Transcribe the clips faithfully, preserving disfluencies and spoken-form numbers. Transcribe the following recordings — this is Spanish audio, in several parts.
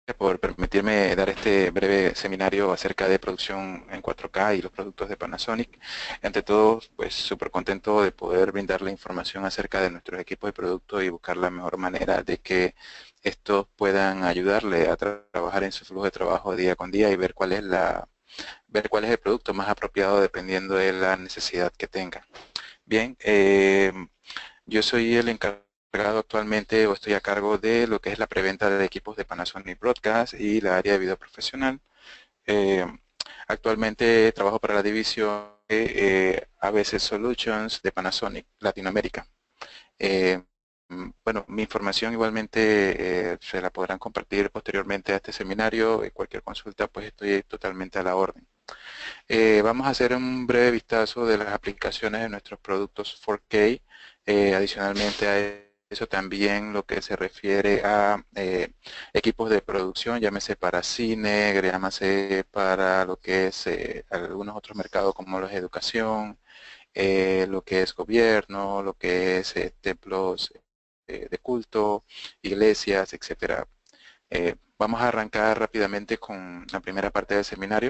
por permitirme dar este breve seminario acerca de producción en cuatro K y los productos de Panasonic. Ante todo, pues súper contento de poder brindarle información acerca de nuestros equipos de producto y buscar la mejor manera de que estos puedan ayudarle a tra trabajar en su flujo de trabajo día con día y ver cuál es la ver cuál es el producto más apropiado dependiendo de la necesidad que tenga. Bien, eh, yo soy el encargado actualmente o estoy a cargo de lo que es la preventa de equipos de Panasonic Broadcast y la área de video profesional. Eh, Actualmente trabajo para la división de eh, A B C Solutions de Panasonic Latinoamérica. Eh, mm, bueno, mi información igualmente eh, se la podrán compartir posteriormente a este seminario. Eh, cualquier consulta, pues estoy totalmente a la orden. Eh, vamos a hacer un breve vistazo de las aplicaciones de nuestros productos cuatro K. Eh, adicionalmente a eso también lo que se refiere a eh, equipos de producción, llámese para cine, llámese para lo que es eh, algunos otros mercados como los de educación, eh, lo que es gobierno, lo que es eh, templos eh, de culto, iglesias, etcétera. Eh, vamos a arrancar rápidamente con la primera parte del seminario.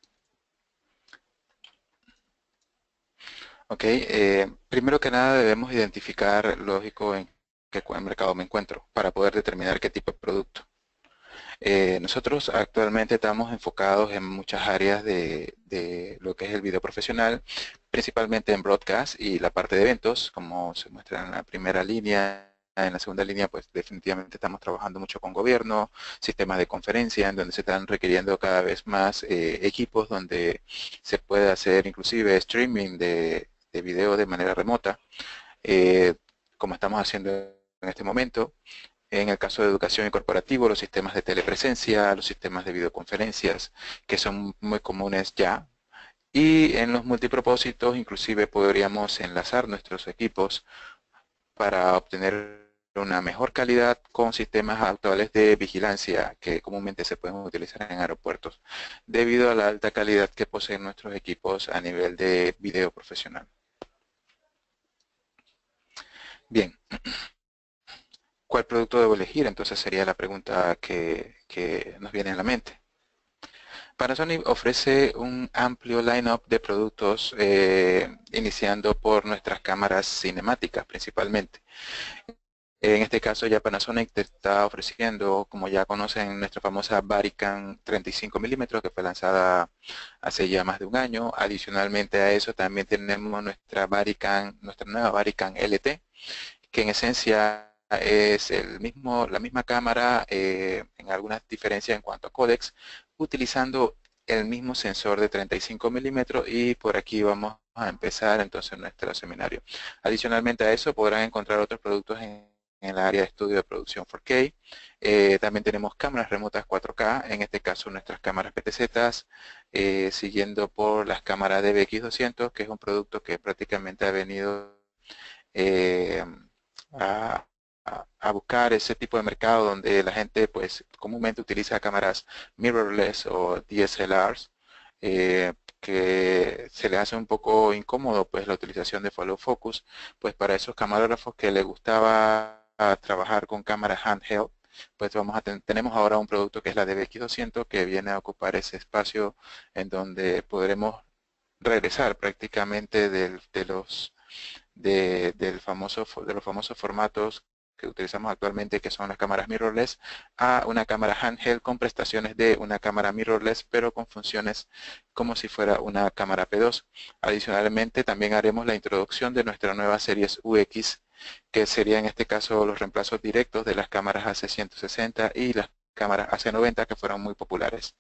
Ok, eh, primero que nada debemos identificar, lógico, en qué mercado me encuentro para poder determinar qué tipo de producto. Eh, nosotros actualmente estamos enfocados en muchas áreas de, de lo que es el video profesional, principalmente en broadcast y la parte de eventos, como se muestra en la primera línea. En la segunda línea, pues definitivamente estamos trabajando mucho con gobierno, sistemas de conferencia, en donde se están requiriendo cada vez más eh, equipos donde se puede hacer inclusive streaming de, de video de manera remota, eh, como estamos haciendo en este momento. En el caso de educación y corporativo, los sistemas de telepresencia, los sistemas de videoconferencias, que son muy comunes ya. Y en los multipropósitos, inclusive podríamos enlazar nuestros equipos para obtener una mejor calidad con sistemas actuales de vigilancia que comúnmente se pueden utilizar en aeropuertos, debido a la alta calidad que poseen nuestros equipos a nivel de video profesional. Bien, ¿cuál producto debo elegir? Entonces sería la pregunta que, que nos viene a la mente. Panasonic ofrece un amplio line-up de productos, eh, iniciando por nuestras cámaras cinemáticas principalmente. En este caso ya Panasonic te está ofreciendo, como ya conocen, nuestra famosa Baricam treinta y cinco milímetros que fue lanzada hace ya más de un año. Adicionalmente a eso también tenemos nuestra Baricam, nuestra nueva Baricam L T, que en esencia es el mismo, la misma cámara eh, en algunas diferencias en cuanto a códex, utilizando el mismo sensor de treinta y cinco milímetros, y por aquí vamos a empezar entonces nuestro seminario. Adicionalmente a eso podrán encontrar otros productos en, en el área de estudio de producción cuatro K. Eh, también tenemos cámaras remotas cuatro K, en este caso nuestras cámaras P T Z, eh, siguiendo por las cámaras D V X doscientos, que es un producto que prácticamente ha venido eh, a, a, a buscar ese tipo de mercado donde la gente pues comúnmente utiliza cámaras mirrorless o D S L Rs, eh, que se les hace un poco incómodo pues la utilización de follow focus. Pues para esos camarógrafos que les gustaba a trabajar con cámaras handheld, pues vamos a ten, tenemos ahora un producto que es la D V X doscientos, que viene a ocupar ese espacio en donde podremos regresar prácticamente del, de los de, del famoso, de los famosos formatos que utilizamos actualmente, que son las cámaras mirrorless, a una cámara handheld con prestaciones de una cámara mirrorless, pero con funciones como si fuera una cámara P dos. Adicionalmente, también haremos la introducción de nuestra nueva series U X, que sería en este caso los reemplazos directos de las cámaras A C ciento sesenta y las cámaras A C noventa, que fueron muy populares,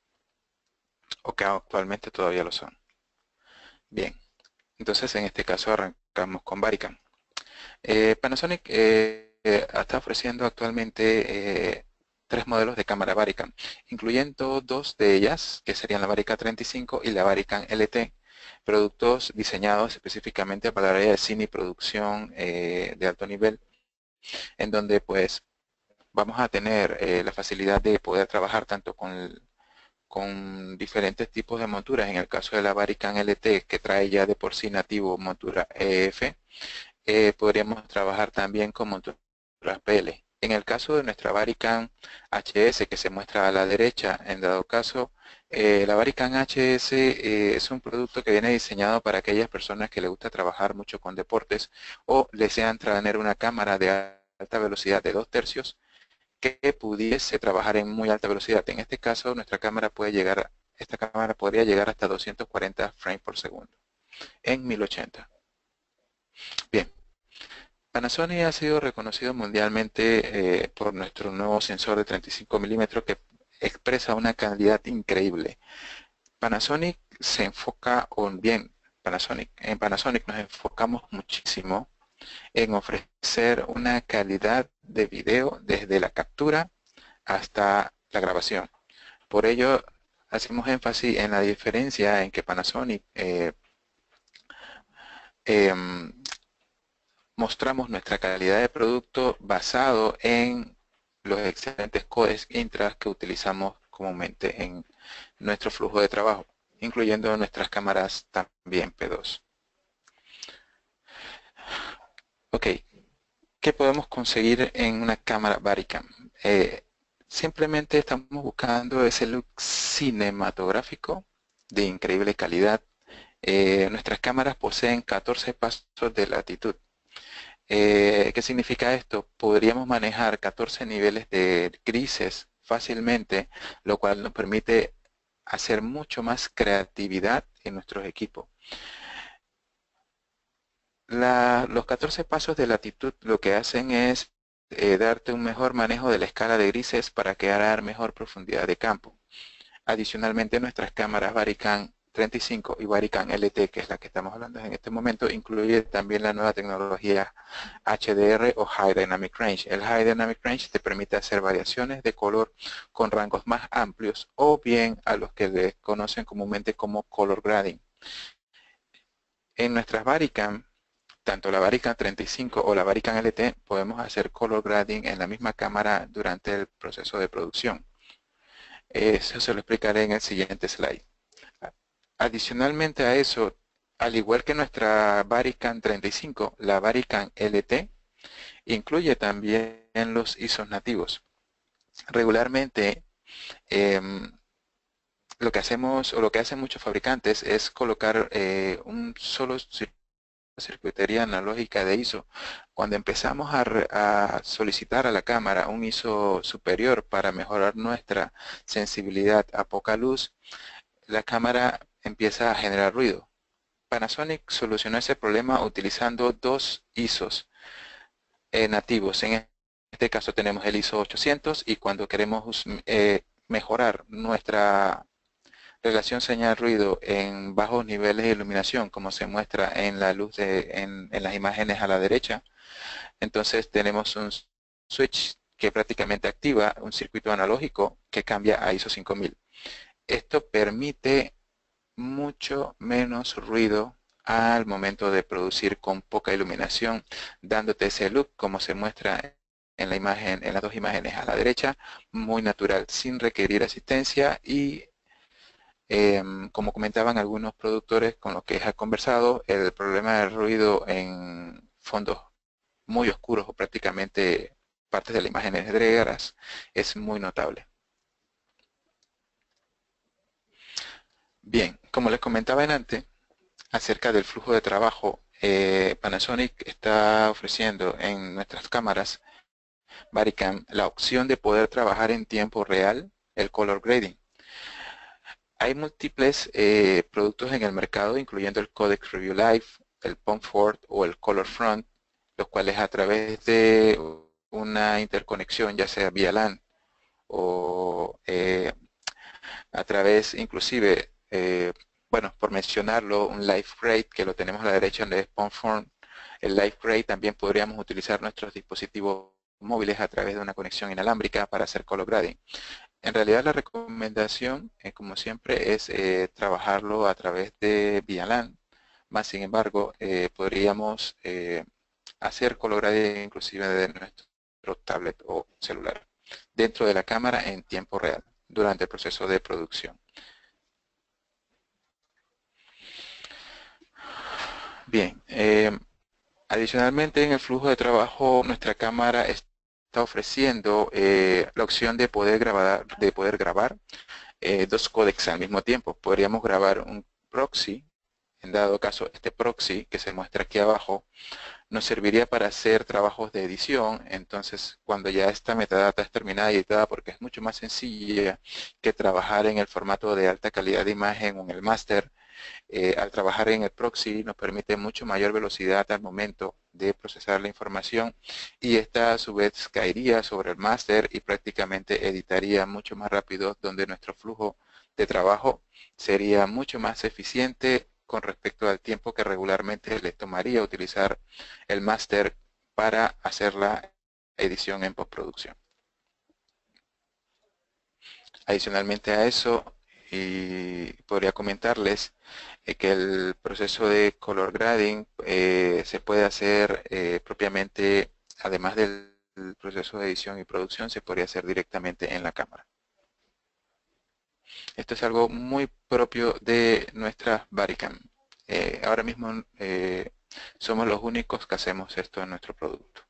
o que actualmente todavía lo son. Bien, entonces en este caso arrancamos con Baricam. Eh, Panasonic eh, eh, está ofreciendo actualmente eh, tres modelos de cámara Baricam, incluyendo dos de ellas, que serían la Baricam treinta y cinco y la Baricam L T, productos diseñados específicamente para la área de cine y producción eh, de alto nivel, en donde pues vamos a tener eh, la facilidad de poder trabajar tanto con, el, con diferentes tipos de monturas. En el caso de la Baricam L T, que trae ya de por sí nativo montura E F, Eh, podríamos trabajar también con monturas P L. En el caso de nuestra Varican H S que se muestra a la derecha, en dado caso, eh, la Varican H S eh, es un producto que viene diseñado para aquellas personas que les gusta trabajar mucho con deportes o desean tener una cámara de alta velocidad de dos tercios que pudiese trabajar en muy alta velocidad. En este caso, nuestra cámara puede llegar, esta cámara podría llegar hasta doscientos cuarenta frames por segundo en mil ochenta. Bien. Panasonic ha sido reconocido mundialmente eh, por nuestro nuevo sensor de treinta y cinco milímetros que expresa una calidad increíble. Panasonic se enfoca, o bien, Panasonic, en Panasonic nos enfocamos muchísimo en ofrecer una calidad de video desde la captura hasta la grabación. Por ello, hacemos énfasis en la diferencia en que Panasonic eh, eh, mostramos nuestra calidad de producto basado en los excelentes codecs intras que utilizamos comúnmente en nuestro flujo de trabajo, incluyendo nuestras cámaras también P dos. Ok, ¿qué podemos conseguir en una cámara Varican? Eh, simplemente estamos buscando ese look cinematográfico de increíble calidad. Eh, nuestras cámaras poseen catorce pasos de latitud. Eh, ¿Qué significa esto? Podríamos manejar catorce niveles de grises fácilmente, lo cual nos permite hacer mucho más creatividad en nuestros equipos. La, los catorce pasos de latitud lo que hacen es eh, darte un mejor manejo de la escala de grises para crear mejor profundidad de campo. Adicionalmente, nuestras cámaras Varican treinta y cinco y Varican L T, que es la que estamos hablando en este momento, incluye también la nueva tecnología H D R o High Dynamic Range. El High Dynamic Range te permite hacer variaciones de color con rangos más amplios o bien a los que les conocen comúnmente como color grading. En nuestras Varican, tanto la Varican treinta y cinco o la Varican L T, podemos hacer color grading en la misma cámara durante el proceso de producción. Eso se lo explicaré en el siguiente slide. Adicionalmente a eso, al igual que nuestra Varican treinta y cinco, la Varican L T incluye también los I S Os nativos. Regularmente, eh, lo que hacemos o lo que hacen muchos fabricantes es colocar eh, un solo circuitería analógica de I S O. Cuando empezamos a, a solicitar a la cámara un I S O superior para mejorar nuestra sensibilidad a poca luz, la cámara empieza a generar ruido. Panasonic solucionó ese problema utilizando dos I S Os eh, nativos. En este caso tenemos el I S O ochocientos y cuando queremos eh, mejorar nuestra relación señal-ruido en bajos niveles de iluminación, como se muestra en la luz de, en, en las imágenes a la derecha, entonces tenemos un switch que prácticamente activa un circuito analógico que cambia a I S O cinco mil. Esto permite mucho menos ruido al momento de producir con poca iluminación, dándote ese look como se muestra en la imagen, en las dos imágenes a la derecha, muy natural, sin requerir asistencia y eh, como comentaban algunos productores con los que he conversado, el problema del ruido en fondos muy oscuros o prácticamente partes de la imagen negras es muy notable. Bien, como les comentaba antes, acerca del flujo de trabajo, eh, Panasonic está ofreciendo en nuestras cámaras Varican la opción de poder trabajar en tiempo real el color grading. Hay múltiples eh, productos en el mercado, incluyendo el Codec Review Live, el Pomford o el Color Front, los cuales a través de una interconexión, ya sea vía LAN o eh, a través inclusive, eh, bueno, por mencionarlo, un Live Grade, que lo tenemos a la derecha donde es Pomford, el Live Grade también podríamos utilizar nuestros dispositivos móviles a través de una conexión inalámbrica para hacer color grading. En realidad la recomendación, eh, como siempre, es eh, trabajarlo a través de vía LAN. Más sin embargo, eh, podríamos eh, hacer color grading inclusive de nuestro tablet o celular dentro de la cámara en tiempo real durante el proceso de producción. Bien, eh, adicionalmente en el flujo de trabajo nuestra cámara está ofreciendo eh, la opción de poder grabar, de poder grabar eh, dos códecs al mismo tiempo. Podríamos grabar un proxy. En dado caso, este proxy que se muestra aquí abajo nos serviría para hacer trabajos de edición. Entonces, cuando ya esta metadata es terminada y editada, porque es mucho más sencilla que trabajar en el formato de alta calidad de imagen o en el máster, eh, al trabajar en el proxy nos permite mucho mayor velocidad al momento de procesar la información, y esta a su vez caería sobre el máster y prácticamente editaría mucho más rápido, donde nuestro flujo de trabajo sería mucho más eficiente con respecto al tiempo que regularmente les tomaría utilizar el máster para hacer la edición en postproducción. Adicionalmente a eso, y podría comentarles eh, que el proceso de color grading eh, se puede hacer eh, propiamente, además del proceso de edición y producción, se podría hacer directamente en la cámara. Esto es algo muy propio de nuestra Bodycam. Eh, ahora mismo eh, somos los únicos que hacemos esto en nuestro producto.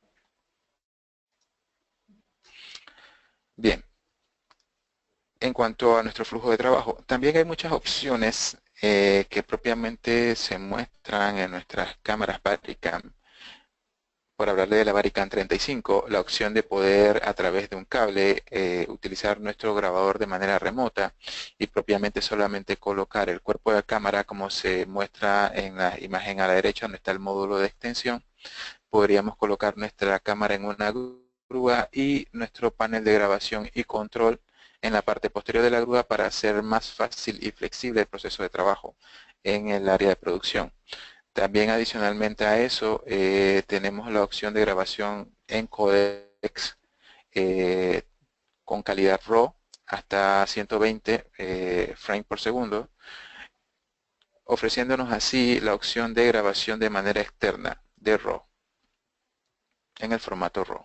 Bien. En cuanto a nuestro flujo de trabajo, también hay muchas opciones eh, que propiamente se muestran en nuestras cámaras Bodycam. Por hablarle de la Bodycam treinta y cinco, la opción de poder a través de un cable eh, utilizar nuestro grabador de manera remota y propiamente solamente colocar el cuerpo de la cámara como se muestra en la imagen a la derecha, donde está el módulo de extensión. Podríamos colocar nuestra cámara en una grúa y nuestro panel de grabación y control en la parte posterior de la grúa para hacer más fácil y flexible el proceso de trabajo en el área de producción. También adicionalmente a eso eh, tenemos la opción de grabación en codecs eh, con calidad RAW hasta ciento veinte eh, frames por segundo, ofreciéndonos así la opción de grabación de manera externa de RAW en el formato RAW.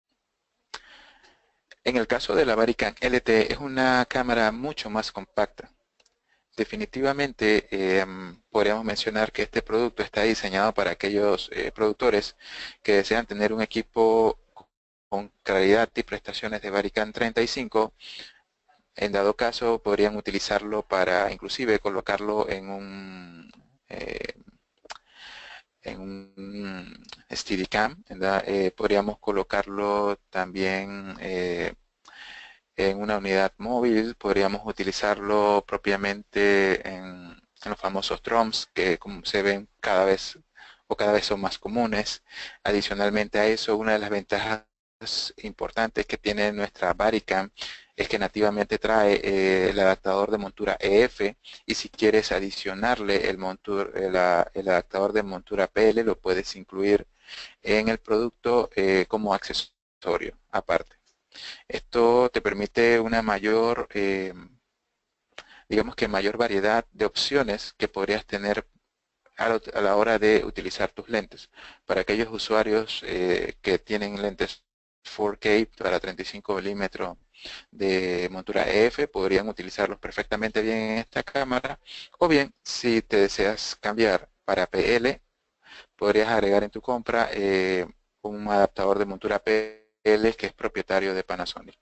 En el caso de la Bodycam L T es una cámara mucho más compacta. Definitivamente eh, podríamos mencionar que este producto está diseñado para aquellos eh, productores que desean tener un equipo con calidad y prestaciones de Bodycam treinta y cinco. En dado caso podrían utilizarlo para inclusive colocarlo en un eh, en un Steadicam, eh, podríamos colocarlo también eh, en una unidad móvil, podríamos utilizarlo propiamente en, en los famosos drones que como se ven cada vez o cada vez son más comunes. Adicionalmente a eso, una de las ventajas importantes que tiene nuestra Bodycam es que nativamente trae eh, el adaptador de montura E F, y si quieres adicionarle el, montur, el, el adaptador de montura P L, lo puedes incluir en el producto eh, como accesorio aparte. Esto te permite una mayor, eh, digamos que mayor variedad de opciones que podrías tener a la hora de utilizar tus lentes. Para aquellos usuarios eh, que tienen lentes cuatro K para treinta y cinco milímetros de montura E F, podrían utilizarlos perfectamente bien en esta cámara, o bien si te deseas cambiar para P L, podrías agregar en tu compra eh, un adaptador de montura P L que es propietario de Panasonic.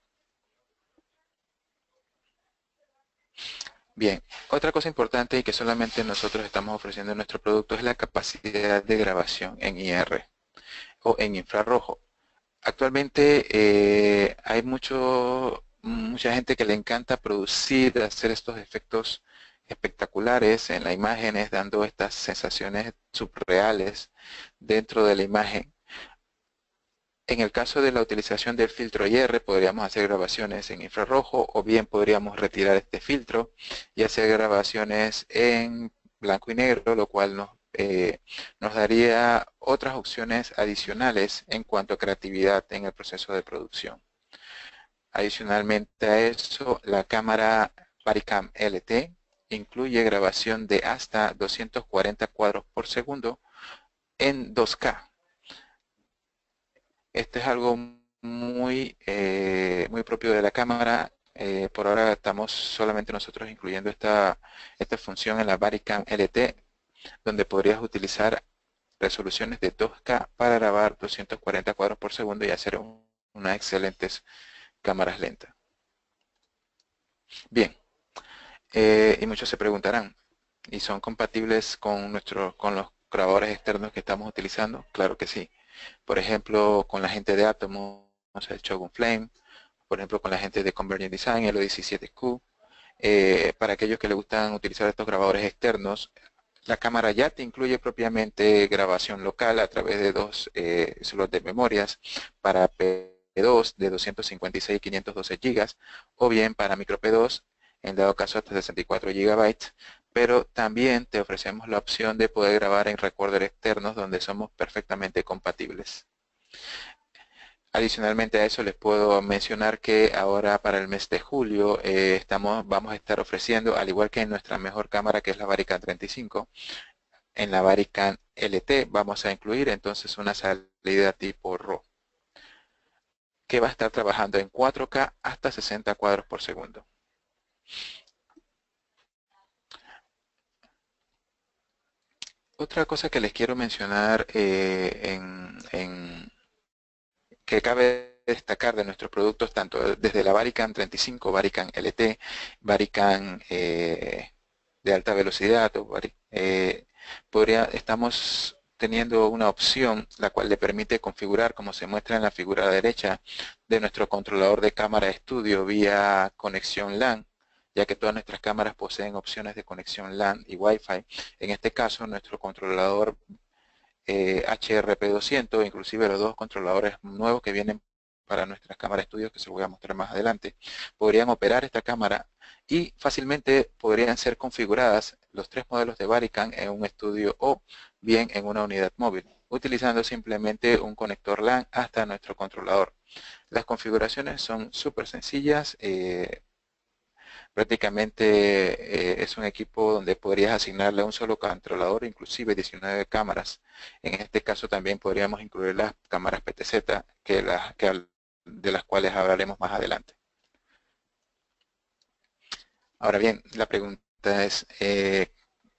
Bien, otra cosa importante y que solamente nosotros estamos ofreciendo en nuestro producto es la capacidad de grabación en I R o en infrarrojo. Actualmente eh, hay mucho, mucha gente que le encanta producir, hacer estos efectos espectaculares en las imágenes, dando estas sensaciones subreales dentro de la imagen. En el caso de la utilización del filtro I R, podríamos hacer grabaciones en infrarrojo, o bien podríamos retirar este filtro y hacer grabaciones en blanco y negro, lo cual nos, eh, nos daría otras opciones adicionales en cuanto a creatividad en el proceso de producción. Adicionalmente a eso, la cámara Bodycam L T incluye grabación de hasta doscientos cuarenta cuadros por segundo en dos K. Esto es algo muy, eh, muy propio de la cámara. Eh, por ahora estamos solamente nosotros incluyendo esta, esta función en la Bodycam L T, donde podrías utilizar resoluciones de dos K para grabar doscientos cuarenta cuadros por segundo y hacer un, unas excelentes cámaras lentas. Bien, eh, y muchos se preguntarán, ¿y son compatibles con, nuestro, con los grabadores externos que estamos utilizando? Claro que sí. Por ejemplo, con la gente de Atomos, el Shogun Flame, por ejemplo, con la gente de Convergent Design, el O diecisiete Q. Eh, para aquellos que les gustan utilizar estos grabadores externos, la cámara ya te incluye propiamente grabación local a través de dos eh, slots de memorias para P dos de doscientos cincuenta y seis y quinientos doce gigas, o bien para micro P dos, en dado caso hasta sesenta y cuatro gigabytes, pero también te ofrecemos la opción de poder grabar en recorders externos donde somos perfectamente compatibles. Adicionalmente a eso les puedo mencionar que ahora para el mes de julio eh, estamos, vamos a estar ofreciendo, al igual que en nuestra mejor cámara que es la VariCam treinta y cinco, en la VariCam L T vamos a incluir entonces una salida tipo RAW que va a estar trabajando en cuatro K hasta sesenta cuadros por segundo. Otra cosa que les quiero mencionar eh, en, en que cabe destacar de nuestros productos, tanto desde la VariCam treinta y cinco, VariCam L T, VariCam eh, de alta velocidad, o vari, eh, podría, estamos teniendo una opción la cual le permite configurar, como se muestra en la figura derecha, de nuestro controlador de cámara de estudio vía conexión LAN, ya que todas nuestras cámaras poseen opciones de conexión LAN y Wi-Fi. En este caso, nuestro controlador Eh, H R P doscientos, inclusive los dos controladores nuevos que vienen para nuestras cámaras de estudio, que se los voy a mostrar más adelante, podrían operar esta cámara y fácilmente podrían ser configuradas los tres modelos de VariCam en un estudio o bien en una unidad móvil, utilizando simplemente un conector LAN hasta nuestro controlador. Las configuraciones son súper sencillas. Eh, Prácticamente eh, es un equipo donde podrías asignarle a un solo controlador, inclusive diecinueve cámaras. En este caso también podríamos incluir las cámaras P T Z, que las, que, de las cuales hablaremos más adelante. Ahora bien, la pregunta es, eh,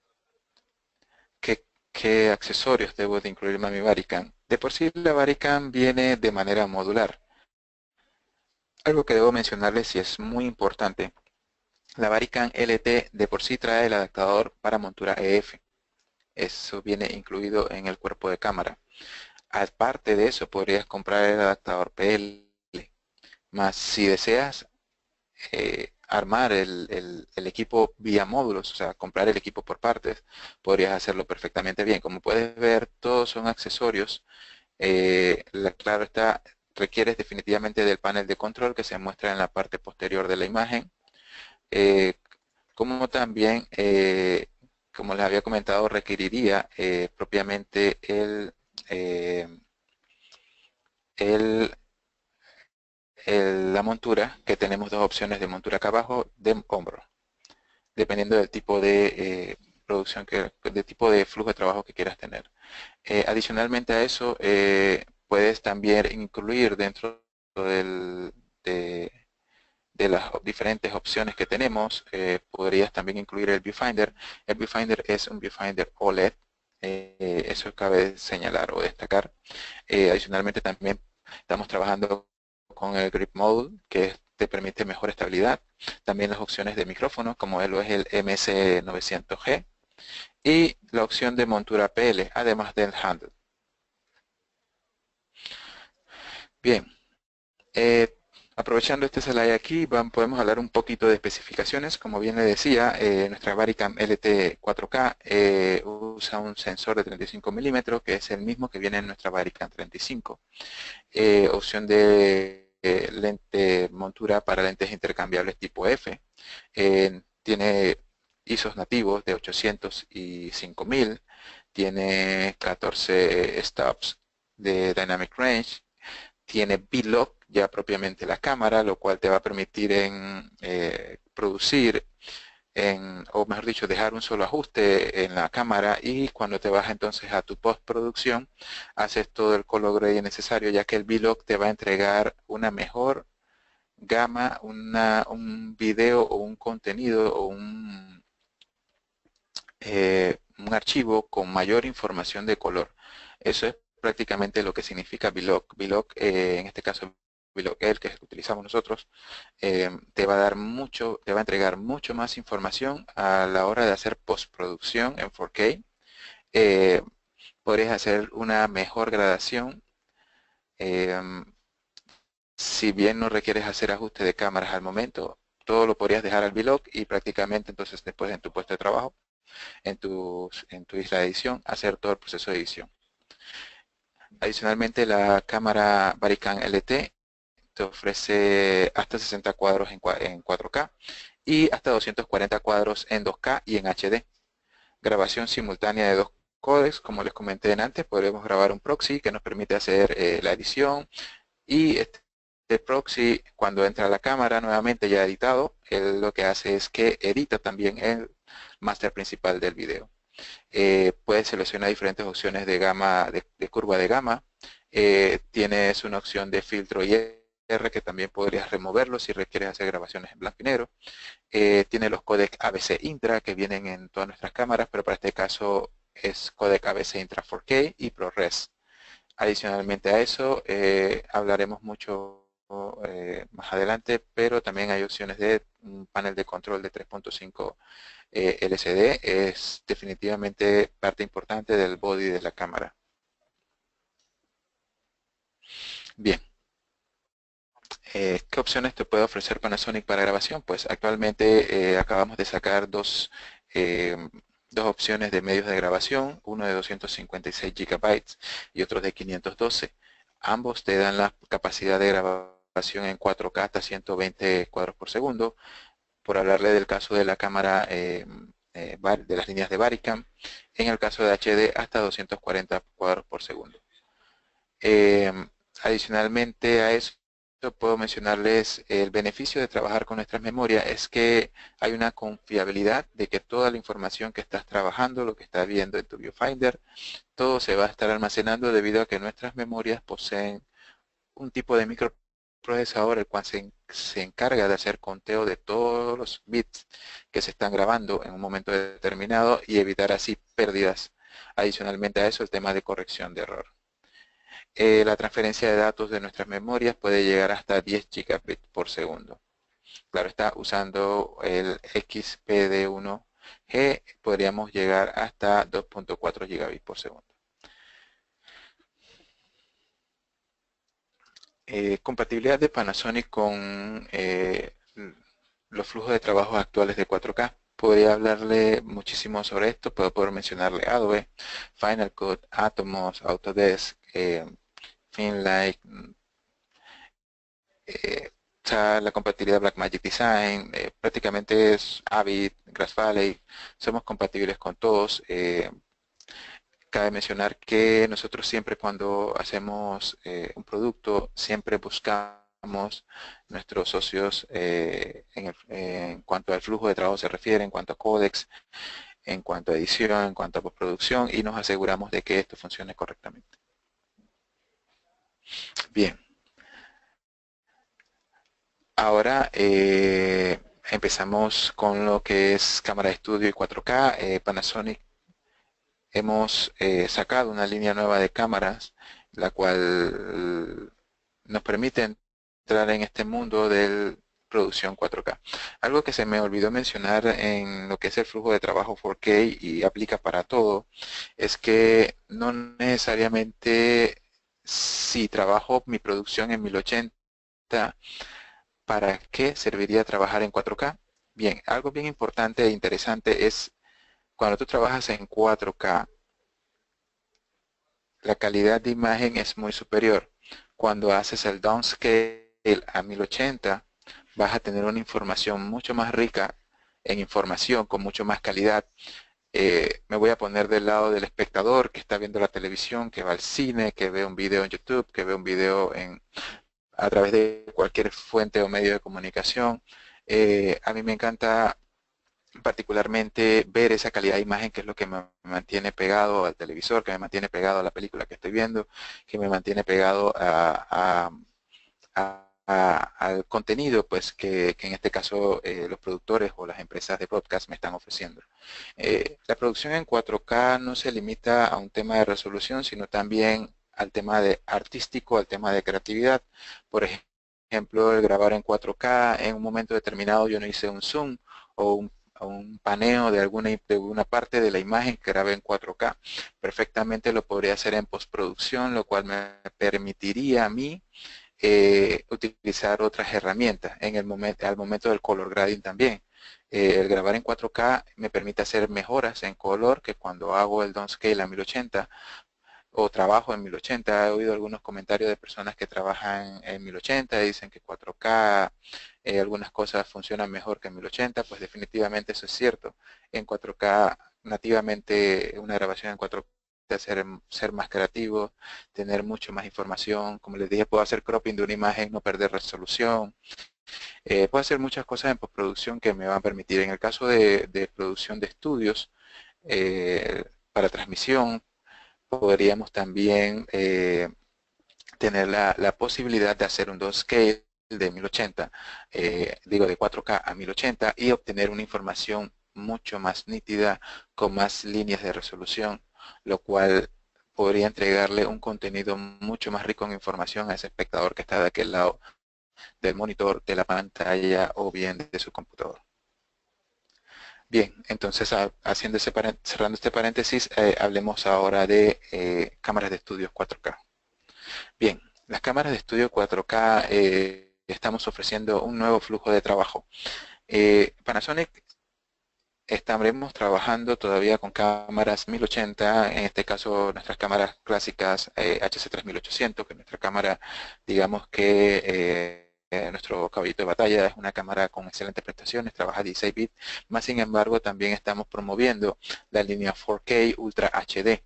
¿qué, ¿qué accesorios debo de incluir en mi VariCam? De por sí la VariCam viene de manera modular. Algo que debo mencionarles y es muy importante. La VariCam L T de por sí trae el adaptador para montura E F. Eso viene incluido en el cuerpo de cámara. Aparte de eso, podrías comprar el adaptador P L. Más si deseas eh, armar el, el, el equipo vía módulos, o sea, comprar el equipo por partes, podrías hacerlo perfectamente bien. Como puedes ver, todos son accesorios. Eh, la, claro está, requieres definitivamente del panel de control que se muestra en la parte posterior de la imagen. Eh, como también, eh, como les había comentado, requeriría eh, propiamente el, eh, el, el, la montura, que tenemos dos opciones de montura acá abajo, de hombro, dependiendo del tipo de eh, producción, que, del tipo de flujo de trabajo que quieras tener. Eh, adicionalmente a eso, eh, puedes también incluir dentro del, de, de las diferentes opciones que tenemos, eh, podrías también incluir el viewfinder. El viewfinder es un viewfinder O L E D, eh, eso cabe señalar o destacar. Eh, adicionalmente también estamos trabajando con el grip mode, que te permite mejor estabilidad. También las opciones de micrófono, como lo es el M S novecientos G, y la opción de montura P L, además del handle. Bien. Eh, Aprovechando este slide aquí, van, podemos hablar un poquito de especificaciones. Como bien le decía, eh, nuestra VariCam L T cuatro K eh, usa un sensor de treinta y cinco milímetros, que es el mismo que viene en nuestra VariCam treinta y cinco. Eh, opción de eh, lente montura para lentes intercambiables tipo F. Eh, tiene I S Os nativos de ochocientos y cinco mil. Tiene catorce stops de Dynamic Range. Tiene V-Lock ya propiamente la cámara, lo cual te va a permitir en, eh, producir, en, o mejor dicho, dejar un solo ajuste en la cámara, y cuando te vas entonces a tu postproducción, haces todo el color grade necesario, ya que el V-Lock te va a entregar una mejor gama, una, un video o un contenido o un, eh, un archivo con mayor información de color. Eso es prácticamente lo que significa V-Lock. V-Lock, eh, en este caso V-Log L, que es el que utilizamos nosotros, eh, te va a dar mucho, te va a entregar mucho más información a la hora de hacer postproducción en cuatro K. Eh, podrías hacer una mejor gradación. Eh, si bien no requieres hacer ajuste de cámaras al momento, todo lo podrías dejar al V-Log y prácticamente entonces después en tu puesto de trabajo, en tu, en tu isla de edición, hacer todo el proceso de edición. Adicionalmente, la cámara VariCam L T te ofrece hasta sesenta cuadros en, en cuatro K y hasta doscientos cuarenta cuadros en dos K y en H D. Grabación simultánea de dos códecs, como les comenté antes, podremos grabar un proxy que nos permite hacer eh, la edición, y este, este proxy, cuando entra a la cámara nuevamente ya editado, él lo que hace es que edita también el máster principal del video. Eh, puedes seleccionar diferentes opciones de gama, de, de curva de gama. Eh, tienes una opción de filtro I R que también podrías removerlo si requieres hacer grabaciones en blanco y negro. Eh, tiene los codecs A B C Intra que vienen en todas nuestras cámaras, pero para este caso es codec A B C Intra cuatro K y ProRes. Adicionalmente a eso, eh, hablaremos mucho eh, más adelante, pero también hay opciones de un panel de control de tres punto cinco eh, L C D. Es definitivamente parte importante del body de la cámara. Bien. Eh, ¿Qué opciones te puede ofrecer Panasonic para grabación? Pues actualmente eh, acabamos de sacar dos, eh, dos opciones de medios de grabación, uno de doscientos cincuenta y seis gigabytes y otro de quinientos doce. Ambos te dan la capacidad de grabación en cuatro K hasta ciento veinte cuadros por segundo. Por hablarle del caso de la cámara eh, eh, de las líneas de VariCam, en el caso de H D hasta doscientos cuarenta cuadros por segundo. Eh, adicionalmente a eso, puedo mencionarles el beneficio de trabajar con nuestras memorias es que hay una confiabilidad de que toda la información que estás trabajando, lo que estás viendo en tu viewfinder, todo se va a estar almacenando debido a que nuestras memorias poseen un tipo de microprocesador el cual se, se encarga de hacer conteo de todos los bits que se están grabando en un momento determinado y evitar así pérdidas. Adicionalmente a eso, el tema de corrección de error. Eh, la transferencia de datos de nuestras memorias puede llegar hasta diez gigabits por segundo. Claro está, usando el X P D uno G podríamos llegar hasta dos punto cuatro gigabits por segundo. Eh, compatibilidad de Panasonic con eh, los flujos de trabajo actuales de cuatro K. Podría hablarle muchísimo sobre esto, puedo poder mencionarle Adobe, Final Cut, Atomos, Autodesk, eh, Finlight, eh, la compatibilidad Blackmagic Design, eh, prácticamente es Avid, Grass Valley, somos compatibles con todos. Eh, cabe mencionar que nosotros siempre cuando hacemos eh, un producto, siempre buscamos nuestros socios eh, en, el, eh, en cuanto al flujo de trabajo se refiere, en cuanto a códex, en cuanto a edición, en cuanto a postproducción, y nos aseguramos de que esto funcione correctamente. Bien. Ahora eh, empezamos con lo que es cámara de estudio y cuatro K. Eh, Panasonic hemos eh, sacado una línea nueva de cámaras, la cual nos permite entrar en este mundo de producción cuatro K. Algo que se me olvidó mencionar en lo que es el flujo de trabajo cuatro K y aplica para todo, es que no necesariamente si trabajo mi producción en mil ochenta, ¿para qué serviría trabajar en cuatro K? Bien, algo bien importante e interesante es cuando tú trabajas en cuatro K, la calidad de imagen es muy superior. Cuando haces el downscale a mil ochenta, vas a tener una información mucho más rica en información, con mucho más calidad. Eh, me voy a poner del lado del espectador que está viendo la televisión, que va al cine, que ve un video en YouTube, que ve un video en a través de cualquier fuente o medio de comunicación. Eh, a mí me encanta particularmente ver esa calidad de imagen que es lo que me mantiene pegado al televisor, que me mantiene pegado a la película que estoy viendo, que me mantiene pegado a, a, a, a, al contenido pues que, que en este caso eh, los productores o las empresas de podcast me están ofreciendo. Eh, la producción en cuatro K no se limita a un tema de resolución, sino también al tema de artístico, al tema de creatividad. Por ejemplo, ejemplo, el grabar en cuatro K, en un momento determinado yo no hice un zoom o un, o un paneo de alguna, de alguna parte de la imagen que grabé en cuatro K. Perfectamente lo podría hacer en postproducción, lo cual me permitiría a mí eh, utilizar otras herramientas en el momento, al momento del color grading también. Eh, el grabar en cuatro K me permite hacer mejoras en color que cuando hago el downscale a mil ochenta o trabajo en mil ochenta. He oído algunos comentarios de personas que trabajan en mil ochenta y dicen que cuatro K, eh, algunas cosas funcionan mejor que en mil ochenta. Pues definitivamente eso es cierto. En cuatro K, nativamente una grabación en cuatro K Ser, ser más creativo, tener mucho más información. Como les dije, puedo hacer cropping de una imagen, no perder resolución. Eh, puedo hacer muchas cosas en postproducción que me van a permitir. En el caso de, de producción de estudios, eh, para transmisión, podríamos también eh, tener la, la, posibilidad de hacer un downscale de mil ochenta, eh, digo de cuatro K a mil ochenta y obtener una información mucho más nítida con más líneas de resolución, lo cual podría entregarle un contenido mucho más rico en información a ese espectador que está de aquel lado del monitor, de la pantalla o bien de su computador. Bien, entonces haciendo ese, cerrando este paréntesis, eh, hablemos ahora de eh, cámaras de estudio cuatro K. Bien, las cámaras de estudio cuatro K eh, estamos ofreciendo un nuevo flujo de trabajo. Eh, Panasonic estaremos trabajando todavía con cámaras mil ochenta, en este caso nuestras cámaras clásicas eh, H C tres mil ochocientos, que es nuestra cámara, digamos que eh, eh, nuestro caballito de batalla, es una cámara con excelentes prestaciones, trabaja dieciséis bits, más sin embargo también estamos promoviendo la línea cuatro K Ultra H D.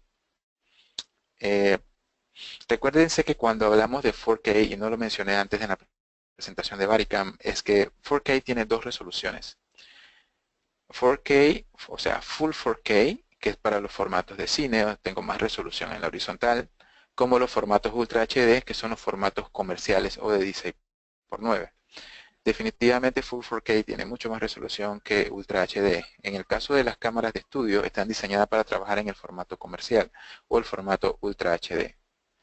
Eh, recuérdense que cuando hablamos de cuatro K, y no lo mencioné antes en la presentación de Varicam, es que cuatro K tiene dos resoluciones. cuatro K, o sea, Full cuatro K, que es para los formatos de cine, tengo más resolución en la horizontal, como los formatos Ultra H D, que son los formatos comerciales o de dieciséis por nueve. Definitivamente Full cuatro K tiene mucho más resolución que Ultra H D. En el caso de las cámaras de estudio, están diseñadas para trabajar en el formato comercial o el formato Ultra H D.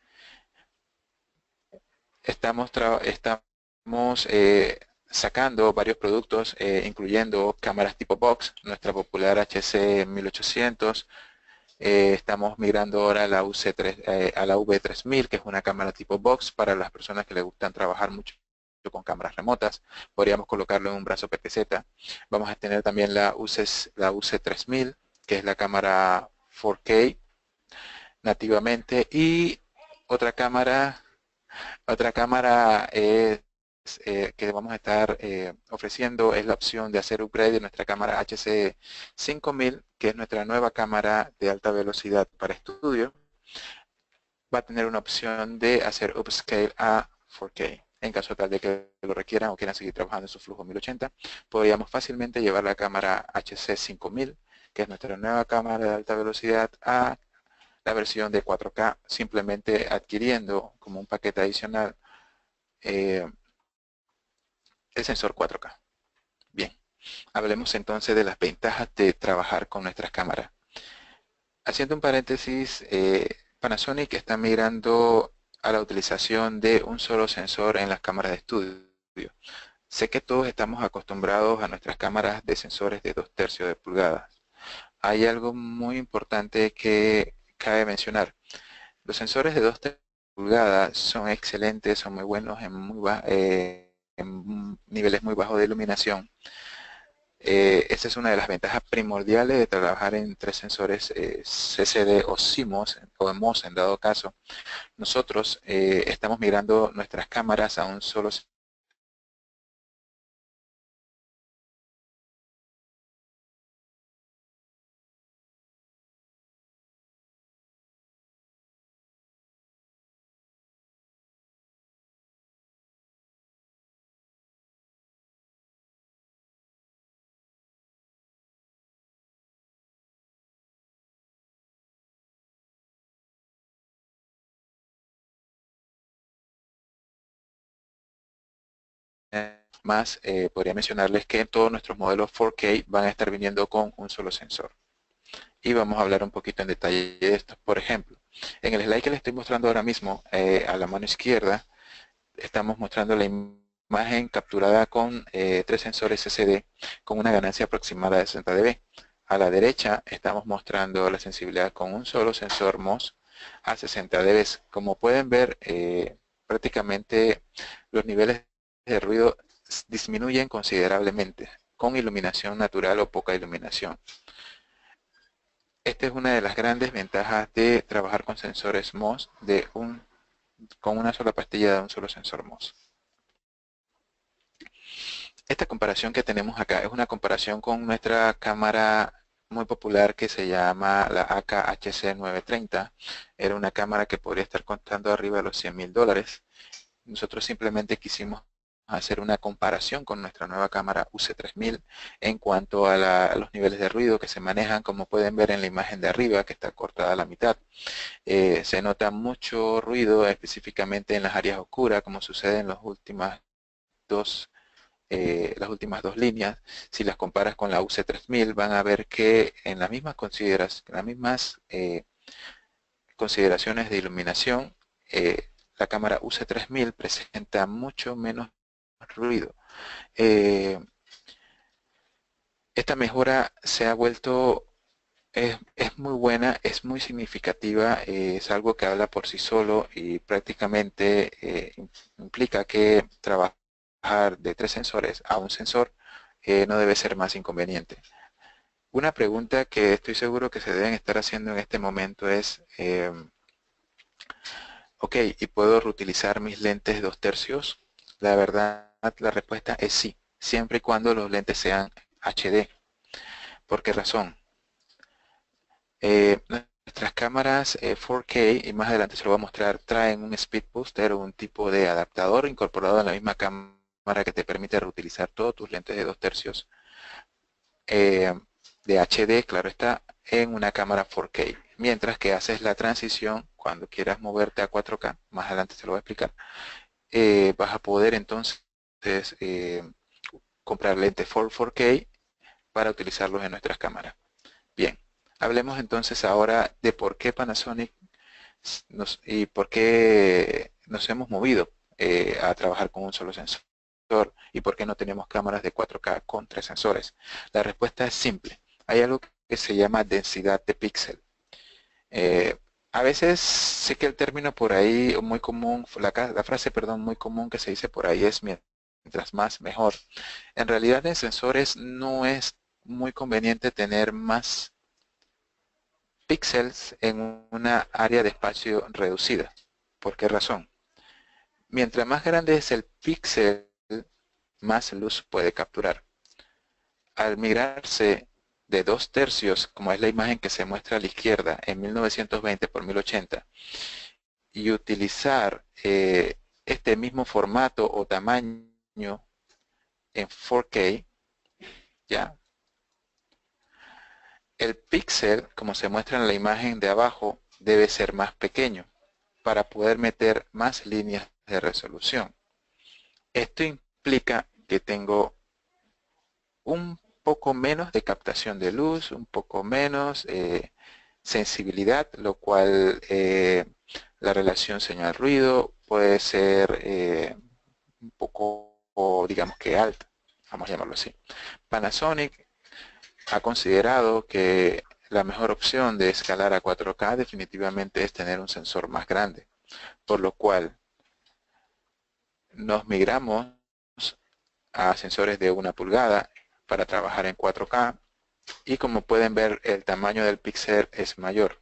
Estamos, estamos eh, sacando varios productos, eh, incluyendo cámaras tipo box, nuestra popular H C mil ochocientos. Eh, estamos migrando ahora a la, U C tres, eh, a la V tres mil, que es una cámara tipo box para las personas que les gustan trabajar mucho con cámaras remotas. Podríamos colocarlo en un brazo P P Z. Vamos a tener también la U C, la U C tres mil, que es la cámara cuatro K nativamente. Y otra cámara Otra cámara es, eh, que vamos a estar eh, ofreciendo es la opción de hacer upgrade de nuestra cámara H C cinco mil, que es nuestra nueva cámara de alta velocidad para estudio. Va a tener una opción de hacer upscale a cuatro K. En caso tal de que lo requieran o quieran seguir trabajando en su flujo mil ochenta, podríamos fácilmente llevar la cámara H C cinco mil, que es nuestra nueva cámara de alta velocidad, a la versión de cuatro K, simplemente adquiriendo como un paquete adicional eh, el sensor cuatro K. Bien, hablemos entonces de las ventajas de trabajar con nuestras cámaras. Haciendo un paréntesis, eh, Panasonic está migrando a la utilización de un solo sensor en las cámaras de estudio. Sé que todos estamos acostumbrados a nuestras cámaras de sensores de dos tercios de pulgadas. Hay algo muy importante que cabe mencionar. Los sensores de dos tercios de pulgadas son excelentes, son muy buenos en, muy eh, en niveles muy bajos de iluminación. Eh, esta es una de las ventajas primordiales de trabajar en tres sensores eh, C C D o C M O S, o M O S en dado caso. Nosotros eh, estamos migrando nuestras cámaras a un solo sensor. Más, eh, podría mencionarles que todos nuestros modelos cuatro K van a estar viniendo con un solo sensor. Y vamos a hablar un poquito en detalle de esto. Por ejemplo, en el slide que les estoy mostrando ahora mismo, eh, a la mano izquierda, estamos mostrando la imagen imagen capturada con eh, tres sensores C C D con una ganancia aproximada de sesenta decibelios. A la derecha estamos mostrando la sensibilidad con un solo sensor M O S a sesenta decibelios. Como pueden ver, eh, prácticamente los niveles de ruido disminuyen considerablemente con iluminación natural o poca iluminación. Esta es una de las grandes ventajas de trabajar con sensores M O S de un, con una sola pastilla de un solo sensor M O S. Esta comparación que tenemos acá es una comparación con nuestra cámara muy popular que se llama la A K H C novecientos treinta. Era una cámara que podría estar costando arriba de los cien mil dólares. Nosotros simplemente quisimos hacer una comparación con nuestra nueva cámara U C tres mil en cuanto a, la, a los niveles de ruido que se manejan, como pueden ver en la imagen de arriba que está cortada a la mitad. Eh, se nota mucho ruido específicamente en las áreas oscuras, como sucede en las últimas dos Eh, las últimas dos líneas. Si las comparas con la U C tres mil, van a ver que en las mismas, consideras, las mismas eh, consideraciones de iluminación, eh, la cámara U C tres mil presenta mucho menos ruido. Eh, esta mejora se ha vuelto, es, es muy buena, es muy significativa, eh, es algo que habla por sí solo y prácticamente eh, implica que trabajar de tres sensores a un sensor eh, no debe ser más inconveniente. Una pregunta que estoy seguro que se deben estar haciendo en este momento es, eh, ok, ¿y puedo reutilizar mis lentes dos tercios? La verdad, la respuesta es sí, siempre y cuando los lentes sean H D. ¿Por qué razón? Eh, nuestras cámaras eh, cuatro K, y más adelante se lo voy a mostrar, traen un speed booster o un tipo de adaptador incorporado en la misma cámara que te permite reutilizar todos tus lentes de dos tercios eh, de H D, claro está, en una cámara cuatro K. Mientras que haces la transición, cuando quieras moverte a cuatro K, más adelante se lo voy a explicar, eh, vas a poder entonces eh, comprar lentes cuatro K para utilizarlos en nuestras cámaras. Bien, hablemos entonces ahora de por qué Panasonic nos, y por qué nos hemos movido eh, a trabajar con un solo sensor y por qué no tenemos cámaras de cuatro K con tres sensores. La respuesta es simple. Hay algo que se llama densidad de píxel. Eh, a veces sé que el término por ahí muy común, la, la frase, perdón, muy común que se dice por ahí es mientras más mejor. En realidad en sensores no es muy conveniente tener más píxeles en una área de espacio reducida. ¿Por qué razón? Mientras más grande es el píxel, más luz puede capturar. Al migrarse de dos tercios, como es la imagen que se muestra a la izquierda, en mil novecientos veinte por mil ochenta, y utilizar eh, este mismo formato o tamaño en cuatro K, ¿ya? El píxel, como se muestra en la imagen de abajo, debe ser más pequeño para poder meter más líneas de resolución. Esto implica que tengo un poco menos de captación de luz, un poco menos eh, sensibilidad, lo cual eh, la relación señal-ruido puede ser eh, un poco, digamos que alta, vamos a llamarlo así. Panasonic ha considerado que la mejor opción de escalar a cuatro K definitivamente es tener un sensor más grande, por lo cual nos migramos a sensores de una pulgada para trabajar en cuatro K y como pueden ver el tamaño del píxel es mayor.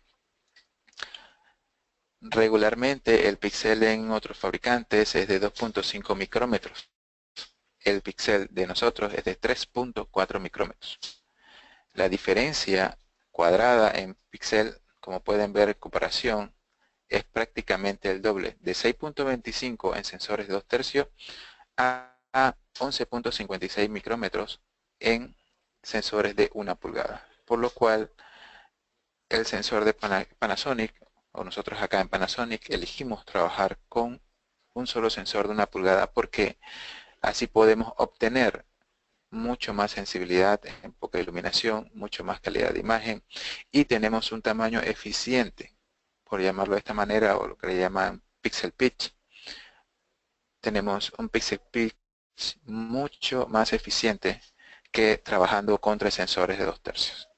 Regularmente el píxel en otros fabricantes es de dos punto cinco micrómetros. El píxel de nosotros es de tres punto cuatro micrómetros. La diferencia cuadrada en píxel, como pueden ver en comparación, es prácticamente el doble, de seis punto veinticinco en sensores de dos tercios a once punto cincuenta y seis micrómetros en sensores de una pulgada. Por lo cual, el sensor de Panasonic, o nosotros acá en Panasonic, elegimos trabajar con un solo sensor de una pulgada porque así podemos obtener mucho más sensibilidad en poca iluminación, mucho más calidad de imagen y tenemos un tamaño eficiente, por llamarlo de esta manera, o lo que le llaman pixel pitch. Tenemos un pixel pitch mucho más eficiente que trabajando contra sensores de dos tercios.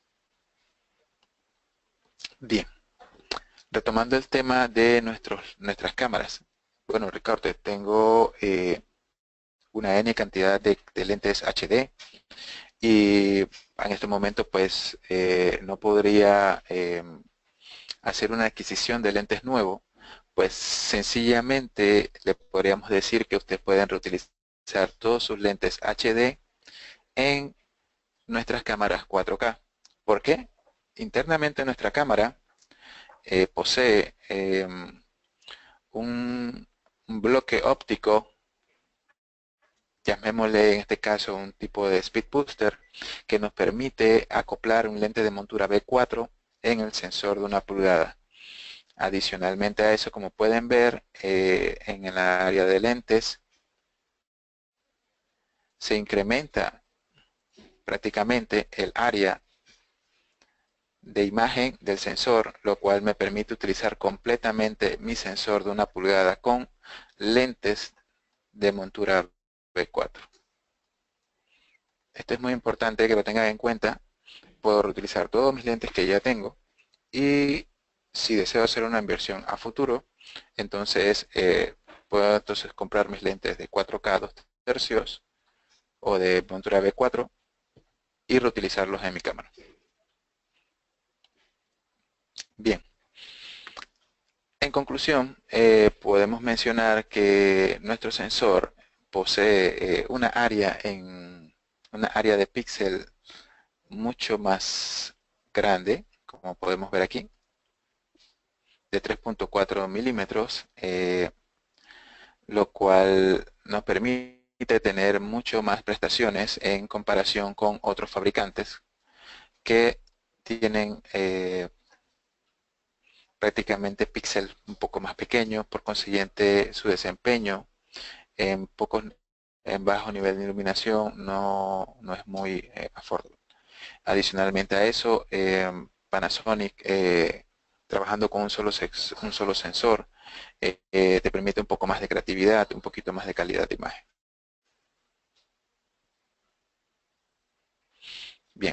Bien, retomando el tema de nuestros, nuestras cámaras. Bueno, Ricardo, tengo eh, una N cantidad de, de lentes H D y en este momento pues eh, no podría eh, hacer una adquisición de lentes nuevo, pues sencillamente le podríamos decir que ustedes pueden reutilizar todos sus lentes H D en nuestras cámaras cuatro K. ¿Por qué? Internamente nuestra cámara eh, posee eh, un, un bloque óptico, llamémosle en este caso un tipo de speed booster, que nos permite acoplar un lente de montura B cuatro en el sensor de una pulgada. Adicionalmente a eso, como pueden ver, eh, en el área de lentes se incrementa prácticamente el área de imagen del sensor, lo cual me permite utilizar completamente mi sensor de una pulgada con lentes de montura B cuatro. Esto es muy importante que lo tengan en cuenta. Puedo reutilizar todos mis lentes que ya tengo y si deseo hacer una inversión a futuro, entonces eh, puedo entonces comprar mis lentes de cuatro K dos tercios o de montura B cuatro y reutilizarlos en mi cámara. Bien, en conclusión, eh, podemos mencionar que nuestro sensor posee eh, una área en una área de píxel mucho más grande, como podemos ver aquí, de tres punto cuatro milímetros, eh, lo cual nos permite tener mucho más prestaciones en comparación con otros fabricantes que tienen eh, prácticamente píxel un poco más pequeño, por consiguiente su desempeño en, pocos, en bajo nivel de iluminación no, no es muy eh, affordable. Adicionalmente a eso, eh, Panasonic, eh, trabajando con un solo, sex, un solo sensor, eh, eh, te permite un poco más de creatividad, un poquito más de calidad de imagen. Bien,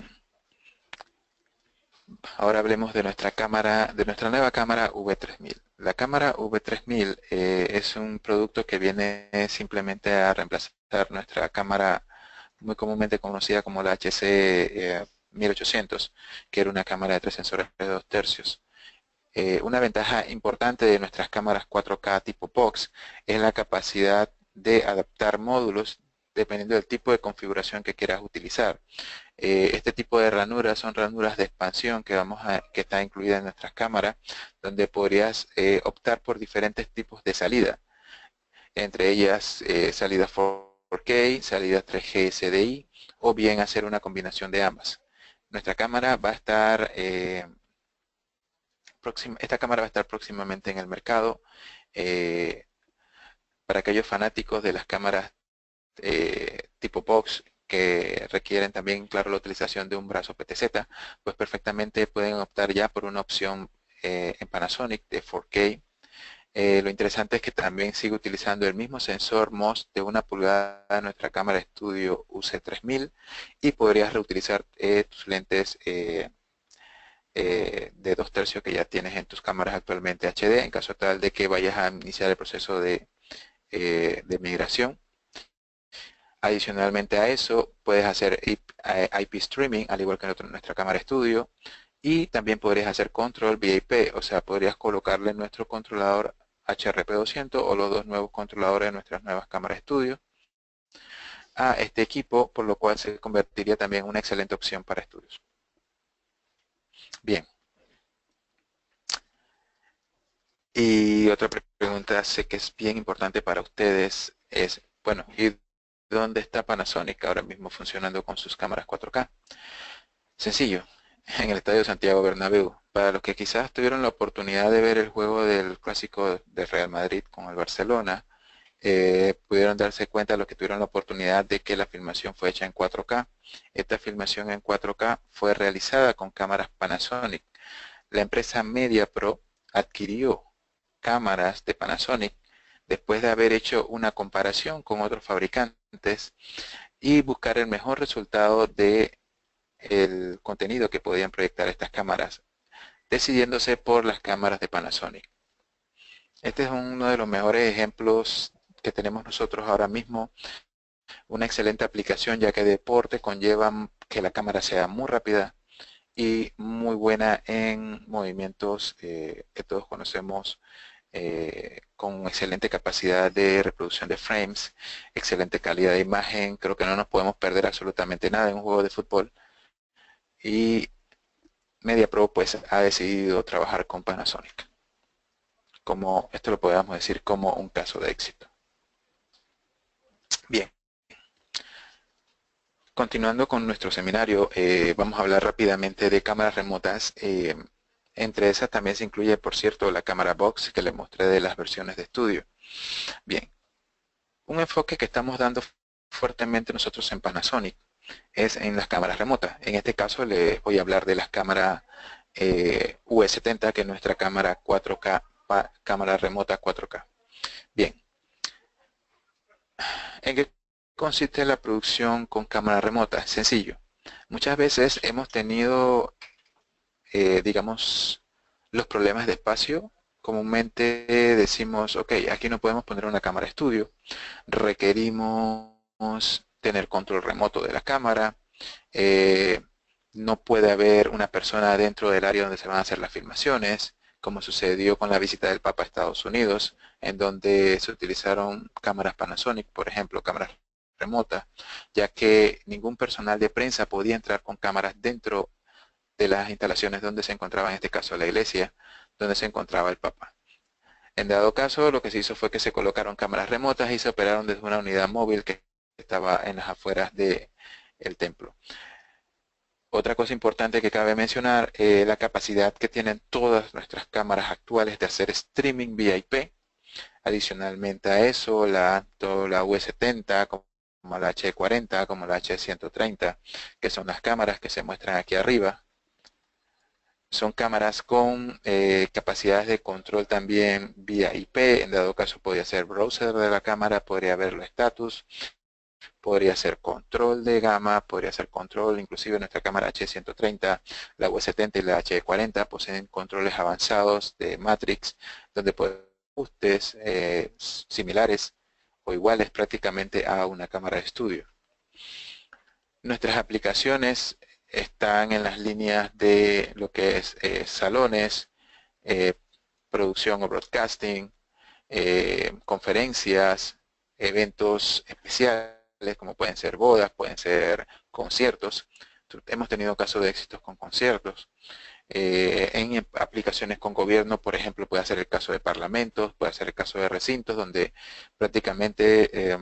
ahora hablemos de nuestra cámara, de nuestra nueva cámara V tres mil. La cámara V tres mil eh, es un producto que viene simplemente a reemplazar nuestra cámara muy comúnmente conocida como la H C eh, mil ochocientos, que era una cámara de tres sensores de dos tercios. Eh, una ventaja importante de nuestras cámaras cuatro K tipo P O X es la capacidad de adaptar módulos dependiendo del tipo de configuración que quieras utilizar. Eh, este tipo de ranuras son ranuras de expansión que, vamos a, que está incluida en nuestras cámaras, donde podrías eh, optar por diferentes tipos de salida, entre ellas eh, salida cuatro K, salida tres G S D I, o bien hacer una combinación de ambas. Nuestra cámara va a estar, eh, próxima, esta cámara va a estar próximamente en el mercado. Eh, para aquellos fanáticos de las cámaras eh, tipo P O X que requieren también, claro, la utilización de un brazo P T Z, pues perfectamente pueden optar ya por una opción eh, en Panasonic de cuatro K. Eh, lo interesante es que también sigue utilizando el mismo sensor M O S de una pulgada en nuestra cámara estudio U C tres mil y podrías reutilizar eh, tus lentes eh, eh, de dos tercios que ya tienes en tus cámaras actualmente H D en caso tal de que vayas a iniciar el proceso de, eh, de migración. Adicionalmente a eso, puedes hacer I P streaming, al igual que en nuestra cámara estudio, y también podrías hacer control V I P, o sea, podrías colocarle nuestro controlador H R P doscientos o los dos nuevos controladores de nuestras nuevas cámaras estudio a este equipo, por lo cual se convertiría también en una excelente opción para estudios. Bien. Y otra pregunta, sé que es bien importante para ustedes, es, bueno, ¿y dónde está Panasonic ahora mismo funcionando con sus cámaras cuatro K? Sencillo, en el Estadio Santiago Bernabéu. Para los que quizás tuvieron la oportunidad de ver el juego del clásico del Real Madrid con el Barcelona, eh, pudieron darse cuenta los que tuvieron la oportunidad de que la filmación fue hecha en cuatro K. Esta filmación en cuatro K fue realizada con cámaras Panasonic. La empresa MediaPro adquirió cámaras de Panasonic después de haber hecho una comparación con otros fabricantes y buscar el mejor resultado de el contenido que podían proyectar estas cámaras, decidiéndose por las cámaras de Panasonic. Este es uno de los mejores ejemplos que tenemos nosotros ahora mismo. Una excelente aplicación, ya que deporte conlleva que la cámara sea muy rápida y muy buena en movimientos eh, que todos conocemos, eh, con excelente capacidad de reproducción de frames, excelente calidad de imagen. Creo que no nos podemos perder absolutamente nada en un juego de fútbol. Y MediaPro pues ha decidido trabajar con Panasonic. Como esto lo podemos decir como un caso de éxito. Bien. Continuando con nuestro seminario, eh, vamos a hablar rápidamente de cámaras remotas. Eh, entre esas también se incluye, por cierto, la cámara box que les mostré de las versiones de estudio. Bien, un enfoque que estamos dando fuertemente nosotros en Panasonic es en las cámaras remotas. En este caso les voy a hablar de las cámaras eh, U E setenta, que es nuestra cámara cuatro K, cámara remota cuatro K. Bien, ¿en qué consiste la producción con cámara remota? Sencillo. Muchas veces hemos tenido, eh, digamos, los problemas de espacio. Comúnmente decimos, ok, aquí no podemos poner una cámara estudio. Requerimos tener control remoto de la cámara. Eh, no puede haber una persona dentro del área donde se van a hacer las filmaciones, como sucedió con la visita del Papa a Estados Unidos, en donde se utilizaron cámaras Panasonic, por ejemplo, cámaras remota, ya que ningún personal de prensa podía entrar con cámaras dentro de las instalaciones donde se encontraba, en este caso, la iglesia, donde se encontraba el Papa. En dado caso, lo que se hizo fue que se colocaron cámaras remotas y se operaron desde una unidad móvil que estaba en las afueras del templo. Otra cosa importante que cabe mencionar es la capacidad que tienen todas nuestras cámaras actuales de hacer streaming vía I P. Adicionalmente a eso, la, la U E setenta, como la H cuarenta, como la H ciento treinta, que son las cámaras que se muestran aquí arriba, son cámaras con eh, capacidades de control también vía I P. En dado caso podría ser browser de la cámara, podría ver los estatus, podría ser control de gama, podría ser control, inclusive nuestra cámara H ciento treinta, la U E setenta y la H cuarenta poseen controles avanzados de Matrix, donde pueden ajustes eh, similares o iguales prácticamente a una cámara de estudio. Nuestras aplicaciones están en las líneas de lo que es eh, salones, eh, producción o broadcasting, eh, conferencias, eventos especiales, como pueden ser bodas, pueden ser conciertos. Hemos tenido casos de éxitos con conciertos. Eh, en aplicaciones con gobierno, por ejemplo, puede ser el caso de parlamentos, puede ser el caso de recintos, donde prácticamente eh,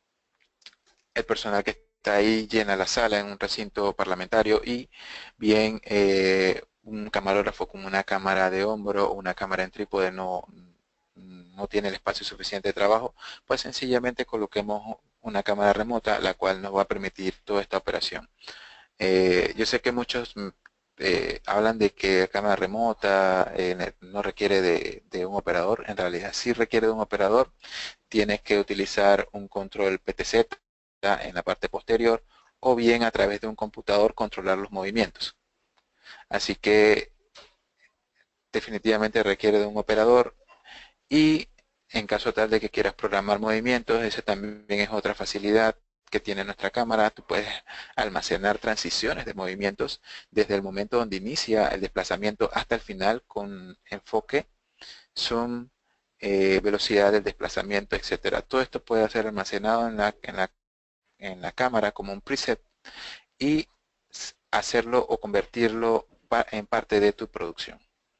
el personal que está ahí llena la sala en un recinto parlamentario, y bien eh, un camarógrafo con una cámara de hombro o una cámara en trípode no, no tiene el espacio suficiente de trabajo, pues sencillamente coloquemos una cámara remota, la cual nos va a permitir toda esta operación. Eh, yo sé que muchos eh, hablan de que la cámara remota eh, no requiere de, de un operador. En realidad sí requiere de un operador. Tienes que utilizar un control P T Z en la parte posterior, o bien a través de un computador controlar los movimientos. Así que definitivamente requiere de un operador, y en caso tal de que quieras programar movimientos, esa también es otra facilidad que tiene nuestra cámara. Tú puedes almacenar transiciones de movimientos desde el momento donde inicia el desplazamiento hasta el final, con enfoque, zoom, eh, velocidad del desplazamiento, etcétera. Todo esto puede ser almacenado en la, en la, en la cámara como un preset y hacerlo o convertirlo en parte de tu producción.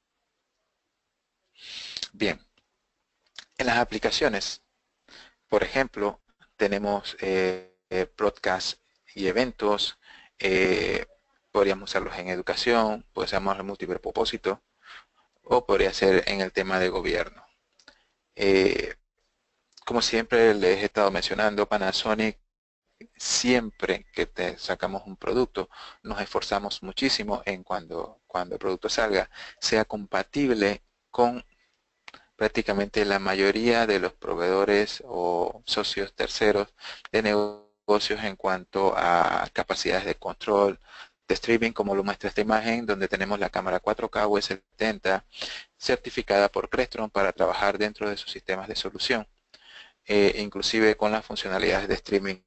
Bien, en las aplicaciones, por ejemplo, tenemos eh, eh, broadcast y eventos, eh, podríamos usarlos en educación, podríamos en múltiple propósito, o podría ser en el tema de gobierno. Eh, como siempre les he estado mencionando, Panasonic, siempre que te sacamos un producto, nos esforzamos muchísimo en cuando, cuando el producto salga, sea compatible con prácticamente la mayoría de los proveedores o socios terceros de negocios en cuanto a capacidades de control de streaming, como lo muestra esta imagen, donde tenemos la cámara cuatro K U S setenta certificada por Crestron para trabajar dentro de sus sistemas de solución, eh, inclusive con las funcionalidades de streaming.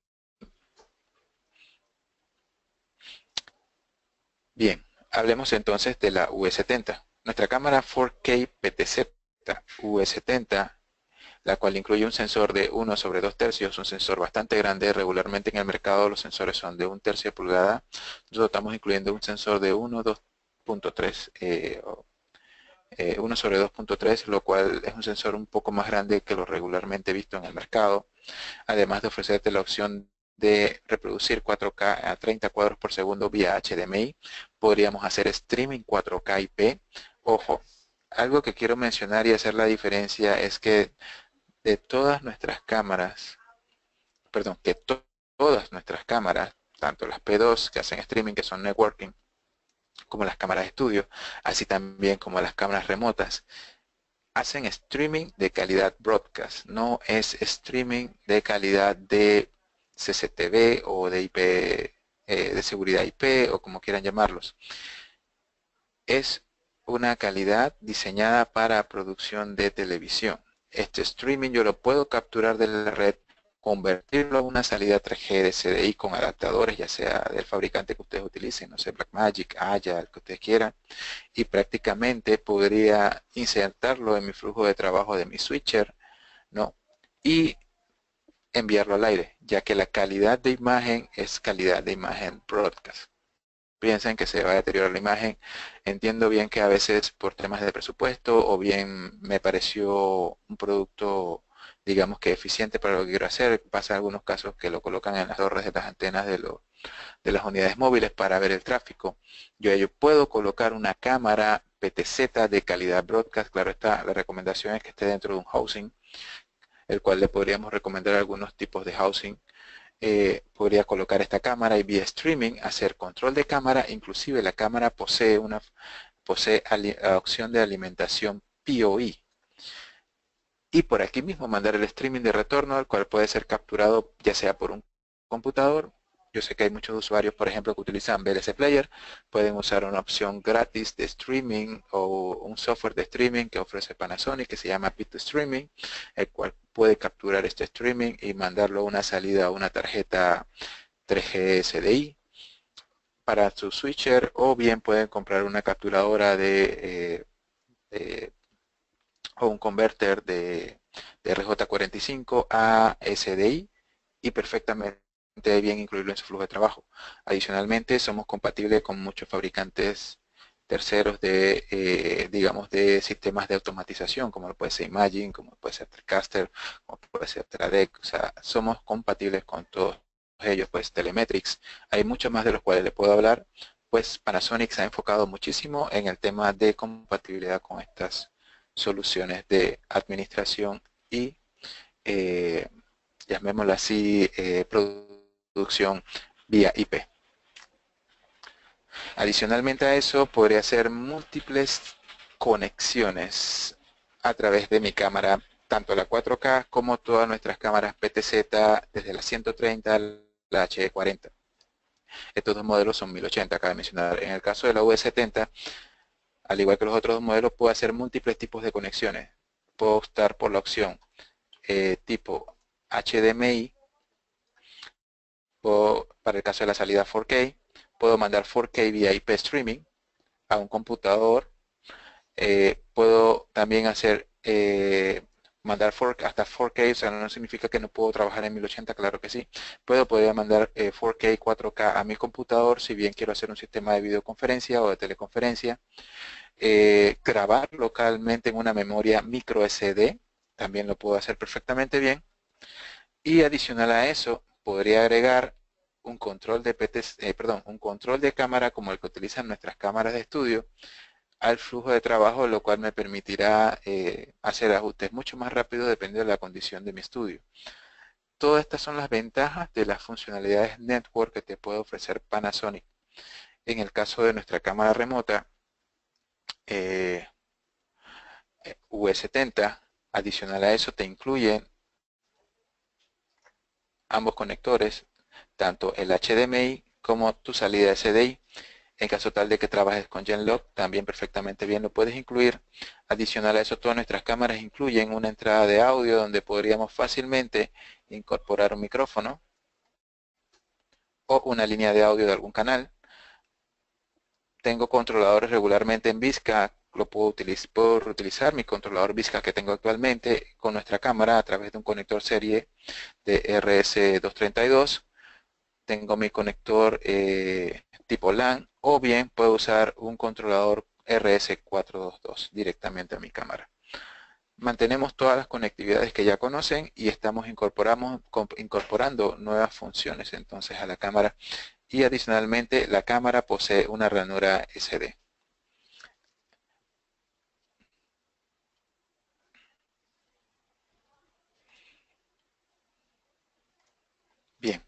Bien, hablemos entonces de la U E setenta. Nuestra cámara cuatro K P T Z U E setenta, la cual incluye un sensor de uno sobre dos tercios, un sensor bastante grande. Regularmente en el mercado los sensores son de un tercio de pulgada. Nosotros estamos incluyendo un sensor de uno, dos punto tres, eh, eh, uno sobre dos punto tres, lo cual es un sensor un poco más grande que lo regularmente visto en el mercado. Además de ofrecerte la opción de reproducir cuatro K a treinta cuadros por segundo vía H D M I, podríamos hacer streaming cuatro K I P. Ojo, algo que quiero mencionar y hacer la diferencia es que de todas nuestras cámaras, perdón, que to todas nuestras cámaras, tanto las P dos que hacen streaming, que son networking, como las cámaras de estudio, así también como las cámaras remotas, hacen streaming de calidad broadcast, no es streaming de calidad de C C T V o de I P, eh, de seguridad I P o como quieran llamarlos. Es una calidad diseñada para producción de televisión. Este streaming yo lo puedo capturar de la red, convertirlo a una salida tres G de C D I con adaptadores, ya sea del fabricante que ustedes utilicen, no sé, Blackmagic, Aya, el que ustedes quieran, y prácticamente podría insertarlo en mi flujo de trabajo de mi switcher, ¿no? Y enviarlo al aire, ya que la calidad de imagen es calidad de imagen broadcast. Piensen que se va a deteriorar la imagen. Entiendo bien que a veces por temas de presupuesto o bien me pareció un producto, digamos que eficiente para lo que quiero hacer. Pasa en algunos casos que lo colocan en las torres de las antenas de, lo, de las unidades móviles para ver el tráfico. Yo, yo puedo colocar una cámara P T Z de calidad broadcast. Claro está, la recomendación es que esté dentro de un housing, el cual le podríamos recomendar algunos tipos de housing. Eh, podría colocar esta cámara y vía streaming hacer control de cámara. Inclusive la cámara posee una posee opción de alimentación P O I, y por aquí mismo mandar el streaming de retorno, al cual puede ser capturado ya sea por un computador. Yo sé que hay muchos usuarios, por ejemplo, que utilizan V L C Player, pueden usar una opción gratis de streaming o un software de streaming que ofrece Panasonic que se llama Pit Streaming, el cual puede capturar este streaming y mandarlo a una salida a una tarjeta tres G S D I para su switcher, o bien pueden comprar una capturadora de, eh, de o un converter de, de R J cuarenta y cinco a S D I y perfectamente bien incluirlo en su flujo de trabajo. Adicionalmente, somos compatibles con muchos fabricantes terceros de, eh, digamos, de sistemas de automatización, como lo puede ser Imagine, como puede ser Telecaster, como puede ser Tradec. O sea, somos compatibles con todos ellos, pues Telemetrics. Hay muchos más de los cuales les puedo hablar, pues Panasonic se ha enfocado muchísimo en el tema de compatibilidad con estas soluciones de administración y, eh, llamémoslo así, eh, producción vía I P. Adicionalmente a eso, podría hacer múltiples conexiones a través de mi cámara, tanto la cuatro K como todas nuestras cámaras P T Z, desde la ciento treinta a la H D cuarenta. Estos dos modelos son mil ochenta, cabe mencionar. En el caso de la U E setenta, al igual que los otros dos modelos, puedo hacer múltiples tipos de conexiones. Puedo optar por la opción eh, tipo H D M I, puedo, para el caso de la salida cuatro K, puedo mandar cuatro K vía I P streaming a un computador. Eh, puedo también hacer eh, mandar hasta cuatro K, o sea, no significa que no puedo trabajar en mil ochenta, claro que sí. Puedo poder mandar eh, cuatro K, cuatro K a mi computador, si bien quiero hacer un sistema de videoconferencia o de teleconferencia. Eh, grabar localmente en una memoria micro S D, también lo puedo hacer perfectamente bien. Y adicional a eso, podría agregar un control de P T, eh, perdón, un control de cámara como el que utilizan nuestras cámaras de estudio al flujo de trabajo, lo cual me permitirá eh, hacer ajustes mucho más rápido dependiendo de la condición de mi estudio. Todas estas son las ventajas de las funcionalidades network que te puede ofrecer Panasonic. En el caso de nuestra cámara remota, eh, U S setenta. Adicional a eso te incluyen ambos conectores, tanto el H D M I como tu salida S D I. En caso tal de que trabajes con Genlock, también perfectamente bien lo puedes incluir. Adicional a eso, todas nuestras cámaras incluyen una entrada de audio donde podríamos fácilmente incorporar un micrófono o una línea de audio de algún canal. Tengo controladores regularmente en Vizca, lo puedo utilizar, puedo reutilizar mi controlador Vizca que tengo actualmente con nuestra cámara a través de un conector serie de R S doscientos treinta y dos. Tengo mi conector eh, tipo LAN, o bien puedo usar un controlador R S cuatrocientos veintidós directamente a mi cámara. Mantenemos todas las conectividades que ya conocen y estamos incorporamos, incorporando nuevas funciones entonces a la cámara, y adicionalmente la cámara posee una ranura S D. Bien,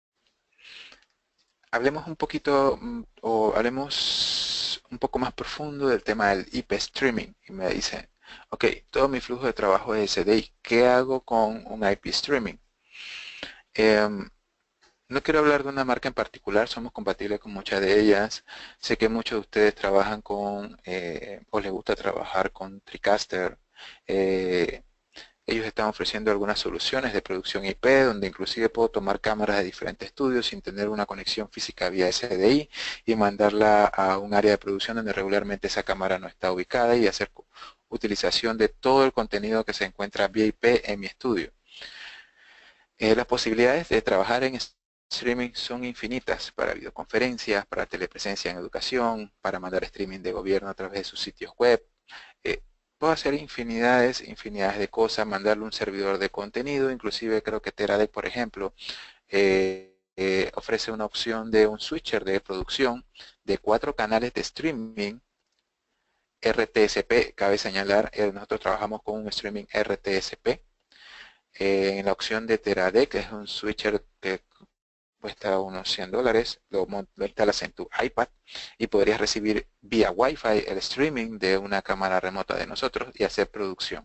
hablemos un poquito mm, o hablemos un poco más profundo del tema del I P streaming. Y me dice, ok, todo mi flujo de trabajo es S D I. ¿Qué hago con un I P streaming? Eh, no quiero hablar de una marca en particular, somos compatibles con muchas de ellas. Sé que muchos de ustedes trabajan con, eh, o les gusta trabajar con TriCaster. Eh, Ellos están ofreciendo algunas soluciones de producción I P, donde inclusive puedo tomar cámaras de diferentes estudios sin tener una conexión física vía S D I y mandarla a un área de producción donde regularmente esa cámara no está ubicada, y hacer utilización de todo el contenido que se encuentra vía I P en mi estudio. Eh, las posibilidades de trabajar en streaming son infinitas para videoconferencias, para telepresencia en educación, para mandar streaming de gobierno a través de sus sitios web. Eh, puedo hacer infinidades, infinidades de cosas, mandarle un servidor de contenido. Inclusive creo que Teradek, por ejemplo, eh, eh, ofrece una opción de un switcher de producción de cuatro canales de streaming R T S P. Cabe señalar, eh, nosotros trabajamos con un streaming R T S P. Eh, en la opción de Teradek, que es un switcher que cuesta unos cien dólares, lo, lo instalas en tu iPad y podrías recibir vía Wi-Fi el streaming de una cámara remota de nosotros y hacer producción.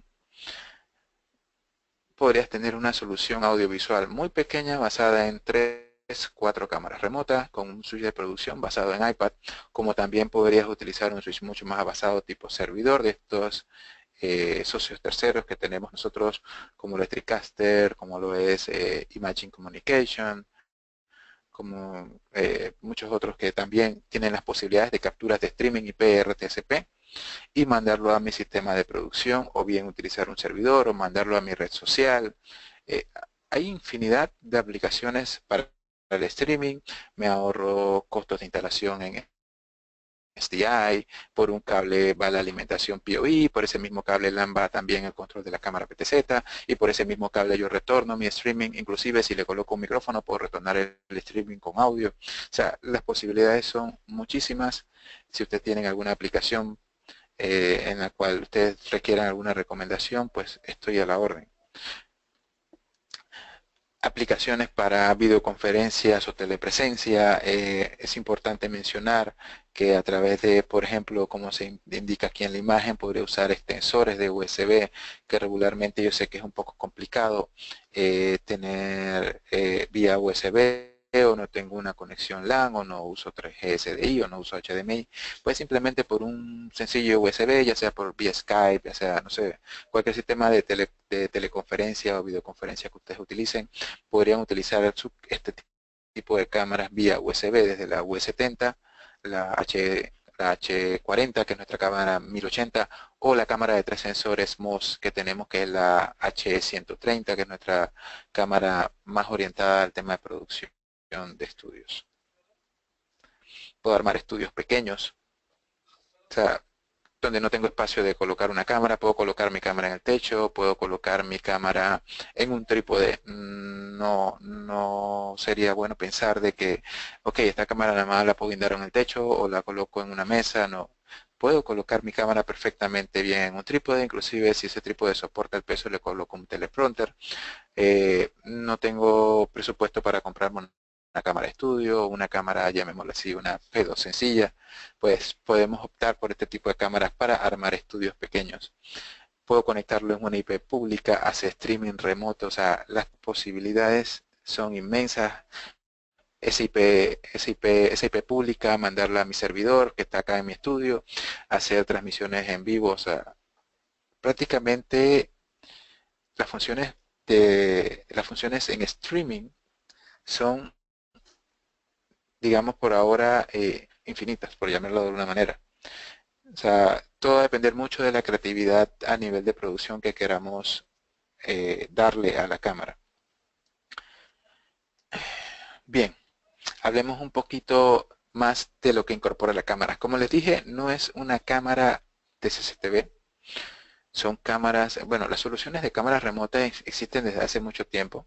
Podrías tener una solución audiovisual muy pequeña basada en tres, cuatro cámaras remotas con un switch de producción basado en iPad, como también podrías utilizar un switch mucho más avanzado tipo servidor de estos eh, socios terceros que tenemos nosotros, como lo es TriCaster, como lo es eh, Imagine Communication, como eh, muchos otros que también tienen las posibilidades de capturas de streaming I P R T S P, y mandarlo a mi sistema de producción, o bien utilizar un servidor o mandarlo a mi red social. Eh, hay infinidad de aplicaciones para el streaming. Me ahorro costos de instalación en S D I, por un cable va la alimentación P O I, por ese mismo cable LAN va también el control de la cámara P T Z, y por ese mismo cable yo retorno mi streaming. Inclusive si le coloco un micrófono puedo retornar el, el streaming con audio. O sea, las posibilidades son muchísimas. Si ustedes tienen alguna aplicación eh, en la cual ustedes requieran alguna recomendación, pues estoy a la orden. Aplicaciones para videoconferencias o telepresencia. Eh, es importante mencionar que a través de, por ejemplo, como se indica aquí en la imagen, podría usar extensores de U S B, que regularmente yo sé que es un poco complicado eh, tener eh, vía U S B, o no tengo una conexión LAN, o no uso tres G S D I, o no uso H D M I. Pues simplemente por un sencillo U S B, ya sea por vía Skype, ya sea, no sé, cualquier sistema de, tele, de teleconferencia o videoconferencia que ustedes utilicen, podrían utilizar este tipo de cámaras vía U S B, desde la U S setenta, la H, la H cuarenta, que es nuestra cámara mil ochenta, o la cámara de tres sensores M O S que tenemos, que es la H ciento treinta, que es nuestra cámara más orientada al tema de producción de estudios. Puedo armar estudios pequeños, o sea, donde no tengo espacio de colocar una cámara, puedo colocar mi cámara en el techo, puedo colocar mi cámara en un trípode. No, no sería bueno pensar de que, ok, esta cámara nada más la puedo guindar en el techo o la coloco en una mesa. No, puedo colocar mi cámara perfectamente bien en un trípode. Inclusive si ese trípode soporta el peso, le coloco un teleprompter. Eh, no tengo presupuesto para comprarme una una cámara de estudio, una cámara, llamémosla así, una P dos sencilla, pues podemos optar por este tipo de cámaras para armar estudios pequeños. Puedo conectarlo en una I P pública, hacer streaming remoto, o sea, las posibilidades son inmensas. Esa I P, esa I P, esa I P pública, mandarla a mi servidor que está acá en mi estudio, hacer transmisiones en vivo, o sea, prácticamente las funciones de las funciones en streaming son, digamos, por ahora eh, infinitas, por llamarlo de alguna manera. O sea, todo va a depender mucho de la creatividad a nivel de producción que queramos eh, darle a la cámara. Bien, hablemos un poquito más de lo que incorpora la cámara. Como les dije, no es una cámara de C C T V. Son cámaras, bueno, las soluciones de cámaras remotas existen desde hace mucho tiempo.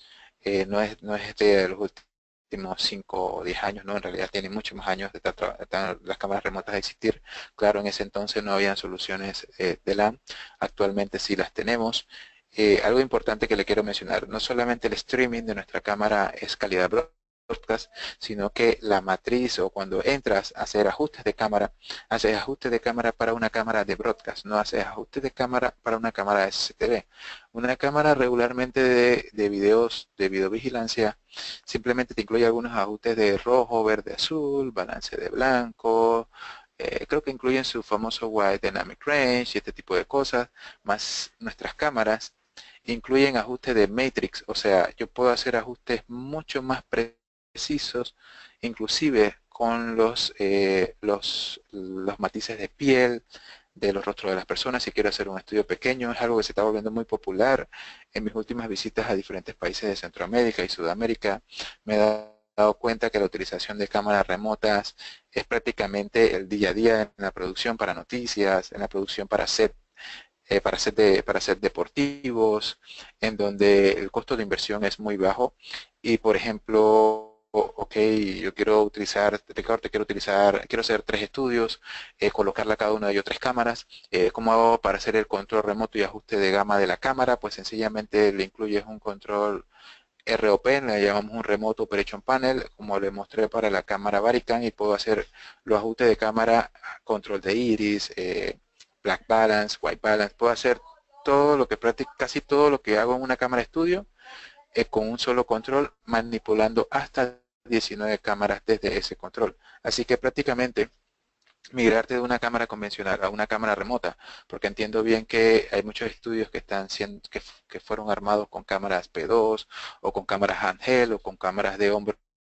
Eh, no es, no es de los últimos cinco o diez años, no, en realidad tiene muchos más años de estar las cámaras remotas de existir. Claro, en ese entonces no habían soluciones eh, de LAN, actualmente sí las tenemos. Eh, algo importante que le quiero mencionar, no solamente el streaming de nuestra cámara es calidad broadcast, sino que la matriz o cuando entras a hacer ajustes de cámara, haces ajustes de cámara para una cámara de broadcast, no haces ajustes de cámara para una cámara de C C T V. Una cámara regularmente de, de videos, de videovigilancia, simplemente te incluye algunos ajustes de rojo, verde, azul, balance de blanco, eh, creo que incluyen su famoso Wide Dynamic Range y este tipo de cosas, más nuestras cámaras incluyen ajustes de matrix, o sea, yo puedo hacer ajustes mucho más precisos, inclusive con los, eh, los, los matices de piel, de los rostros de las personas. Si quiero hacer un estudio pequeño, es algo que se está volviendo muy popular. En mis últimas visitas a diferentes países de Centroamérica y Sudamérica, me he dado cuenta que la utilización de cámaras remotas es prácticamente el día a día en la producción para noticias, en la producción para set, eh, para set, de, para set deportivos, en donde el costo de inversión es muy bajo. Y, por ejemplo, ok, yo quiero utilizar, Ricardo, quiero utilizar, quiero hacer tres estudios, eh, colocarle a cada una de ellos tres cámaras. Eh, ¿Cómo hago para hacer el control remoto y ajuste de gama de la cámara? Pues sencillamente le incluyes un control R O P, le llamamos un Remote Operation Panel, como le mostré para la cámara Varicam, y puedo hacer los ajustes de cámara, control de iris, eh, black balance, white balance, puedo hacer todo lo que casi todo lo que hago en una cámara estudio eh, con un solo control, manipulando hasta diecinueve cámaras desde ese control. Así que prácticamente migrarte de una cámara convencional a una cámara remota, porque entiendo bien que hay muchos estudios que están siendo, que, que fueron armados con cámaras P dos o con cámaras handheld o con cámaras de hombro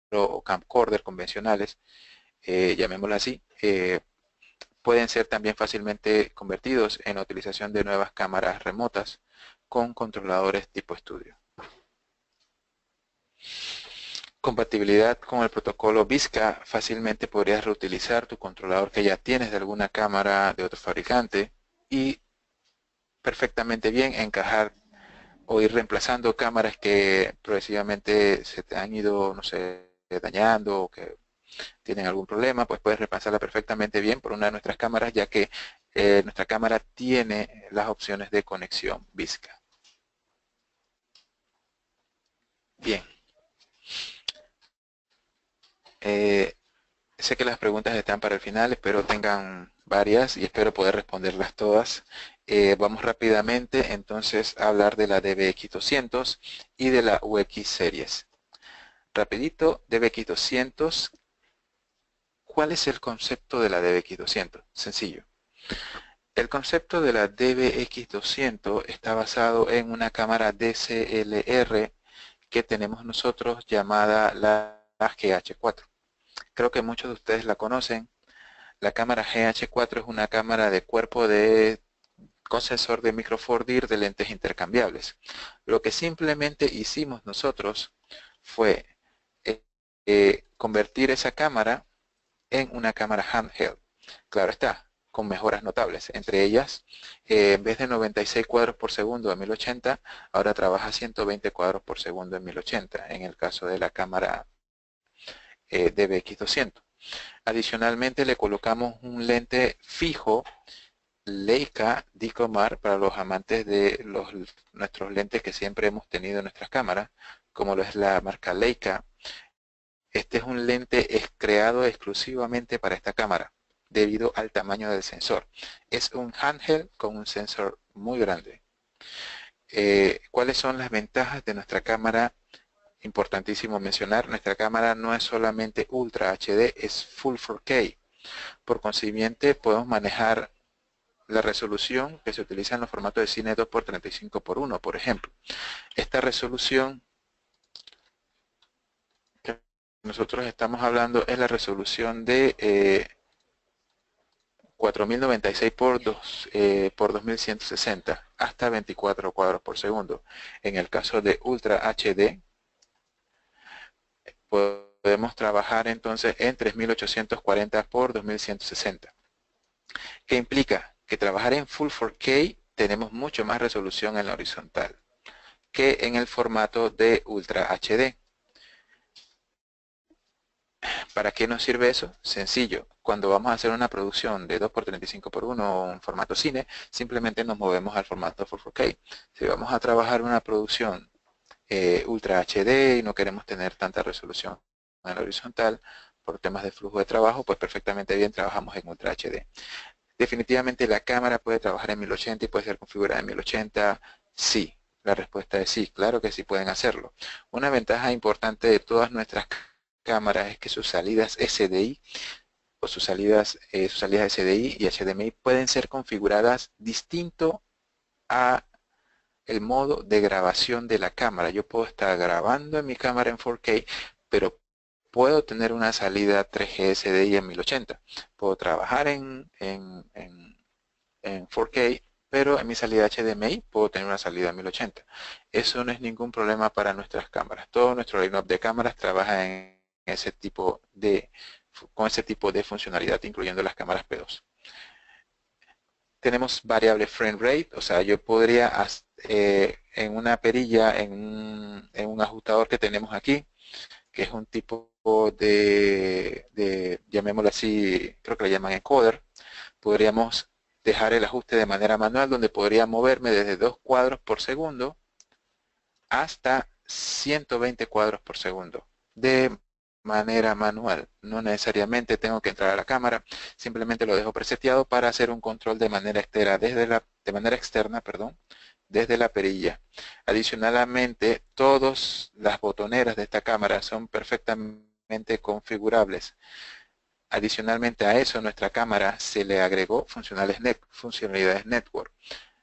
o camcorder convencionales, eh, llamémoslo así, eh, pueden ser también fácilmente convertidos en la utilización de nuevas cámaras remotas con controladores tipo estudio. Compatibilidad con el protocolo VISCA, fácilmente podrías reutilizar tu controlador que ya tienes de alguna cámara de otro fabricante y perfectamente bien encajar o ir reemplazando cámaras que progresivamente se te han ido, no sé, dañando o que tienen algún problema, pues puedes reemplazarla perfectamente bien por una de nuestras cámaras, ya que eh, nuestra cámara tiene las opciones de conexión VISCA. Bien. Eh, sé que las preguntas están para el final, espero tengan varias y espero poder responderlas todas. Eh, vamos rápidamente entonces a hablar de la D B X doscientos y de la U X Series. Rapidito, D B X doscientos. ¿Cuál es el concepto de la D B X doscientos? Sencillo. El concepto de la D B X doscientos está basado en una cámara D S L R que tenemos nosotros llamada la G H cuatro. Creo que muchos de ustedes la conocen. La cámara G H cuatro es una cámara de cuerpo de con sensor de micro four D de lentes intercambiables. Lo que simplemente hicimos nosotros fue eh, eh, convertir esa cámara en una cámara handheld. Claro está, con mejoras notables. Entre ellas, eh, en vez de noventa y seis cuadros por segundo en mil ochenta, ahora trabaja ciento veinte cuadros por segundo en mil ochenta, en el caso de la cámara eh, D B X doscientos. Adicionalmente le colocamos un lente fijo Leica Dicomar para los amantes de los, nuestros lentes que siempre hemos tenido en nuestras cámaras, como lo es la marca Leica. Este es un lente es creado exclusivamente para esta cámara, debido al tamaño del sensor. Es un handheld con un sensor muy grande. Eh, ¿Cuáles son las ventajas de nuestra cámara? Importantísimo mencionar, nuestra cámara no es solamente Ultra H D, es Full cuatro K. Por consiguiente, podemos manejar la resolución que se utiliza en los formatos de cine dos por treinta y cinco por uno, por ejemplo. Esta resolución que nosotros estamos hablando es la resolución de eh, cuatro mil noventa y seis por, dos, eh, por dos mil ciento sesenta hasta veinticuatro cuadros por segundo. En el caso de Ultra H D, podemos trabajar entonces en tres mil ochocientos cuarenta por dos mil ciento sesenta. ¿Qué implica? Que trabajar en Full cuatro K tenemos mucho más resolución en la horizontal que en el formato de Ultra H D. ¿Para qué nos sirve eso? Sencillo. Cuando vamos a hacer una producción de dos por treinta y cinco por uno o un formato cine, simplemente nos movemos al formato Full cuatro K. Si vamos a trabajar una producción eh, Ultra H D y no queremos tener tanta resolución en la horizontal por temas de flujo de trabajo, pues perfectamente bien trabajamos en Ultra H D. Definitivamente la cámara puede trabajar en mil ochenta y puede ser configurada en mil ochenta. Sí, la respuesta es sí, claro que sí pueden hacerlo. Una ventaja importante de todas nuestras cámaras es que sus salidas S D I o sus salidas, eh, sus salidas S D I y H D M I pueden ser configuradas distinto a el modo de grabación de la cámara. Yo puedo estar grabando en mi cámara en cuatro K, pero puedo tener una salida tres G S D I en mil ochenta. Puedo trabajar en, en, en, en cuatro K, pero en mi salida H D M I puedo tener una salida en mil ochenta. Eso no es ningún problema para nuestras cámaras. Todo nuestro line-up de cámaras trabaja en ese tipo de, con ese tipo de funcionalidad, incluyendo las cámaras P dos. Tenemos variable frame rate, o sea, yo podría eh, en una perilla, en un, en un ajustador que tenemos aquí, que es un tipo de, de, llamémoslo así, creo que le llaman encoder, podríamos dejar el ajuste de manera manual, donde podría moverme desde dos cuadros por segundo hasta ciento veinte cuadros por segundo, de manera manual. No necesariamente tengo que entrar a la cámara, simplemente lo dejo preseteado para hacer un control de manera externa, desde la, de manera externa, perdón, desde la perilla. Adicionalmente, todas las botoneras de esta cámara son perfectamente configurables. Adicionalmente a eso, nuestra cámara se le agregó net, funcionalidades network.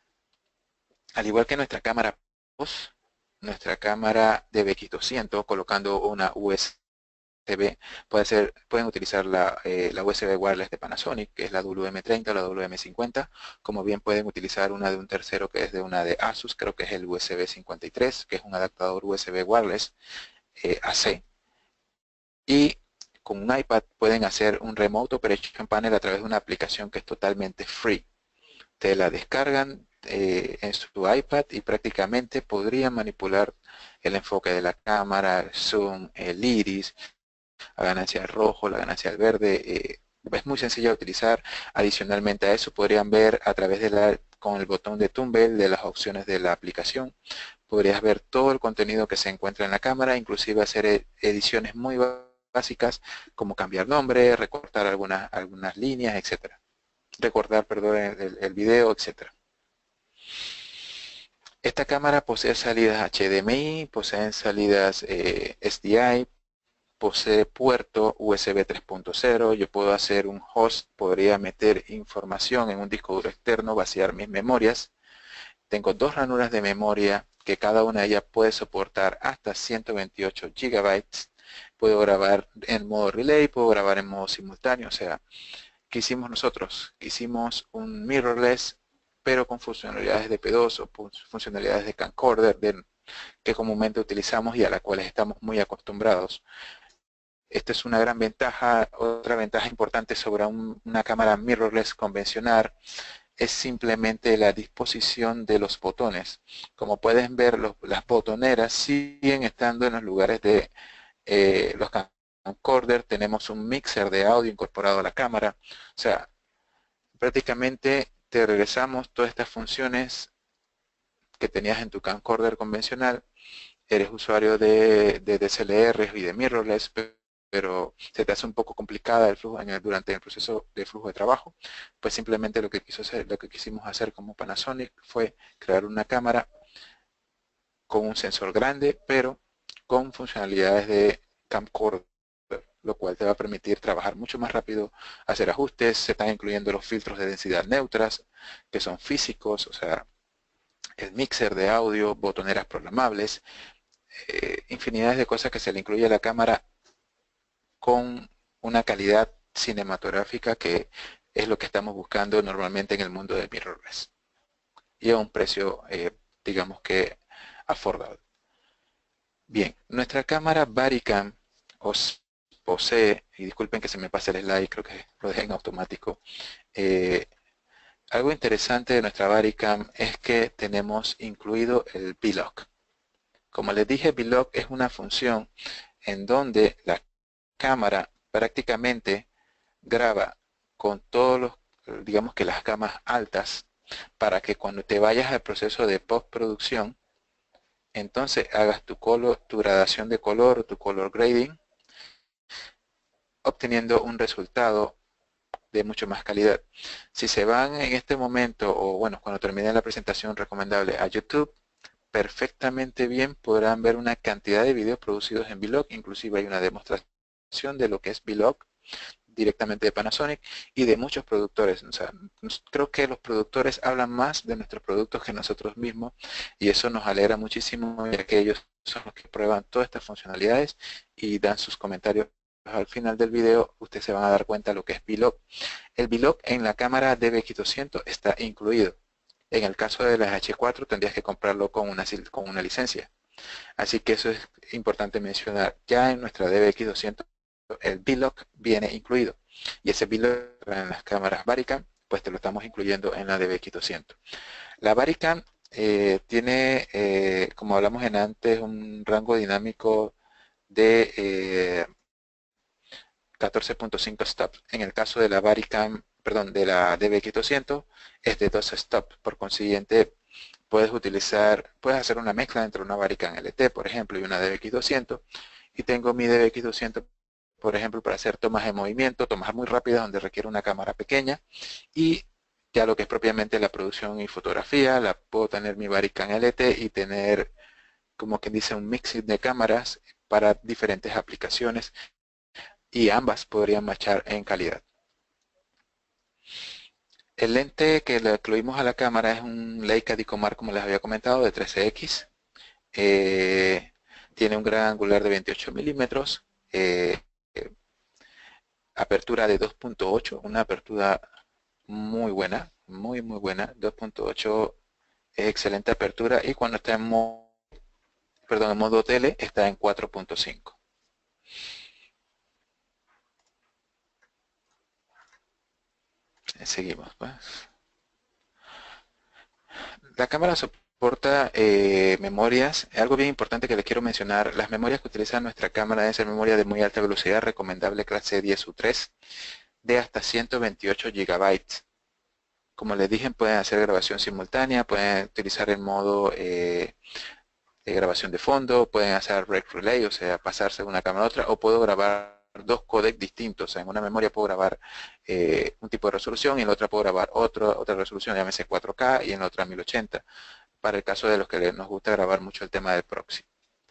Al igual que nuestra cámara nuestra cámara de B X doscientos, colocando una U S B, puede ser, pueden utilizar la, eh, la U S B wireless de Panasonic, que es la W M treinta o la W M cincuenta, como bien pueden utilizar una de un tercero que es de una de Asus, creo que es el U S B cincuenta y tres, que es un adaptador U S B wireless eh, A C. Y con un iPad pueden hacer un Remote Operation Panel a través de una aplicación que es totalmente free. Te la descargan eh, en su iPad y prácticamente podrían manipular el enfoque de la cámara, el zoom, el iris, la ganancia del rojo, la ganancia del verde. Eh, es muy sencillo de utilizar. Adicionalmente a eso podrían ver a través de la, con el botón de Tumble de las opciones de la aplicación, podrías ver todo el contenido que se encuentra en la cámara, inclusive hacer ediciones muy básicas como cambiar nombre, recortar algunas, algunas líneas, etcétera. Recortar, perdón, el, el video, etcétera. Esta cámara posee salidas H D M I, posee salidas eh, S D I, posee puerto U S B tres punto cero. Yo puedo hacer un host, podría meter información en un disco duro externo, vaciar mis memorias. Tengo dos ranuras de memoria que cada una de ellas puede soportar hasta ciento veintiocho gigabytes. Puedo grabar en modo relay, puedo grabar en modo simultáneo. O sea, ¿qué hicimos nosotros? Hicimos un mirrorless, pero con funcionalidades de P dos o funcionalidades de camcorder de, que comúnmente utilizamos y a las cuales estamos muy acostumbrados. Esta es una gran ventaja. Otra ventaja importante sobre un, una cámara mirrorless convencional es simplemente la disposición de los botones. Como pueden ver, los, las botoneras siguen estando en los lugares de eh, los camcorder. Tenemos un mixer de audio incorporado a la cámara. O sea, prácticamente te regresamos todas estas funciones que tenías en tu camcorder convencional. Eres usuario de, de D S L R y de mirrorless, pero se te hace un poco complicada el flujo, en el- durante el proceso de flujo de trabajo, pues simplemente lo que, quiso hacer, lo que quisimos hacer como Panasonic fue crear una cámara con un sensor grande, pero con funcionalidades de camcorder, lo cual te va a permitir trabajar mucho más rápido, hacer ajustes. Se están incluyendo los filtros de densidad neutras, que son físicos, o sea, el mixer de audio, botoneras programables, eh, infinidades de cosas que se le incluye a la cámara con una calidad cinematográfica que es lo que estamos buscando normalmente en el mundo de mirrorless. Y a un precio, eh, digamos que, affordable. Bien, nuestra cámara Bodycam os posee, y disculpen que se me pase el slide, creo que lo dejé en automático. Eh, algo interesante de nuestra Bodycam es que tenemos incluido el V-Lock. Como les dije, V-Lock es una función en donde la cámara prácticamente graba con todos los, digamos que las gamas altas, para que cuando te vayas al proceso de postproducción, entonces hagas tu color, tu gradación de color, tu color grading, obteniendo un resultado de mucho más calidad. Si se van en este momento, o bueno, cuando termine la presentación recomendable a YouTube, perfectamente bien podrán ver una cantidad de videos producidos en V-Log, inclusive hay una demostración de lo que es V-Log directamente de Panasonic y de muchos productores. O sea, creo que los productores hablan más de nuestros productos que nosotros mismos y eso nos alegra muchísimo, ya que ellos son los que prueban todas estas funcionalidades y dan sus comentarios. Al final del video ustedes se van a dar cuenta de lo que es V-Log. El V-Log en la cámara D V X doscientos está incluido. En el caso de las H cuatro tendrías que comprarlo con una, con una licencia. Así que eso es importante mencionar. Ya en nuestra D V X doscientos el V-Log viene incluido. Y ese V-Log en las cámaras Bodycam, pues te lo estamos incluyendo en la D V X doscientos. La Bodycam eh, tiene, eh, como hablamos en antes, un rango dinámico de eh, catorce punto cinco stops. En el caso de la Bodycam, perdón, de la D V X doscientos, es de doce stops. Por consiguiente, puedes utilizar, puedes hacer una mezcla entre una Bodycam L T, por ejemplo, y una D V X doscientos. Y tengo mi D V X doscientos, por ejemplo, para hacer tomas de movimiento, tomas muy rápidas donde requiere una cámara pequeña. Y ya lo que es propiamente la producción y fotografía, la puedo tener mi Bodycam L T y tener, como quien dice, un mixing de cámaras para diferentes aplicaciones. Y ambas podrían marchar en calidad. El lente que le incluimos a la cámara es un Leica Dicomar, como les había comentado, de trece equis. Eh, tiene un gran angular de veintiocho milímetros, eh, eh, apertura de dos punto ocho, una apertura muy buena, muy muy buena. dos punto ocho es excelente apertura y cuando está en modo, perdón, en modo tele está en cuatro punto cinco. Seguimos, pues. La cámara soporta eh, memorias. Algo bien importante que les quiero mencionar, las memorias que utiliza nuestra cámara es en memoria de muy alta velocidad, recomendable clase diez U tres, de hasta ciento veintiocho gigabytes. Como les dije, pueden hacer grabación simultánea, pueden utilizar el modo eh, de grabación de fondo, pueden hacer rec relay, o sea, pasarse de una cámara a otra, o puedo grabar dos codecs distintos. En una memoria puedo grabar eh, un tipo de resolución y en la otra puedo grabar otro, otra resolución, llámese cuatro K, y en la otra mil ochenta, para el caso de los que nos gusta grabar mucho el tema del proxy.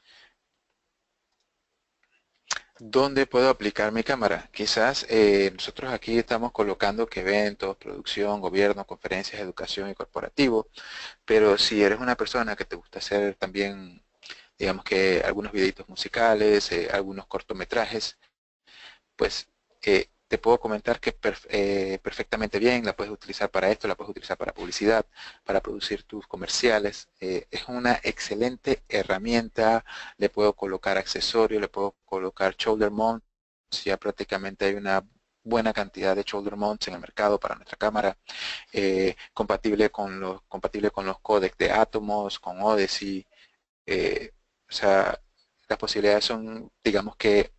¿Dónde puedo aplicar mi cámara? Quizás eh, nosotros aquí estamos colocando que eventos, producción, gobierno, conferencias, educación y corporativo, pero si eres una persona que te gusta hacer también, digamos que algunos videitos musicales, eh, algunos cortometrajes, pues eh, te puedo comentar que perf eh, perfectamente bien, la puedes utilizar para esto, la puedes utilizar para publicidad, para producir tus comerciales. Eh, es una excelente herramienta, le puedo colocar accesorios, le puedo colocar shoulder mounts, ya prácticamente hay una buena cantidad de shoulder mounts en el mercado para nuestra cámara, eh, compatible, con los, compatible con los códecs de Atomos, con Odyssey, eh, o sea, las posibilidades son, digamos que,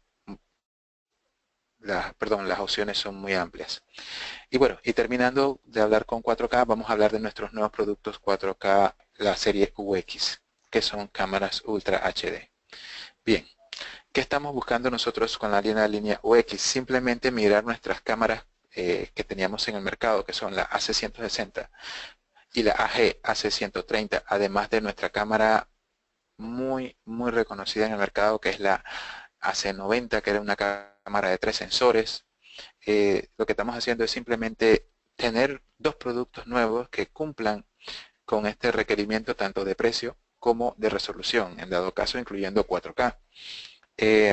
las, perdón, las opciones son muy amplias. Y bueno, y terminando de hablar con cuatro K, vamos a hablar de nuestros nuevos productos cuatro K, la serie U X, que son cámaras Ultra H D. Bien, ¿Qué estamos buscando nosotros con la línea, línea U X? Simplemente mirar nuestras cámaras eh, que teníamos en el mercado, que son la A C ciento sesenta y la A G A C ciento treinta, además de nuestra cámara muy, muy reconocida en el mercado, que es la A C noventa, que era una cámara de tres sensores. Eh, lo que estamos haciendo es simplemente tener dos productos nuevos que cumplan con este requerimiento tanto de precio como de resolución, en dado caso incluyendo cuatro K. Eh,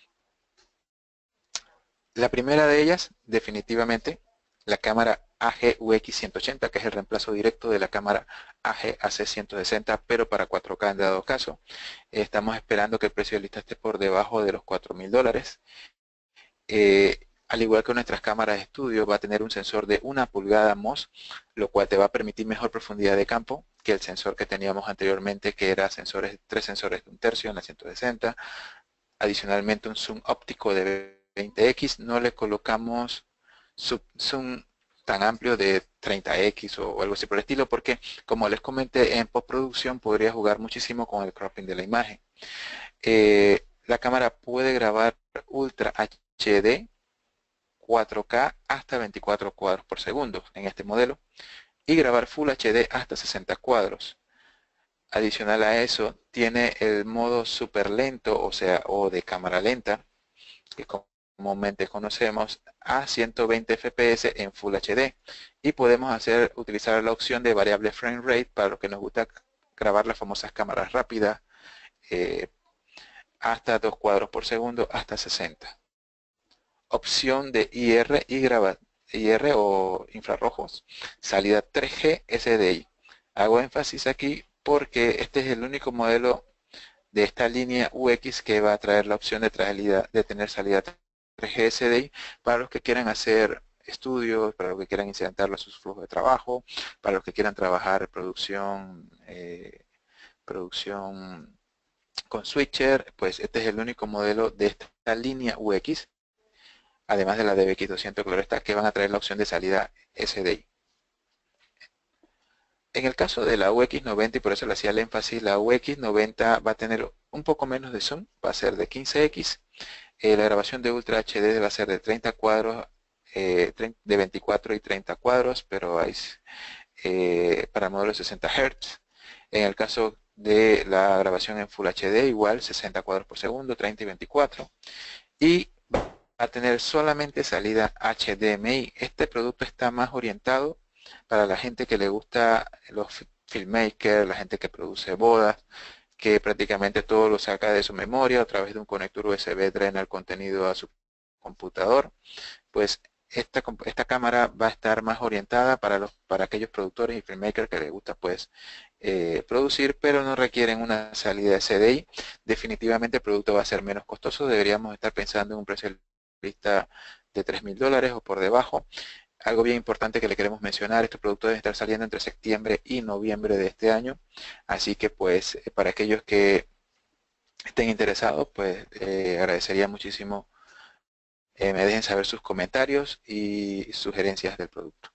la primera de ellas, definitivamente, la cámara A G U X ciento ochenta, que es el reemplazo directo de la cámara A G A C ciento sesenta, pero para cuatro K en dado caso. Eh, estamos esperando que el precio de lista esté por debajo de los cuatro mil dólares. Eh, al igual que nuestras cámaras de estudio, va a tener un sensor de una pulgada M O S, lo cual te va a permitir mejor profundidad de campo que el sensor que teníamos anteriormente, que era sensores, tres sensores de un tercio en la ciento sesenta. Adicionalmente, un zoom óptico de veinte equis. No le colocamos zoom tan amplio de treinta equis o algo así por el estilo, porque como les comenté, en postproducción podría jugar muchísimo con el cropping de la imagen. Eh, la cámara puede grabar Ultra H D cuatro K hasta veinticuatro cuadros por segundo en este modelo y grabar Full H D hasta sesenta cuadros. Adicional a eso, tiene el modo super lento, o sea, o de cámara lenta, que comúnmente conocemos, a ciento veinte F P S en Full H D. Y podemos hacer, utilizar la opción de variable frame rate para los que nos gusta grabar las famosas cámaras rápidas, eh, hasta dos cuadros por segundo, hasta sesenta. Opción de I R y graba, I R o infrarrojos, salida tres G S D I. Hago énfasis aquí porque este es el único modelo de esta línea U X que va a traer la opción de, traer, de tener salida tres G S D I para los que quieran hacer estudios, para los que quieran incidentarlo a sus flujos de trabajo, para los que quieran trabajar producción, eh, producción con switcher. Pues este es el único modelo de esta línea U X, además de la D B X doscientos, claro está, que van a traer la opción de salida S D I. En el caso de la U X noventa, y por eso le hacía el énfasis, la U X noventa va a tener un poco menos de zoom, va a ser de quince equis. Eh, la grabación de Ultra H D va a ser de treinta cuadros, eh, de veinticuatro y treinta cuadros, pero hay eh, para el modelo de sesenta hertz. En el caso de la grabación en Full H D, igual sesenta cuadros por segundo, treinta y veinticuatro. Y va a tener solamente salida H D M I. Este producto está más orientado para la gente que le gusta los filmmakers, la gente que produce bodas, que prácticamente todo lo saca de su memoria a través de un conector U S B, drena el contenido a su computador. Pues esta, esta cámara va a estar más orientada para, los, para aquellos productores y filmmakers que les gusta pues eh, producir, pero no requieren una salida S D I. Definitivamente el producto va a ser menos costoso. Deberíamos estar pensando en un precio de lista de tres mil dólares o por debajo. Algo bien importante que le queremos mencionar, este producto debe estar saliendo entre septiembre y noviembre de este año, así que pues para aquellos que estén interesados, pues eh, agradecería muchísimo eh, me dejen saber sus comentarios y sugerencias del producto.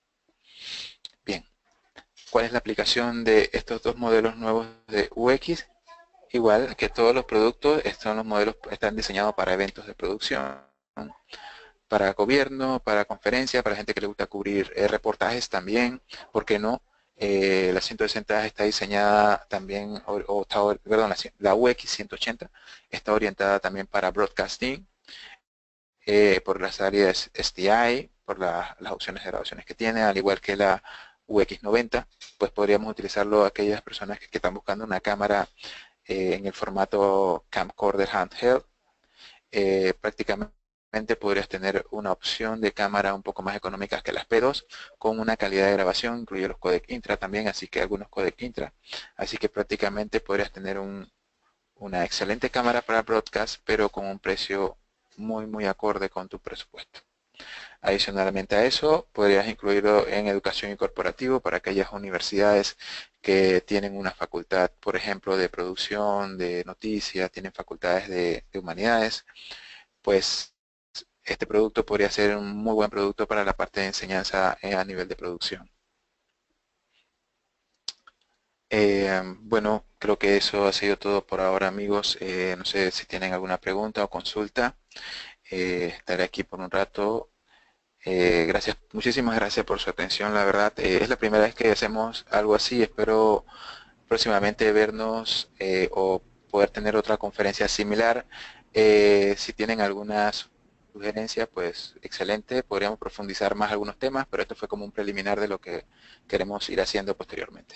Bien, ¿cuál es la aplicación de estos dos modelos nuevos de U X? Igual que todos los productos, estos los modelos están diseñados para eventos de producción, para gobierno, para conferencias, para gente que le gusta cubrir eh, reportajes también, ¿por qué no? Eh, la ciento sesenta está diseñada también, o, o está, perdón, la, la U X ciento ochenta está orientada también para broadcasting, eh, por las áreas S T I, por la, las opciones de grabaciones que tiene, al igual que la U X noventa, pues podríamos utilizarlo a aquellas personas que, que están buscando una cámara eh, en el formato camcorder handheld. Eh, prácticamente podrías tener una opción de cámara un poco más económica que las P dos, con una calidad de grabación, incluye los codec intra también, así que algunos codec intra, así que prácticamente podrías tener un, una excelente cámara para broadcast, pero con un precio muy muy acorde con tu presupuesto. Adicionalmente a eso, podrías incluirlo en educación y corporativo para aquellas universidades que tienen una facultad, por ejemplo, de producción, de noticias, tienen facultades de, de humanidades, pues este producto podría ser un muy buen producto para la parte de enseñanza a nivel de producción. Eh, bueno, creo que eso ha sido todo por ahora, amigos. Eh, no sé si tienen alguna pregunta o consulta. Eh, estaré aquí por un rato. Eh, gracias, muchísimas gracias por su atención. La verdad, eh, es la primera vez que hacemos algo así. Espero próximamente vernos eh, o poder tener otra conferencia similar. Eh, si tienen alguna sugerencia, pues excelente. Podríamos profundizar más algunos temas, pero esto fue como un preliminar de lo que queremos ir haciendo posteriormente.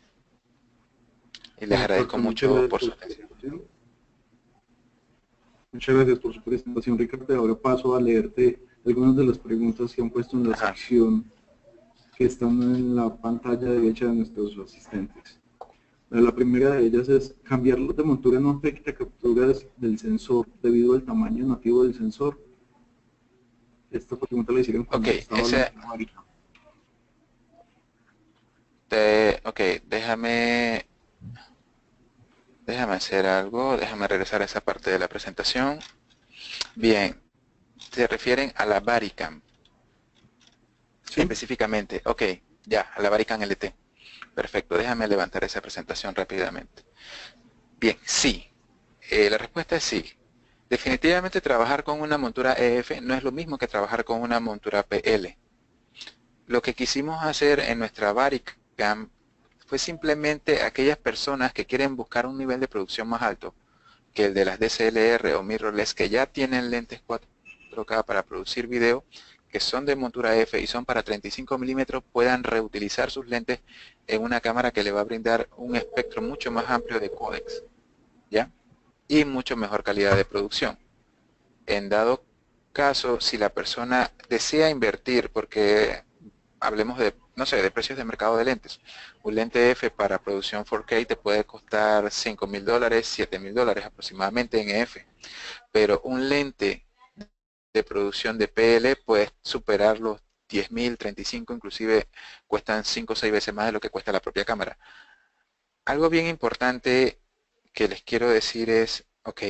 Y les agradezco Perfecto, muchas mucho gracias por su por su atención. presentación. Muchas gracias por su presentación, Ricardo. Ahora paso a leerte algunas de las preguntas que han puesto en la Ajá. sección que están en la pantalla derecha de nuestros asistentes. La primera de ellas es, ¿cambiar de montura no afecta capturas del sensor debido al tamaño nativo del sensor? Esta pregunta la hicieron Ok, cuando se estaba hablando ese, de la varita. te- ok, déjame, déjame hacer algo, déjame regresar a esa parte de la presentación. Bien, se refieren a la Varicam, ¿Sí? específicamente. Ok, ya, a la Varicam L T. Perfecto, déjame levantar esa presentación rápidamente. Bien, sí. Eh, la respuesta es sí. Definitivamente trabajar con una montura E F no es lo mismo que trabajar con una montura P L. Lo que quisimos hacer en nuestra Varicam fue simplemente aquellas personas que quieren buscar un nivel de producción más alto que el de las D S L R o mirrorless que ya tienen lentes cuatro K para producir video, que son de montura F y son para treinta y cinco milímetros, puedan reutilizar sus lentes en una cámara que le va a brindar un espectro mucho más amplio de códecs, ¿ya? Y mucho mejor calidad de producción. En dado caso, si la persona desea invertir, porque hablemos de, no sé, de precios de mercado de lentes. Un lente F para producción cuatro K te puede costar cinco mil dólares, siete mil dólares aproximadamente en F. Pero un lente de producción de P L puede superar los diez mil, treinta y cinco, inclusive cuestan cinco o seis veces más de lo que cuesta la propia cámara. Algo bien importante que les quiero decir es, ok,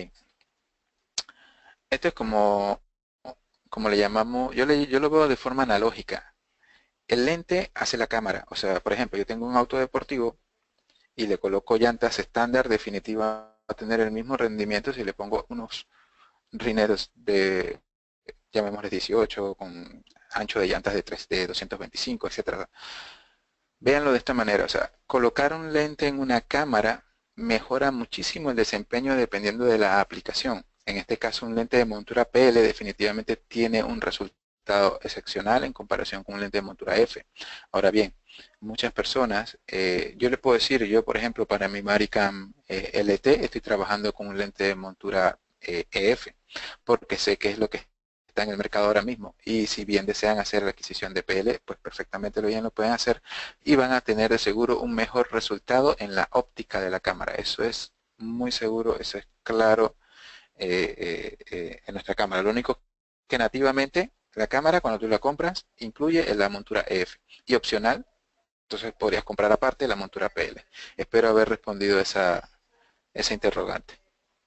esto es como, como le llamamos, yo, le, yo lo veo de forma analógica. El lente hace la cámara. O sea, por ejemplo, yo tengo un auto deportivo y le coloco llantas estándar, definitiva va a tener el mismo rendimiento si le pongo unos rineros de, llamémosle dieciocho, con ancho de llantas de, tres, de doscientos veinticinco, etcétera. Véanlo de esta manera, o sea, colocar un lente en una cámara mejora muchísimo el desempeño dependiendo de la aplicación. En este caso, un lente de montura P L definitivamente tiene un resultado excepcional en comparación con un lente de montura F. Ahora bien, muchas personas, eh, yo le puedo decir, yo por ejemplo para mi Maricam eh, L T estoy trabajando con un lente de montura eh, E F, porque sé que es lo que está en el mercado ahora mismo. Y si bien desean hacer la adquisición de P L, pues perfectamente lo bien lo pueden hacer y van a tener de seguro un mejor resultado en la óptica de la cámara. Eso es muy seguro, eso es claro eh, eh, eh, en nuestra cámara. Lo único que nativamente la cámara, cuando tú la compras, incluye la montura E F y opcional, entonces podrías comprar aparte la montura P L. Espero haber respondido esa, esa interrogante.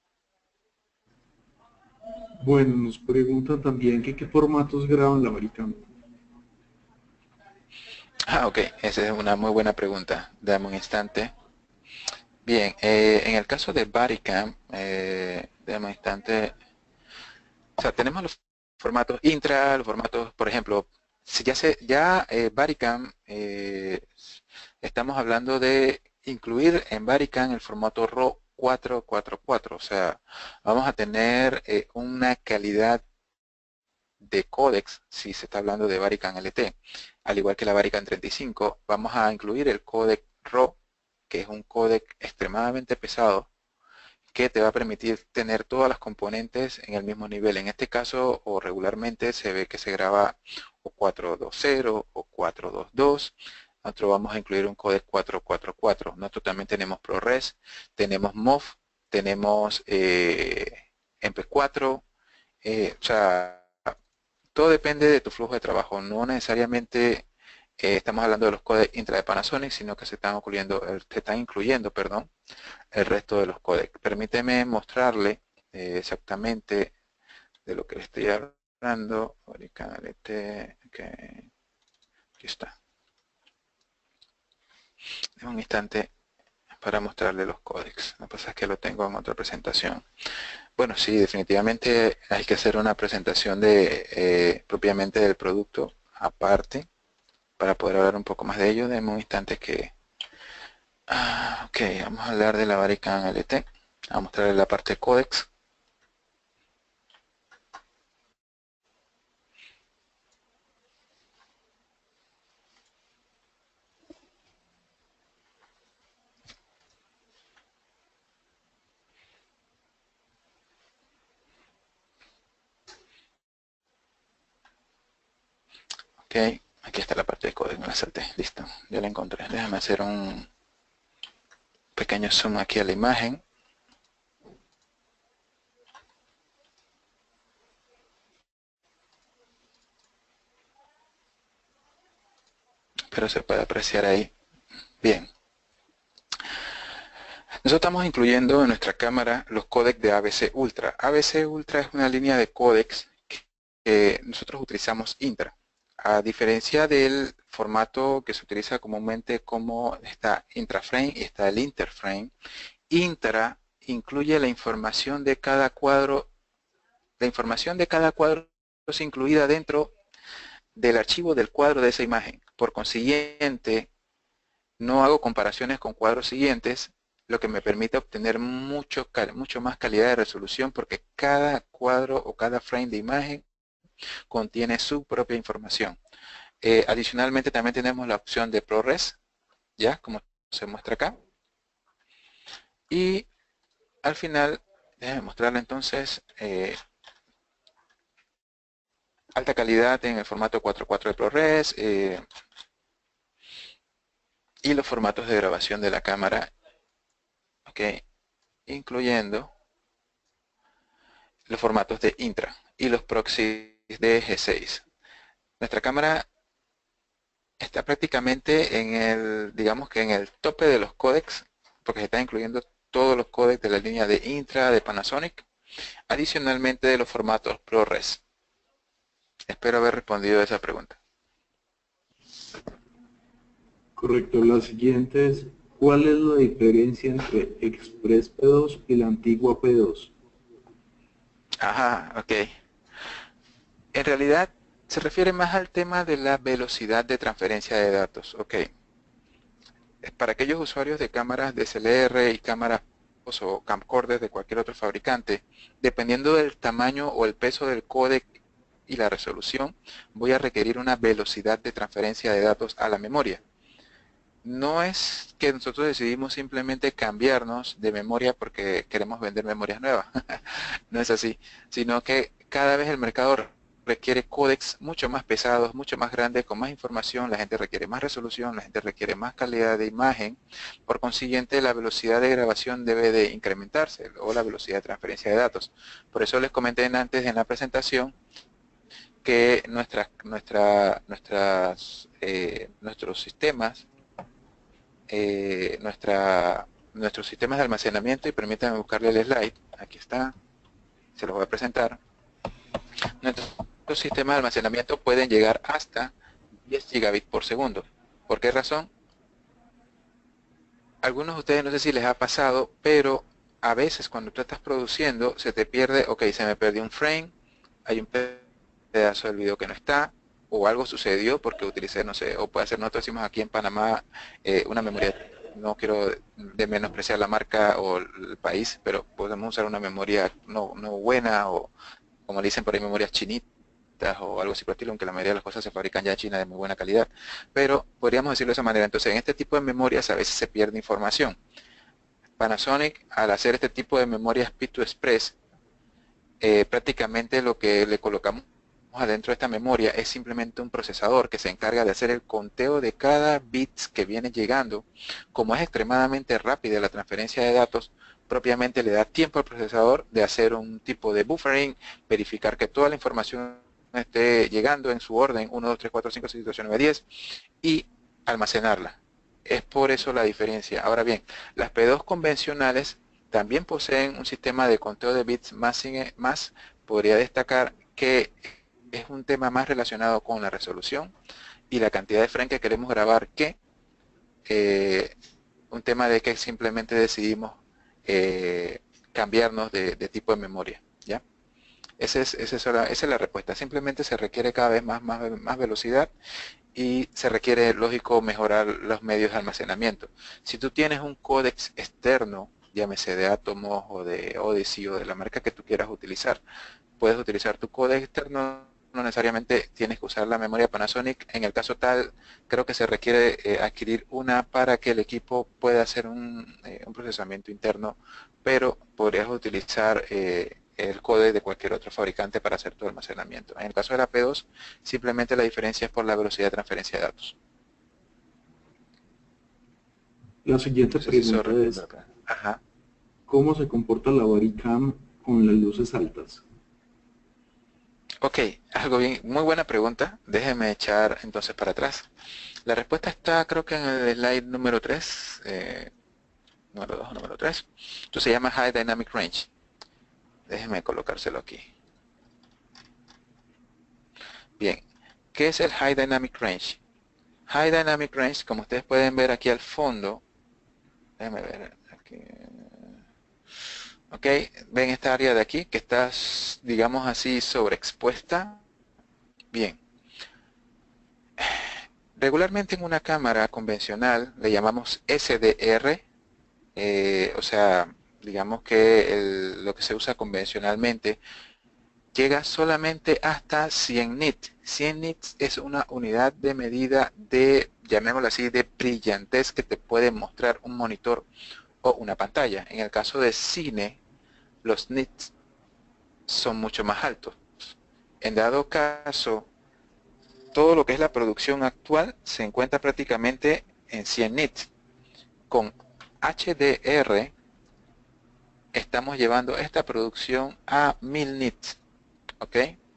Bueno, nos preguntan también que qué formatos graban la varita. Ah, ok, esa es una muy buena pregunta. Dame un instante. Bien, eh, en el caso de Bodycam, eh, dame un instante. O sea, tenemos los formatos intra, los formatos, por ejemplo, si ya se, ya eh, Varicam, eh, estamos hablando de incluir en Varicam el formato RAW cuatro cuatro cuatro, o sea, vamos a tener eh, una calidad de códex, si se está hablando de Varicam L T, al igual que la Varicam treinta y cinco, vamos a incluir el códec RAW, que es un códec extremadamente pesado, que te va a permitir tener todas las componentes en el mismo nivel. En este caso, o regularmente se ve que se graba o cuatrocientos veinte o cuatrocientos veintidós. Nosotros vamos a incluir un códec cuatrocientos cuarenta y cuatro. Nosotros también tenemos ProRes, tenemos M O V, tenemos eh, M P cuatro, eh, o sea, todo depende de tu flujo de trabajo. No necesariamente eh, estamos hablando de los codecs intra de Panasonic, sino que se están incluyendo, eh, se están incluyendo, perdón, el resto de los codecs. Permíteme mostrarle eh, exactamente de lo que le estoy hablando. Ahorita, okay. Aquí está. En un instante. para mostrarle los códecs. Lo que pasa es que lo tengo en otra presentación. Bueno, sí, definitivamente hay que hacer una presentación de eh, propiamente del producto aparte para poder hablar un poco más de ello. Deme un instante que... Ah, ok, vamos a hablar de la Varican L T. Vamos a mostrarle la parte de códecs. Ok, aquí está la parte de códec, me la salté, listo, ya la encontré. Déjame hacer un pequeño zoom aquí a la imagen. Pero se puede apreciar ahí. Bien. Nosotros estamos incluyendo en nuestra cámara los códecs de A B C Ultra. A B C Ultra es una línea de códecs que nosotros utilizamos intra. A diferencia del formato que se utiliza comúnmente como está intraframe y está el interframe, intra incluye la información de cada cuadro. La información de cada cuadro es incluida dentro del archivo del cuadro de esa imagen. Por consiguiente, no hago comparaciones con cuadros siguientes, lo que me permite obtener mucho, mucho más calidad de resolución porque cada cuadro o cada frame de imagen contiene su propia información. Eh, adicionalmente también tenemos la opción de ProRes, ya como se muestra acá. Y al final, déjenme mostrarle entonces eh, alta calidad en el formato cuatro punto cuatro de ProRes eh, y los formatos de grabación de la cámara, okay, incluyendo los formatos de intra y los proxies de G seis. Nuestra cámara está prácticamente en el, digamos que en el tope de los códecs, porque se está incluyendo todos los códecs de la línea de intra de Panasonic, adicionalmente de los formatos ProRes. Espero haber respondido a esa pregunta. Correcto, la siguiente es, ¿cuál es la diferencia entre Express P dos y la antigua P dos? Ajá, ok. En realidad se refiere más al tema de la velocidad de transferencia de datos. Ok. Para aquellos usuarios de cámaras D S L R y cámaras o camcorders de cualquier otro fabricante, dependiendo del tamaño o el peso del códec y la resolución, voy a requerir una velocidad de transferencia de datos a la memoria. No es que nosotros decidimos simplemente cambiarnos de memoria porque queremos vender memorias nuevas. No es así, sino que cada vez el mercado requiere códecs mucho más pesados, mucho más grandes, con más información, la gente requiere más resolución, la gente requiere más calidad de imagen, por consiguiente la velocidad de grabación debe de incrementarse o la velocidad de transferencia de datos. Por eso les comenté antes en la presentación que nuestras, nuestra, nuestras, eh, nuestros sistemas, eh, nuestra, nuestros sistemas de almacenamiento, y permítanme buscarle el slide, aquí está, se los voy a presentar. Nuestros sistemas de almacenamiento pueden llegar hasta diez gigabits por segundo. ¿Por qué razón? Algunos de ustedes no sé si les ha pasado, pero a veces cuando tú estás produciendo se te pierde, ok, se me perdió un frame, hay un pedazo del video que no está, o algo sucedió porque utilicé, no sé, o puede ser, nosotros decimos aquí en Panamá eh, una memoria, no quiero de menospreciar la marca o el país, pero podemos usar una memoria no, no buena o como le dicen por ahí memorias chinitas o algo así por el estilo, aunque la mayoría de las cosas se fabrican ya en China de muy buena calidad, pero podríamos decirlo de esa manera. Entonces en este tipo de memorias a veces se pierde información. Panasonic, al hacer este tipo de memorias P dos Express, eh, prácticamente lo que le colocamos adentro de esta memoria es simplemente un procesador que se encarga de hacer el conteo de cada bit que viene llegando. Como es extremadamente rápida la transferencia de datos, propiamente le da tiempo al procesador de hacer un tipo de buffering, verificar que toda la información esté llegando en su orden uno, dos, tres, cuatro, cinco, seis, siete, ocho, nueve, diez y almacenarla. Es por eso la diferencia. Ahora bien, las P dos convencionales también poseen un sistema de conteo de bits más, más podría destacar que es un tema más relacionado con la resolución y la cantidad de frames que queremos grabar que eh, un tema de que simplemente decidimos eh, cambiarnos de, de tipo de memoria, ¿ya? Esa es, esa, es la, esa es la respuesta. Simplemente se requiere cada vez más, más, más velocidad y se requiere, lógico, mejorar los medios de almacenamiento. Si tú tienes un códex externo, llámese de Atomos o de Odyssey o de la marca que tú quieras utilizar, puedes utilizar tu códex externo, no necesariamente tienes que usar la memoria Panasonic. En el caso tal, creo que se requiere eh, adquirir una para que el equipo pueda hacer un, eh, un procesamiento interno, pero podrías utilizar eh, el códec de cualquier otro fabricante para hacer tu almacenamiento. En el caso de la P dos, simplemente la diferencia es por la velocidad de transferencia de datos. La siguiente No sé si eso pregunta responde es, acá. Ajá. ¿cómo se comporta la bodycam con las luces altas? Ok, algo bien, muy buena pregunta. Déjeme echar entonces para atrás. La respuesta está creo que en el slide número tres, eh, número dos, número tres. Esto se llama High Dynamic Range. Déjeme colocárselo aquí. Bien, ¿qué es el High Dynamic Range? High Dynamic Range, como ustedes pueden ver aquí al fondo, déjenme ver aquí. Ok, ven esta área de aquí que está, digamos así, sobreexpuesta. Bien, regularmente en una cámara convencional le llamamos S D R, eh, o sea, digamos que el- lo que se usa convencionalmente llega solamente hasta cien nits. cien nits es una unidad de medida de, llamémoslo así, de brillantez que te puede mostrar un monitor o una pantalla. En el caso de cine, los nits son mucho más altos. En dado caso, todo lo que es la producción actual se encuentra prácticamente en cien nits. Con H D R estamos llevando esta producción a mil nits, ¿ok?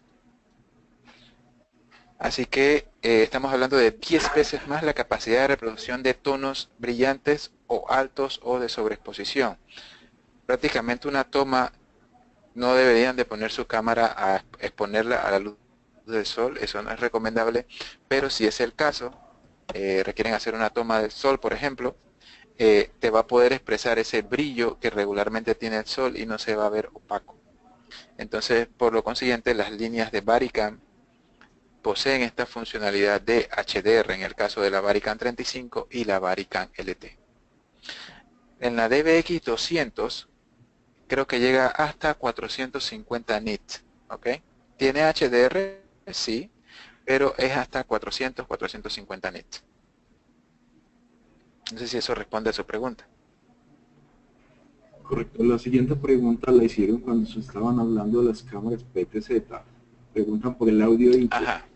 Así que eh, estamos hablando de diez veces más la capacidad de reproducción de tonos brillantes o altos o de sobreexposición. Prácticamente una toma no deberían de poner su cámara a exponerla a la luz del sol, eso no es recomendable, pero si es el caso, eh, requieren hacer una toma del sol, por ejemplo, eh, te va a poder expresar ese brillo que regularmente tiene el sol y no se va a ver opaco. Entonces, por lo consiguiente, las líneas de Varicam poseen esta funcionalidad de H D R en el caso de la Varicam treinta y cinco y la Varicam L T. En la D V X doscientos creo que llega hasta cuatrocientos cincuenta nits, ¿ok? ¿Tiene H D R? Sí, pero es hasta cuatrocientos, cuatrocientos cincuenta nits. No sé si eso responde a su pregunta. Correcto. La siguiente pregunta la hicieron cuando se estaban hablando de las cámaras P T Z. Preguntan por el audio input. Ajá.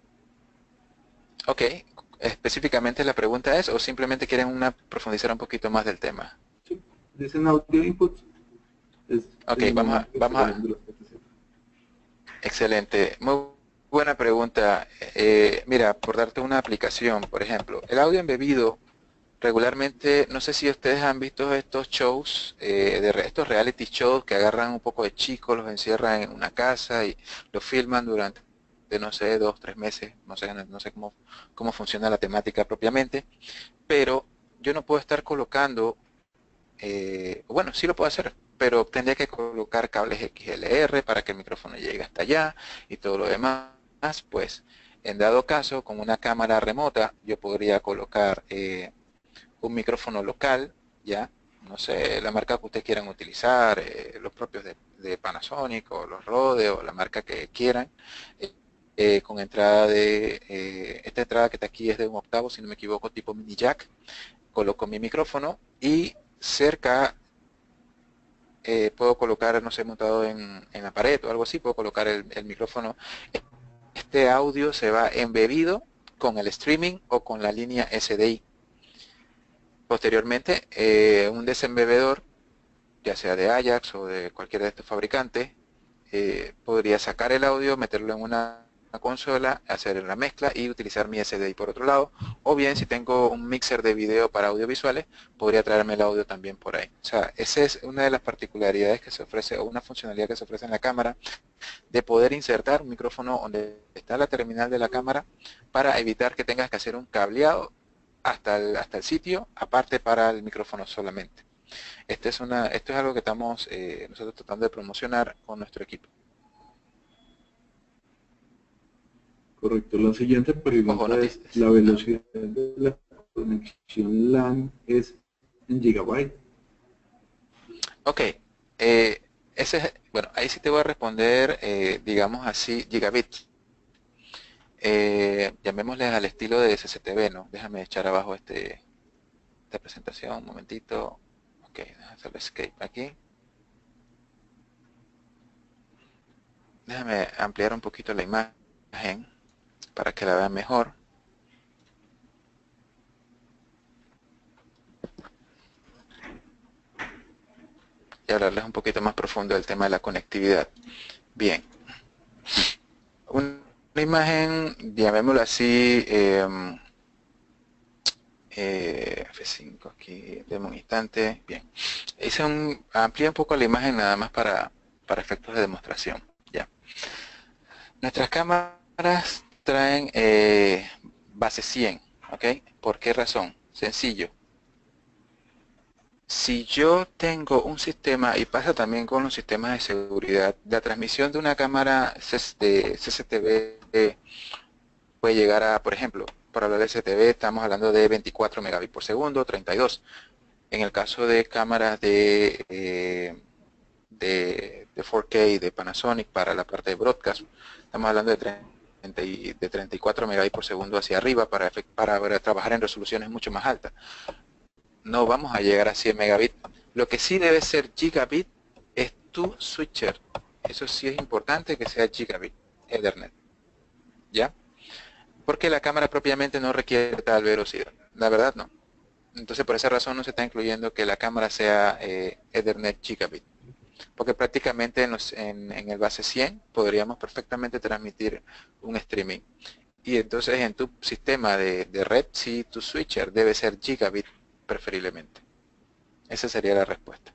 Ok. ¿Específicamente la pregunta es o simplemente quieren una, profundizar un poquito más del tema? Sí, dicen audio input. Es Ok, el vamos a, momento que vamos estamos a, hablando de los P T Z. excelente. Muy buena pregunta. Eh, mira, por darte una aplicación, por ejemplo, el audio embebido regularmente, no sé si ustedes han visto estos shows, eh, de re- estos reality shows que agarran un poco de chicos, los encierran en una casa y los filman durante, no sé, dos, tres meses, no sé, no, no sé cómo, cómo funciona la temática propiamente, pero yo no puedo estar colocando, eh, bueno, sí lo puedo hacer, pero tendría que colocar cables X L R para que el micrófono llegue hasta allá y todo lo demás, pues en dado caso, con una cámara remota, yo podría colocar eh, un micrófono local, ya, no sé, la marca que ustedes quieran utilizar, eh, los propios de, de Panasonic o los Rode o la marca que quieran, eh, eh, con entrada de, eh, esta entrada que está aquí es de un octavo, si no me equivoco, tipo mini jack, coloco mi micrófono y cerca eh, puedo colocar, no sé, montado en, en la pared o algo así, puedo colocar el, el micrófono. Este audio se va embebido con el streaming o con la línea S D I. Posteriormente, eh, un desembebedor, ya sea de Ajax o de cualquiera de estos fabricantes, eh, podría sacar el audio, meterlo en una, una consola, hacer la mezcla y utilizar mi S D I por otro lado. O bien, si tengo un mixer de video para audiovisuales, podría traerme el audio también por ahí. O sea, esa es una de las particularidades que se ofrece, o una funcionalidad que se ofrece en la cámara, de poder insertar un micrófono donde está la terminal de la cámara para evitar que tengas que hacer un cableado hasta el, hasta el sitio, aparte para el micrófono solamente. Este es una, esto es algo que estamos eh, nosotros tratando de promocionar con nuestro equipo. Correcto. La siguiente Ojo, pregunta es, noticias. ¿la velocidad de la conexión LAN es en gigabyte? Ok, eh, ese es, bueno, ahí sí te voy a responder, eh, digamos así, gigabits. Eh, llamémosles al estilo de S C T V, ¿no? Déjame echar abajo este, esta presentación, un momentito. Ok, déjame hacer escape aquí. Déjame ampliar un poquito la imagen para que la vean mejor. Y hablarles un poquito más profundo del tema de la conectividad. Bien. Una imagen, llamémoslo así, eh, eh, F cinco aquí, demos un instante. Bien. Hice un, amplié un poco la imagen nada más para, para efectos de demostración. Ya. Nuestras cámaras traen eh, base cien, ¿ok? ¿Por qué razón? Sencillo. Si yo tengo un sistema, y pasa también con los sistemas de seguridad, la transmisión de una cámara de C C T V puede llegar a, por ejemplo, para hablar de C C T V estamos hablando de veinticuatro megabits por segundo, treinta y dos. En el caso de cámaras de, eh, de, de cuatro K de Panasonic para la parte de broadcast, estamos hablando de, treinta y, de treinta y cuatro megabits por segundo hacia arriba para, para, para trabajar en resoluciones mucho más altas. No vamos a llegar a cien megabits. Lo que sí debe ser gigabit es tu switcher. Eso sí es importante que sea gigabit, Ethernet. ¿Ya? Porque la cámara propiamente no requiere tal velocidad. La verdad no. Entonces por esa razón no se está incluyendo que la cámara sea eh, Ethernet gigabit. Porque prácticamente en, los, en, en el base cien podríamos perfectamente transmitir un streaming. Y entonces en tu sistema de, de red, sí, tu switcher debe ser gigabit preferiblemente. Esa sería la respuesta.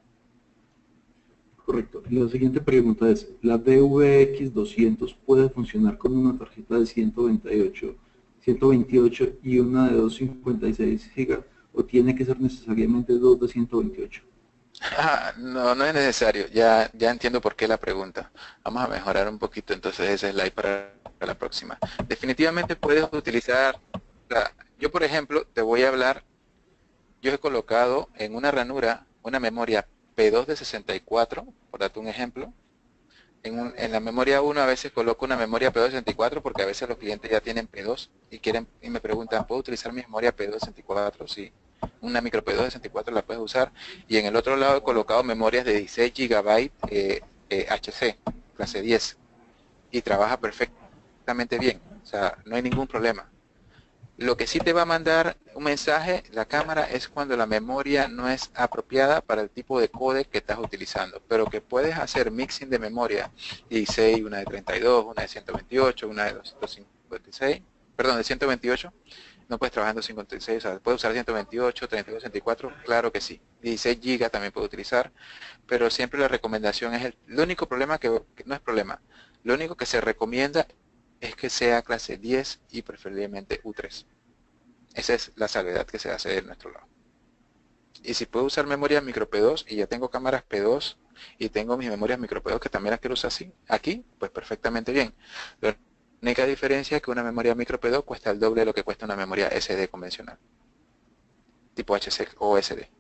Correcto. La siguiente pregunta es, ¿la D V X doscientos puede funcionar con una tarjeta de ciento veintiocho, ciento veintiocho y una de doscientos cincuenta y seis gigas o tiene que ser necesariamente dos de ciento veintiocho? Ah, no, no es necesario. Ya, ya entiendo por qué la pregunta. Vamos a mejorar un poquito entonces ese slide para la próxima. Definitivamente puedes utilizar, la- yo por ejemplo te voy a hablar, yo he colocado en una ranura una memoria P dos de sesenta y cuatro, por darte un ejemplo. En, un- en la memoria uno a veces coloco una memoria P dos de sesenta y cuatro porque a veces los clientes ya tienen P dos y quieren y me preguntan, ¿puedo utilizar mi memoria P dos de sesenta y cuatro? Sí, una micro P dos de sesenta y cuatro la puedes usar. Y en el otro lado he colocado memorias de dieciséis gigabytes eh, eh, H C, clase diez, y trabaja perfectamente bien. O sea, no hay ningún problema. Lo que sí te va a mandar un mensaje, la cámara, es cuando la memoria no es apropiada para el tipo de codec que estás utilizando. Pero que puedes hacer mixing de memoria, dieciséis, una de treinta y dos, una de ciento veintiocho, una de doscientos cincuenta y seis, perdón, de ciento veintiocho. No puedes trabajar en cincuenta y seis, o sea, puedes usar ciento veintiocho, treinta y dos, sesenta y cuatro, claro que sí. dieciséis gigas también puedo utilizar, pero siempre la recomendación es el, el único problema que, que no es problema, lo único que se recomienda es que sea clase diez y preferiblemente U tres. Esa es la salvedad que se hace de nuestro lado. Y si puedo usar memoria micro P dos y ya tengo cámaras P dos y tengo mis memorias micro P dos que también las quiero usar así, aquí, pues perfectamente bien. La única diferencia es que una memoria micro P dos cuesta el doble de lo que cuesta una memoria S D convencional, tipo H C o S D,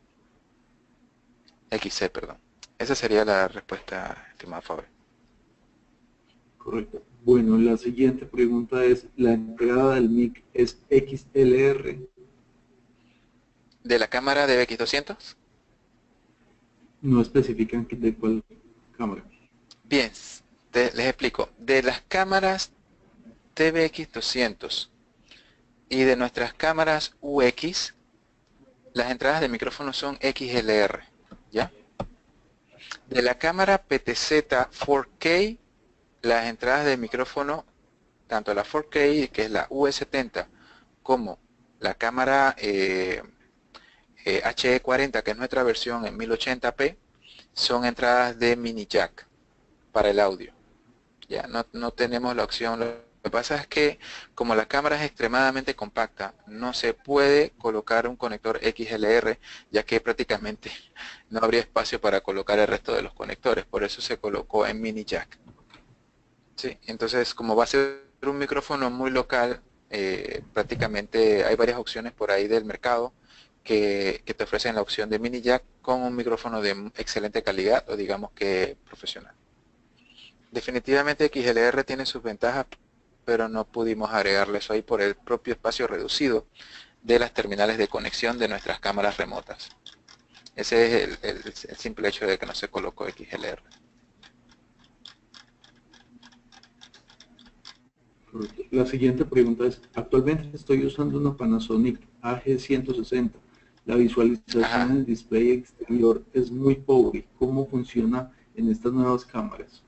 X C, perdón. Esa sería la respuesta, estimado Faber. Correcto. Bueno, la siguiente pregunta es, ¿la entrada del mic es X L R? ¿De la cámara de X doscientos? No especifican que- de cuál cámara. Bien, te- les explico. De las cámaras T V X doscientos y de nuestras cámaras U X, las entradas de micrófono son X L R, ¿ya? De la cámara P T Z cuatro K, las entradas de micrófono, tanto la cuatro K, que es la U E setenta, como la cámara eh, eh, H E cuarenta, que es nuestra versión en mil ochenta p, son entradas de mini jack para el audio. Ya no, no tenemos la opción que pasa es que como la cámara es extremadamente compacta, no se puede colocar un conector X L R, ya que prácticamente no habría espacio para colocar el resto de los conectores. Por eso se colocó en mini jack. ¿Sí? Entonces, como va a ser un micrófono muy local, eh, prácticamente hay varias opciones por ahí del mercado que, que te ofrecen la opción de mini jack con un micrófono de excelente calidad o digamos que profesional. Definitivamente X L R tiene sus ventajas, pero no pudimos agregarle eso ahí por el propio espacio reducido de las terminales de conexión de nuestras cámaras remotas. Ese es el, el, el simple hecho de que no se colocó X L R. La siguiente pregunta es, actualmente estoy usando una Panasonic A G ciento sesenta. La visualización Ajá. en el display exterior es muy pobre. ¿Cómo funciona en estas nuevas cámaras?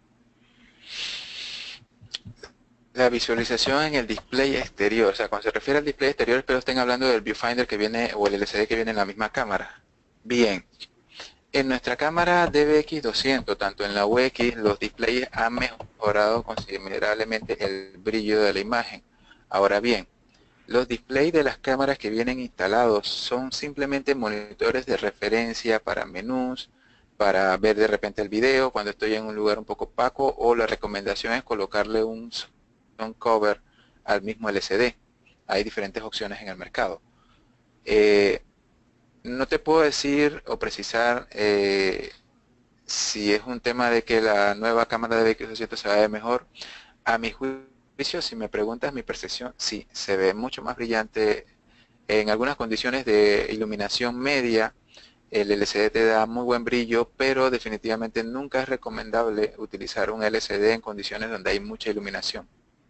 La visualización en el display exterior, o sea, cuando se refiere al display exterior, espero estén hablando del viewfinder que viene o el L C D que viene en la misma cámara. Bien, en nuestra cámara D V X doscientos, tanto en la U X, los displays han mejorado considerablemente el brillo de la imagen. Ahora bien, los displays de las cámaras que vienen instalados son simplemente monitores de referencia para menús, para ver de repente el video cuando estoy en un lugar un poco opaco, o la recomendación es colocarle un sound cover al mismo L C D. Hay diferentes opciones en el mercado. Eh, no te puedo decir o precisar eh, si es un tema de que la nueva cámara de D V X doscientos se ve mejor. A mi juicio, si me preguntas mi percepción, sí, se ve mucho más brillante. En algunas condiciones de iluminación media, el L C D te da muy buen brillo, pero definitivamente nunca es recomendable utilizar un L C D en condiciones donde hay mucha iluminación.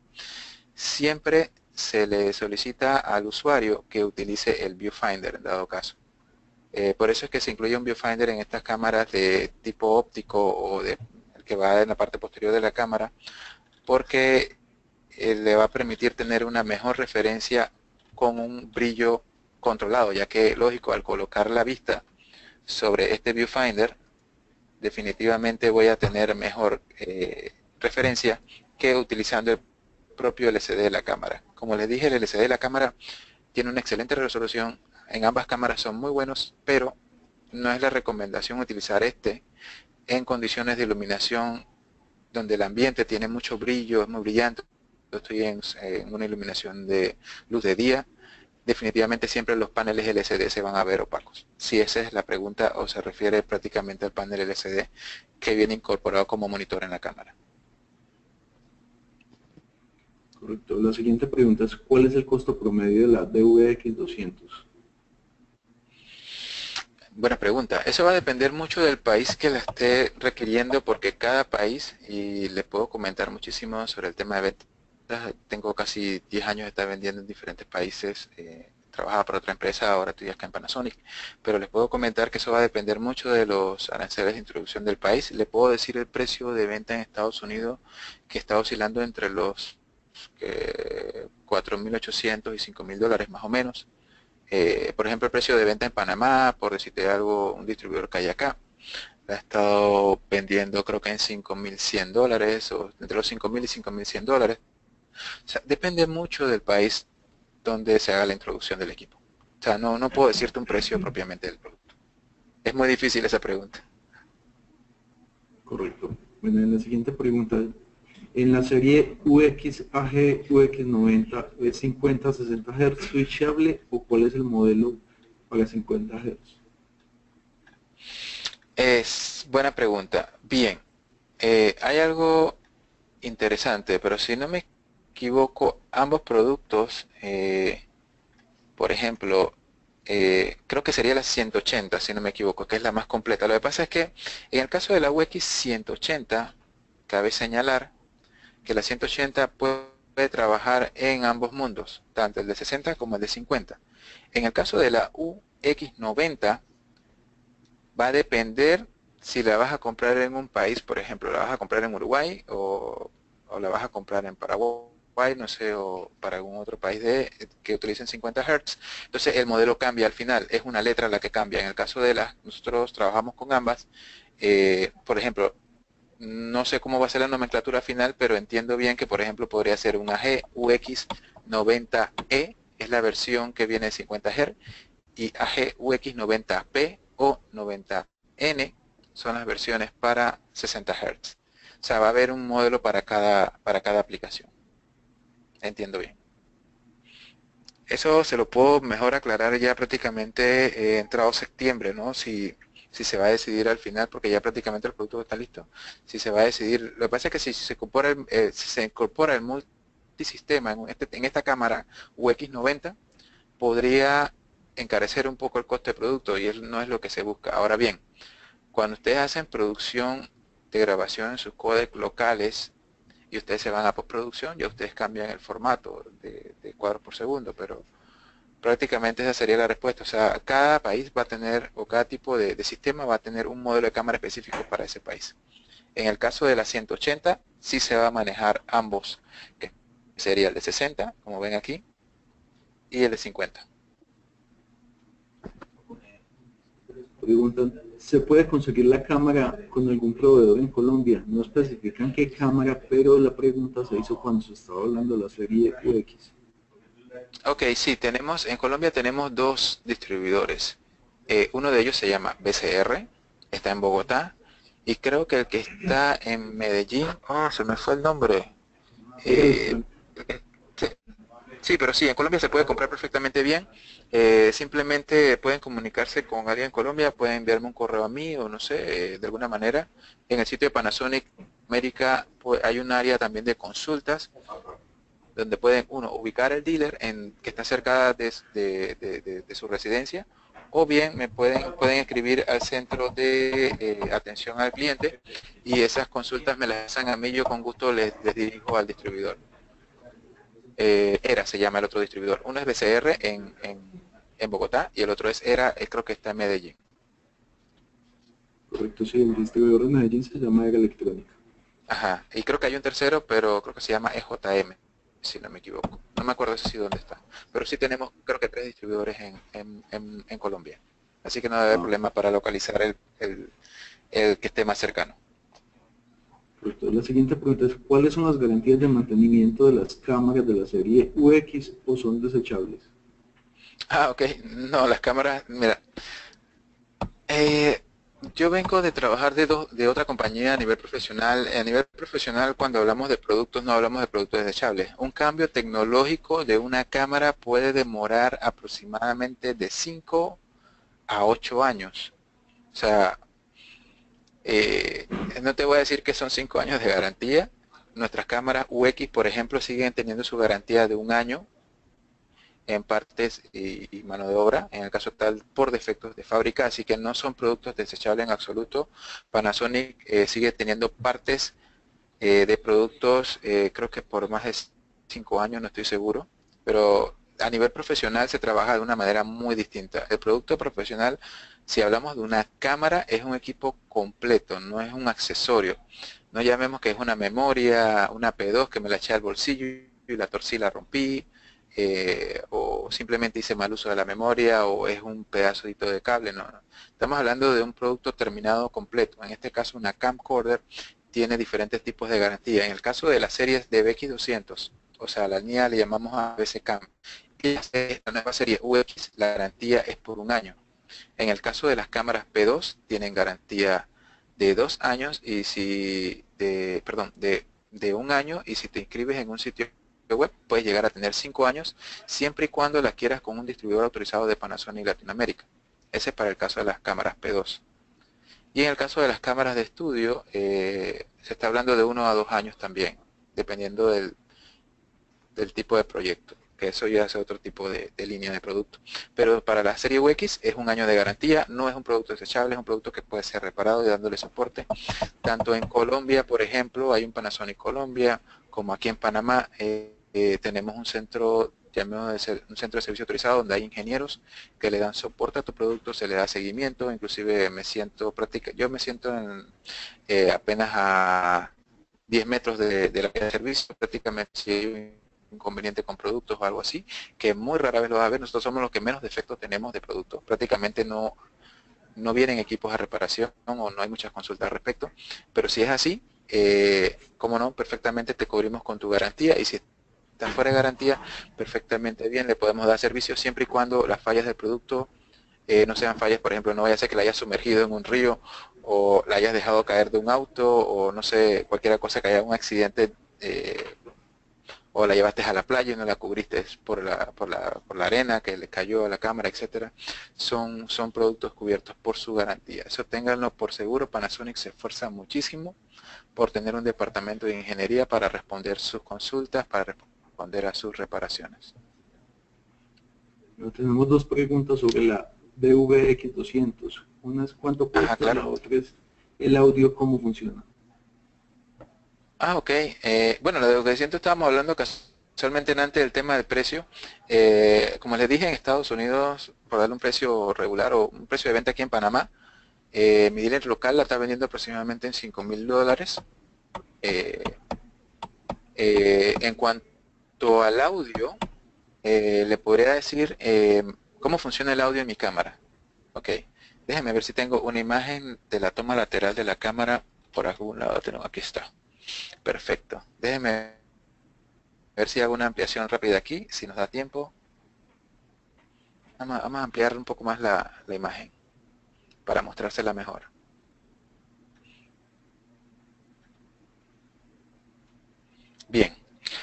Siempre se le solicita al usuario que utilice el viewfinder en dado caso. Eh, por eso es que se incluye un viewfinder en estas cámaras de tipo óptico o de el que va en la parte posterior de la cámara, porque eh, le va a permitir tener una mejor referencia con un brillo controlado, ya que, lógico, al colocar la vista sobre este viewfinder, definitivamente voy a tener mejor eh, referencia que utilizando el propio L C D de la cámara. Como les dije, el L C D de la cámara tiene una excelente resolución, en ambas cámaras son muy buenos, pero no es la recomendación utilizar este en condiciones de iluminación donde el ambiente tiene mucho brillo, es muy brillante. Yo estoy en, en una iluminación de luz de día, definitivamente siempre los paneles L C D se van a ver opacos. Si esa es la pregunta o se refiere prácticamente al panel L C D que viene incorporado como monitor en la cámara. Correcto. La siguiente pregunta es, ¿cuál es el costo promedio de la D V X doscientos? Buena pregunta. Eso va a depender mucho del país que la esté requiriendo, porque cada país, y le puedo comentar muchísimo sobre el tema de ventas, tengo casi diez años de estar vendiendo en diferentes países, eh, trabajaba para otra empresa, ahora estoy acá en Panasonic, pero les puedo comentar que eso va a depender mucho de los aranceles de introducción del país. Le puedo decir el precio de venta en Estados Unidos, que está oscilando entre los eh, cuatro mil ochocientos y cinco mil dólares más o menos. Eh, por ejemplo, el precio de venta en Panamá, por decirte algo, un distribuidor que hay acá, la ha estado vendiendo creo que en cinco mil cien dólares, o entre los cinco mil y cinco mil cien dólares. O sea, depende mucho del país donde se haga la introducción del equipo. O sea, no, no puedo decirte un precio propiamente del producto. Es muy difícil esa pregunta. Correcto. Bueno, en la siguiente pregunta, en la serie U X A G U X noventa, ¿es cincuenta a sesenta Hz switchable o cuál es el modelo para cincuenta Hz? Es buena pregunta. Bien, eh, hay algo interesante, pero si no me equivoco, ambos productos, eh, por ejemplo, eh, creo que sería la ciento ochenta, si no me equivoco, que es la más completa. Lo que pasa es que en el caso de la U X ciento ochenta, cabe señalar que la ciento ochenta puede trabajar en ambos mundos, tanto el de sesenta como el de cincuenta. En el caso de la U X noventa, va a depender si la vas a comprar en un país, por ejemplo, la vas a comprar en Uruguay o, o la vas a comprar en Paraguay, no sé, o para algún otro país de, que utilicen cincuenta Hz. Entonces el modelo cambia al final, es una letra la que cambia. En el caso de las, nosotros trabajamos con ambas, eh, por ejemplo, no sé cómo va a ser la nomenclatura final, pero entiendo bien que, por ejemplo, podría ser un A G U X noventa E, es la versión que viene de cincuenta hertz, y A G U X noventa P o noventa N son las versiones para sesenta hertz. O sea, va a haber un modelo para cada, para cada aplicación. Entiendo bien. Eso se lo puedo mejor aclarar ya prácticamente eh, entrado septiembre, ¿no? Si, si se va a decidir al final, porque ya prácticamente el producto está listo. Si se va a decidir, lo que pasa es que si se incorpora el, eh, si se incorpora el multisistema en, este, en esta cámara U X noventa, podría encarecer un poco el coste de producto y eso no es lo que se busca. Ahora bien, cuando ustedes hacen producción de grabación en sus codecs locales y ustedes se van a postproducción, ya ustedes cambian el formato de, de cuadros por segundo, pero prácticamente esa sería la respuesta. O sea, cada país va a tener, o cada tipo de, de sistema va a tener un modelo de cámara específico para ese país. En el caso de la ciento ochenta, sí se va a manejar ambos, que sería el de sesenta, como ven aquí, y el de cincuenta. Preguntan, ¿se puede conseguir la cámara con algún proveedor en Colombia? No especifican qué cámara, pero la pregunta se hizo cuando se estaba hablando de la serie U X. Ok, sí, tenemos, en Colombia tenemos dos distribuidores. Eh, uno de ellos se llama B C R, está en Bogotá, y creo que el que está en Medellín, oh, se me fue el nombre. Eh, sí, pero sí, en Colombia se puede comprar perfectamente bien. Eh, simplemente pueden comunicarse con alguien en Colombia, pueden enviarme un correo a mí o no sé, eh, de alguna manera. En el sitio de Panasonic América pues, hay un área también de consultas donde pueden, uno, ubicar el dealer en, que está cerca de, de, de, de, de su residencia, o bien me pueden, pueden escribir al centro de eh, atención al cliente y esas consultas me las hacen a mí, yo con gusto les, les dirijo al distribuidor. Eh, ERA se llama el otro distribuidor. Uno es B C R en, en, en Bogotá y el otro es ERA, eh, creo que está en Medellín. Correcto, sí, el distribuidor de Medellín se llama Era Electrónica. Ajá, y creo que hay un tercero, pero creo que se llama E J M, si no me equivoco. No me acuerdo si dónde está. Pero sí tenemos, creo que tres distribuidores en, en, en, en Colombia. Así que no debe haber Ah, problema para localizar el, el, el que esté más cercano. correcto. La siguiente pregunta es, ¿cuáles son las garantías de mantenimiento de las cámaras de la serie U X o son desechables? Ah, ok. No, las cámaras, mira. Eh, yo vengo de trabajar de, do- de otra compañía a nivel profesional. A nivel profesional, cuando hablamos de productos, no hablamos de productos desechables. Un cambio tecnológico de una cámara puede demorar aproximadamente de cinco a ocho años. O sea, eh, no te voy a decir que son cinco años de garantía. Nuestras cámaras U X, por ejemplo, siguen teniendo su garantía de un año en partes y, y mano de obra, en el caso tal por defectos de fábrica, así que no son productos desechables en absoluto. Panasonic eh, sigue teniendo partes eh, de productos, eh, creo que por más de cinco años, no estoy seguro, pero a nivel profesional se trabaja de una manera muy distinta. El producto profesional, si hablamos de una cámara, es un equipo completo, no es un accesorio. No llamemos que es una memoria, una P dos que me la eché al bolsillo y la torcí y la rompí, eh, o simplemente hice mal uso de la memoria, o es un pedacito de cable. No, no. Estamos hablando de un producto terminado completo. En este caso, una camcorder tiene diferentes tipos de garantía. En el caso de las series de B X doscientos, o sea, la línea le llamamos a B C CAM, y la, serie, la nueva serie U X, la garantía es por un año. En el caso de las cámaras P dos, tienen garantía de dos años y si, de, perdón, de, de un año, y si te inscribes en un sitio web, puedes llegar a tener cinco años, siempre y cuando la quieras con un distribuidor autorizado de Panasonic Latinoamérica. Ese es para el caso de las cámaras P dos. Y en el caso de las cámaras de estudio, eh, se está hablando de uno a dos años también, dependiendo del, del tipo de proyecto, que eso ya es otro tipo de, de línea de producto. Pero para la serie U X es un año de garantía, no es un producto desechable, es un producto que puede ser reparado y dándole soporte. Tanto en Colombia, por ejemplo, hay un Panasonic Colombia, como aquí en Panamá eh, eh, tenemos un centro, llamémoslo un centro de servicio autorizado donde hay ingenieros que le dan soporte a tu producto, se le da seguimiento, inclusive me siento práctica, yo me siento en, eh, apenas a diez metros de, de la vía de servicio, prácticamente si hay un inconveniente con productos o algo así, que muy rara vez lo vas a ver. Nosotros somos los que menos defectos tenemos de productos, prácticamente no, no vienen equipos a reparación o no hay muchas consultas al respecto, pero si es así, eh, como no, perfectamente te cubrimos con tu garantía, y si está fuera de garantía, perfectamente bien, le podemos dar servicio siempre y cuando las fallas del producto eh, no sean fallas, por ejemplo, no vaya a ser que la hayas sumergido en un río o la hayas dejado caer de un auto o no sé, cualquier cosa, que haya un accidente, eh, o la llevaste a la playa y no la cubriste por la, por la, por la arena que le cayó a la cámara, etcétera. Son, son productos cubiertos por su garantía. Eso ténganlo por seguro. Panasonic se esfuerza muchísimo por tener un departamento de ingeniería para responder sus consultas, para responder a sus reparaciones. Bueno, tenemos dos preguntas sobre la D V X doscientos. Una es cuánto Ajá, cuesta, la claro. otra es el audio, cómo funciona. Ah, ok. Eh, bueno, lo que siento, estábamos hablando casualmente antes del tema del precio. Eh, como les dije, en Estados Unidos, por darle un precio regular o un precio de venta aquí en Panamá, eh, mi dealer local la está vendiendo aproximadamente en cinco mil dólares. Eh, eh, en cuanto al audio, eh, le podría decir eh, cómo funciona el audio en mi cámara. Ok, déjenme ver si tengo una imagen de la toma lateral de la cámara por algún lado. Tengo, aquí está. Perfecto. Déjenme ver si hago una ampliación rápida aquí, si nos da tiempo. Vamos a, vamos a ampliar un poco más la, la imagen para mostrársela mejor. Bien,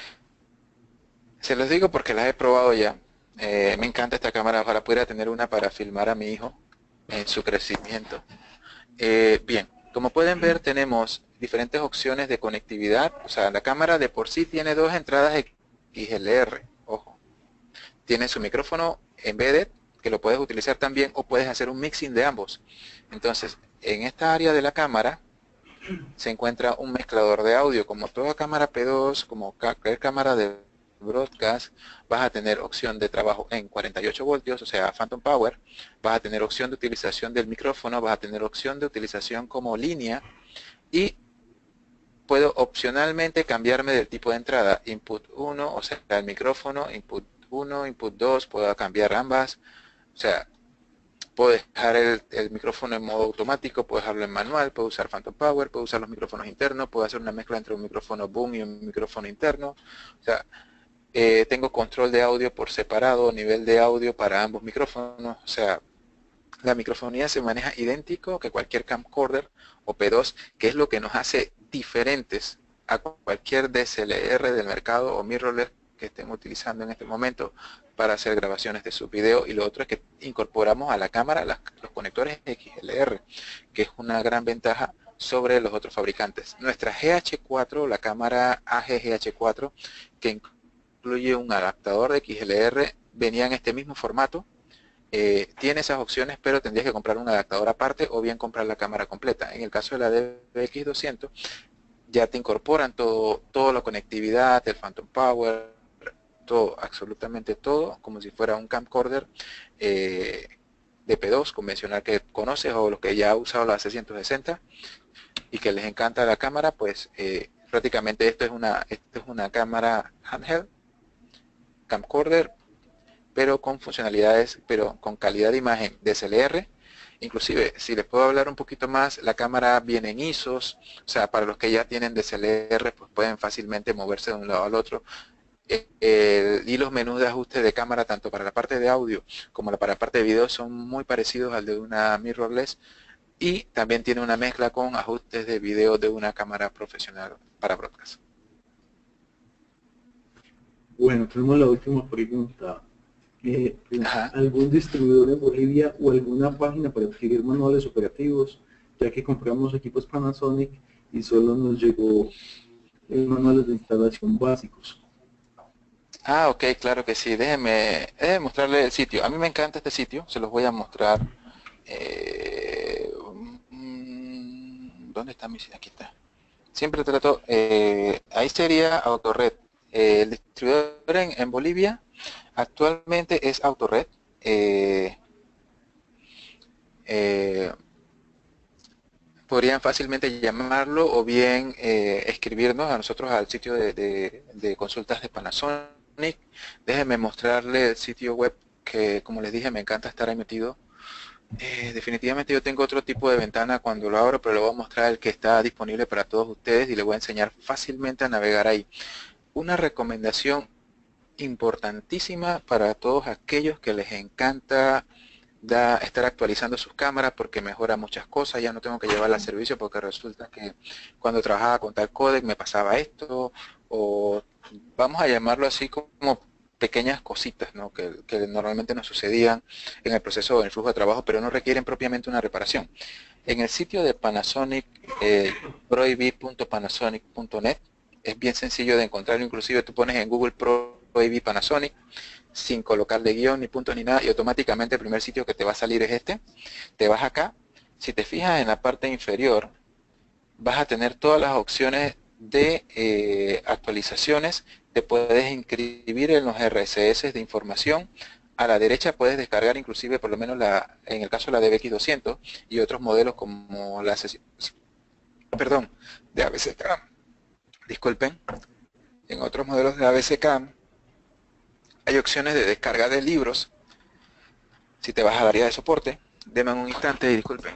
se los digo porque las he probado ya. Eh, me encanta esta cámara, ojalá pudiera tener una para filmar a mi hijo en su crecimiento. Eh, bien, como pueden ver, tenemos diferentes opciones de conectividad. O sea, la cámara de por sí tiene dos entradas X L R, ojo. Tiene su micrófono embedded, que lo puedes utilizar también, o puedes hacer un mixing de ambos. Entonces, en esta área de la cámara se encuentra un mezclador de audio. Como toda cámara P dos, como cualquier cámara de broadcast, vas a tener opción de trabajo en cuarenta y ocho voltios, o sea, Phantom Power. Vas a tener opción de utilización del micrófono, vas a tener opción de utilización como línea, y puedo opcionalmente cambiarme del tipo de entrada, input uno, o sea, el micrófono, input uno, input dos, puedo cambiar ambas. O sea, puedo dejar el, el micrófono en modo automático, puedo dejarlo en manual, puedo usar Phantom Power, puedo usar los micrófonos internos, puedo hacer una mezcla entre un micrófono boom y un micrófono interno. O sea, eh, tengo control de audio por separado, nivel de audio para ambos micrófonos. O sea, la microfonía se maneja idéntico que cualquier camcorder o P dos, que es lo que nos hace diferentes a cualquier D S L R del mercado o mirrorless que estén utilizando en este momento para hacer grabaciones de sus videos. Y lo otro es que incorporamos a la cámara las, los conectores X L R, que es una gran ventaja sobre los otros fabricantes. Nuestra G H cuatro, la cámara A G G H cuatro, que incluye un adaptador de X L R, venía en este mismo formato. Eh, tiene esas opciones, pero tendrías que comprar un adaptador aparte o bien comprar la cámara completa. En el caso de la D V X doscientos, ya te incorporan todo, toda la conectividad, el Phantom Power, todo, absolutamente todo, como si fuera un camcorder eh, de P dos convencional que conoces, o los que ya han usado la C ciento sesenta y que les encanta la cámara. Pues eh, prácticamente esto es una, esto es una cámara handheld, camcorder, pero con funcionalidades, pero con calidad de imagen D S L R. Inclusive, si les puedo hablar un poquito más, la cámara viene en I S Os, o sea, para los que ya tienen D S L R, pues pueden fácilmente moverse de un lado al otro. Eh, y los menús de ajuste de cámara, tanto para la parte de audio como para la parte de video, son muy parecidos al de una mirrorless, y también tiene una mezcla con ajustes de video de una cámara profesional para broadcast. Bueno, tenemos la última pregunta. Eh, Ajá. ¿Algún distribuidor en Bolivia o alguna página para adquirir manuales operativos? Ya que compramos equipos Panasonic y solo nos llegó eh, manuales de instalación básicos. Ah, ok, claro que sí. Déjeme, déjeme mostrarle el sitio. A mí me encanta este sitio, se los voy a mostrar. Eh, mm, ¿Dónde está mi sitio? Aquí está. Siempre trato, eh, ahí sería Autored. Eh, el distribuidor en, en Bolivia actualmente es Autored. Eh, eh, Podrían fácilmente llamarlo o bien eh, escribirnos a nosotros al sitio de, de, de consultas de Panasonic. Déjenme mostrarle el sitio web que, como les dije, me encanta estar ahí metido Eh, definitivamente yo tengo otro tipo de ventana cuando lo abro, pero le voy a mostrar el que está disponible para todos ustedes y le voy a enseñar fácilmente a navegar ahí. Una recomendación importantísima para todos aquellos que les encanta da, estar actualizando sus cámaras porque mejora muchas cosas, ya no tengo que llevarla al servicio porque resulta que cuando trabajaba con tal códec me pasaba esto, o vamos a llamarlo así como pequeñas cositas, ¿no? que, que normalmente nos sucedían en el proceso, en el flujo de trabajo, pero no requieren propiamente una reparación. En el sitio de Panasonic, eh, proibi punto panasonic punto net, es bien sencillo de encontrarlo, inclusive tú pones en Google Proibi Panasonic, sin colocarle guión ni puntos ni nada, y automáticamente el primer sitio que te va a salir es este. Te vas acá, si te fijas en la parte inferior, vas a tener todas las opciones de eh, actualizaciones, te puedes inscribir en los R S S de información, a la derecha puedes descargar inclusive por lo menos la, en el caso de la D B X doscientos y otros modelos como la sesión, perdón, de A B C CAM, disculpen, en otros modelos de A B C CAM hay opciones de descarga de libros. Si te vas a la área de soporte, denme un instante y disculpen.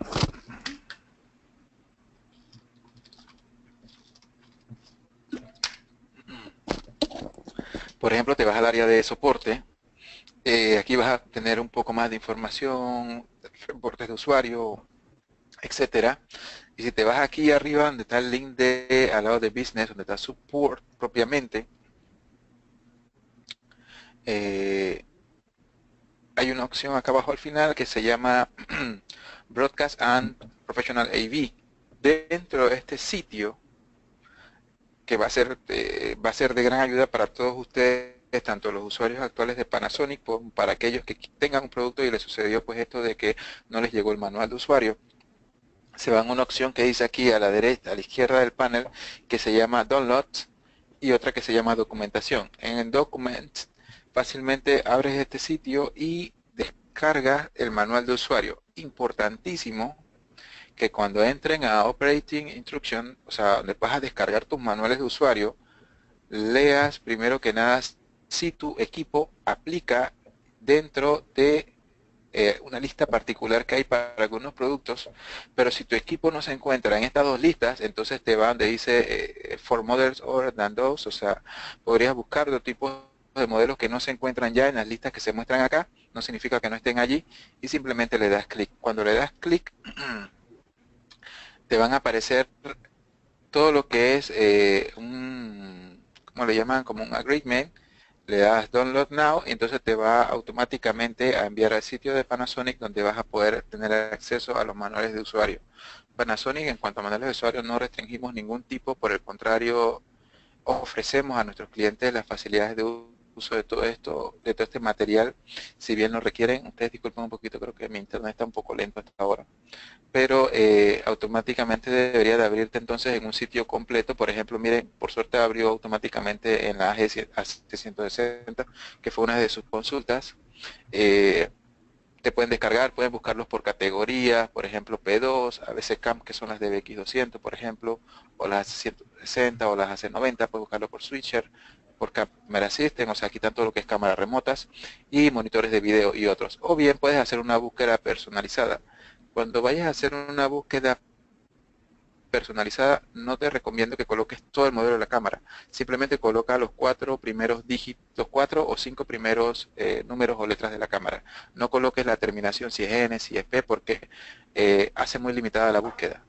Por ejemplo, te vas al área de soporte, eh, aquí vas a tener un poco más de información, reportes de usuario, etcétera. Y si te vas aquí arriba donde está el link de al lado de business, donde está support propiamente, eh, hay una opción acá abajo al final que se llama Broadcast and Professional A V. Dentro de este sitio, que va a ser, eh, va a ser de gran ayuda para todos ustedes, tanto los usuarios actuales de Panasonic, como para aquellos que tengan un producto y les sucedió pues esto de que no les llegó el manual de usuario. Se van a una opción que dice aquí a la derecha, a la izquierda del panel, que se llama Download, y otra que se llama Documentación. En el Document, fácilmente abres este sitio y descargas el manual de usuario. Importantísimo que cuando entren a Operating Instruction, o sea, donde vas a descargar tus manuales de usuario, leas primero que nada si tu equipo aplica dentro de eh, una lista particular que hay para algunos productos, pero si tu equipo no se encuentra en estas dos listas, entonces te va donde dice eh, for models other than those, o sea, podrías buscar otro tipo de modelos que no se encuentran ya en las listas que se muestran acá, no significa que no estén allí, y simplemente le das clic. Cuando le das clic, te van a aparecer todo lo que es eh, un, ¿cómo le llaman? Como un agreement. Le das Download Now y entonces te va automáticamente a enviar al sitio de Panasonic donde vas a poder tener acceso a los manuales de usuario. Panasonic, en cuanto a manuales de usuario, no restringimos ningún tipo, por el contrario, ofrecemos a nuestros clientes las facilidades de uso de todo esto, de todo este material, si bien lo requieren. Ustedes disculpen un poquito, creo que mi internet está un poco lento hasta ahora, pero eh, automáticamente debería de abrirte entonces en un sitio completo. Por ejemplo, miren, por suerte abrió automáticamente en la A G ciento sesenta, que fue una de sus consultas. Eh, te pueden descargar, pueden buscarlos por categorías, por ejemplo P dos, A B C CAM, que son las de B X doscientos, por ejemplo, o las A C ciento sesenta o las A C noventa, puedes buscarlo por switcher, por cámara system, o sea, aquí todo lo que es cámaras remotas y monitores de video y otros. O bien puedes hacer una búsqueda personalizada. Cuando vayas a hacer una búsqueda personalizada, no te recomiendo que coloques todo el modelo de la cámara. Simplemente coloca los cuatro primeros dígitos, los cuatro o cinco primeros eh, números o letras de la cámara. No coloques la terminación si es N, si es P, porque eh, hace muy limitada la búsqueda.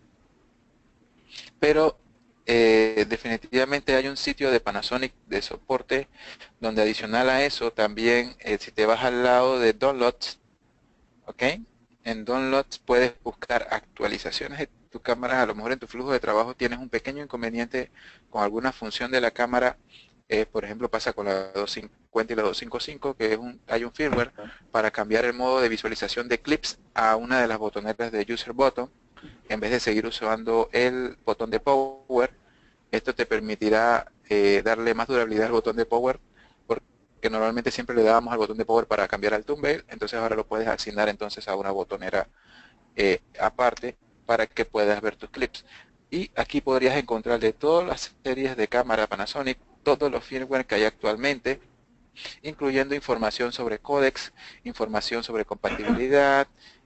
Pero eh, definitivamente hay un sitio de Panasonic de soporte donde adicional a eso también, eh, si te vas al lado de Downloads, ¿ok? En Downloads puedes buscar actualizaciones de tu cámara. A lo mejor en tu flujo de trabajo tienes un pequeño inconveniente con alguna función de la cámara. Eh, por ejemplo, pasa con la doscientos cincuenta y la doscientos cincuenta y cinco, que es un, hay un firmware para cambiar el modo de visualización de clips a una de las botoneras de User Button, en vez de seguir usando el botón de Power. Esto te permitirá eh, darle más durabilidad al botón de Power, que normalmente siempre le dábamos al botón de Power para cambiar al thumbnail, entonces ahora lo puedes asignar entonces a una botonera eh, aparte para que puedas ver tus clips. Y aquí podrías encontrar de todas las series de cámara Panasonic, todos los firmware que hay actualmente, incluyendo información sobre códecs, información sobre compatibilidad,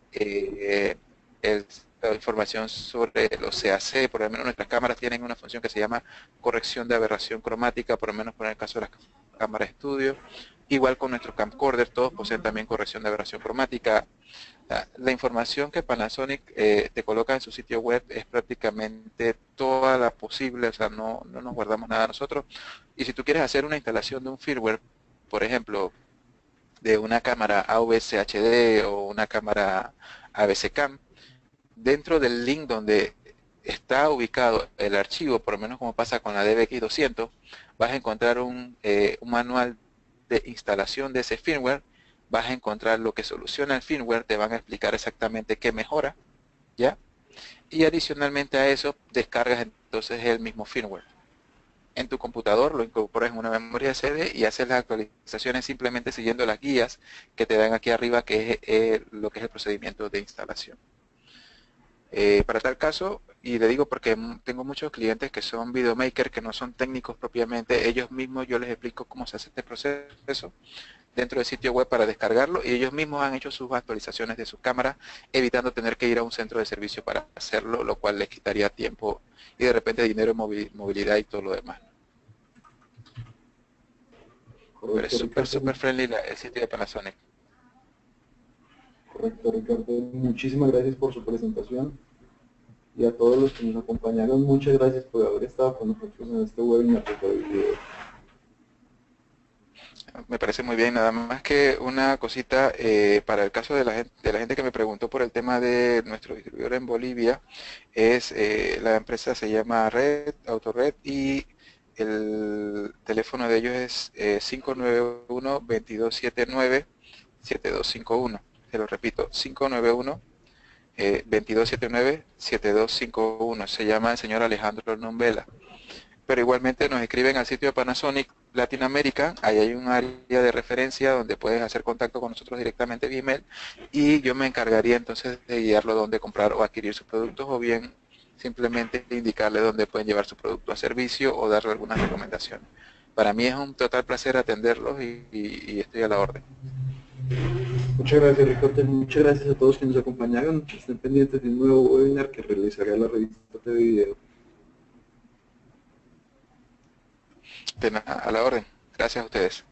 eh, el, la información sobre los C A C. Por lo menos nuestras cámaras tienen una función que se llama corrección de aberración cromática, por lo menos por el caso de las cámaras de estudio. Igual con nuestro camcorder, todos poseen también corrección de aberración cromática. La, la información que Panasonic eh, te coloca en su sitio web es prácticamente toda la posible, o sea, no, no nos guardamos nada nosotros. Y si tú quieres hacer una instalación de un firmware, por ejemplo, de una cámara A V S H D o una cámara A V S CAM, dentro del link donde está ubicado el archivo, por lo menos como pasa con la D V X doscientos, vas a encontrar un, eh, un manual de instalación de ese firmware, vas a encontrar lo que soluciona el firmware, te van a explicar exactamente qué mejora, ¿ya? Y adicionalmente a eso, descargas entonces el mismo firmware en tu computador, lo incorporas en una memoria C D y haces las actualizaciones simplemente siguiendo las guías que te dan aquí arriba, que es eh, lo que es el procedimiento de instalación. Eh, para tal caso, y le digo porque tengo muchos clientes que son videomakers, que no son técnicos propiamente, ellos mismos yo les explico cómo se hace este proceso dentro del sitio web para descargarlo, y ellos mismos han hecho sus actualizaciones de sus cámaras, evitando tener que ir a un centro de servicio para hacerlo, lo cual les quitaría tiempo y de repente dinero, movilidad y todo lo demás. Pero es Correcto, súper, Ricardo. súper friendly la, el sitio de Panasonic. Correcto, Ricardo. Muchísimas gracias por su presentación. Y a todos los que nos acompañaron, muchas gracias por haber estado con nosotros en este webinar de video. Me parece muy bien, nada más que una cosita eh, para el caso de la, gente, de la gente que me preguntó por el tema de nuestro distribuidor en Bolivia, es eh, la empresa se llama Red, Autored, y el teléfono de ellos es eh, cinco nueve uno, dos dos siete nueve, siete dos cinco uno. Se lo repito, cinco nueve uno, dos dos siete nueve, siete dos cinco uno. Se llama el señor Alejandro Nombela. Pero igualmente nos escriben al sitio de Panasonic Latinoamérica, ahí hay un área de referencia donde puedes hacer contacto con nosotros directamente vía email, y yo me encargaría entonces de guiarlo dónde comprar o adquirir sus productos, o bien simplemente indicarle dónde pueden llevar su producto a servicio o darle algunas recomendaciones. Para mí es un total placer atenderlos y, y, y estoy a la orden. Muchas gracias, Ricardo. Muchas gracias a todos que nos acompañaron. Estén pendientes de un nuevo webinar que realizará la revista de video. De nada, a la orden. Gracias a ustedes.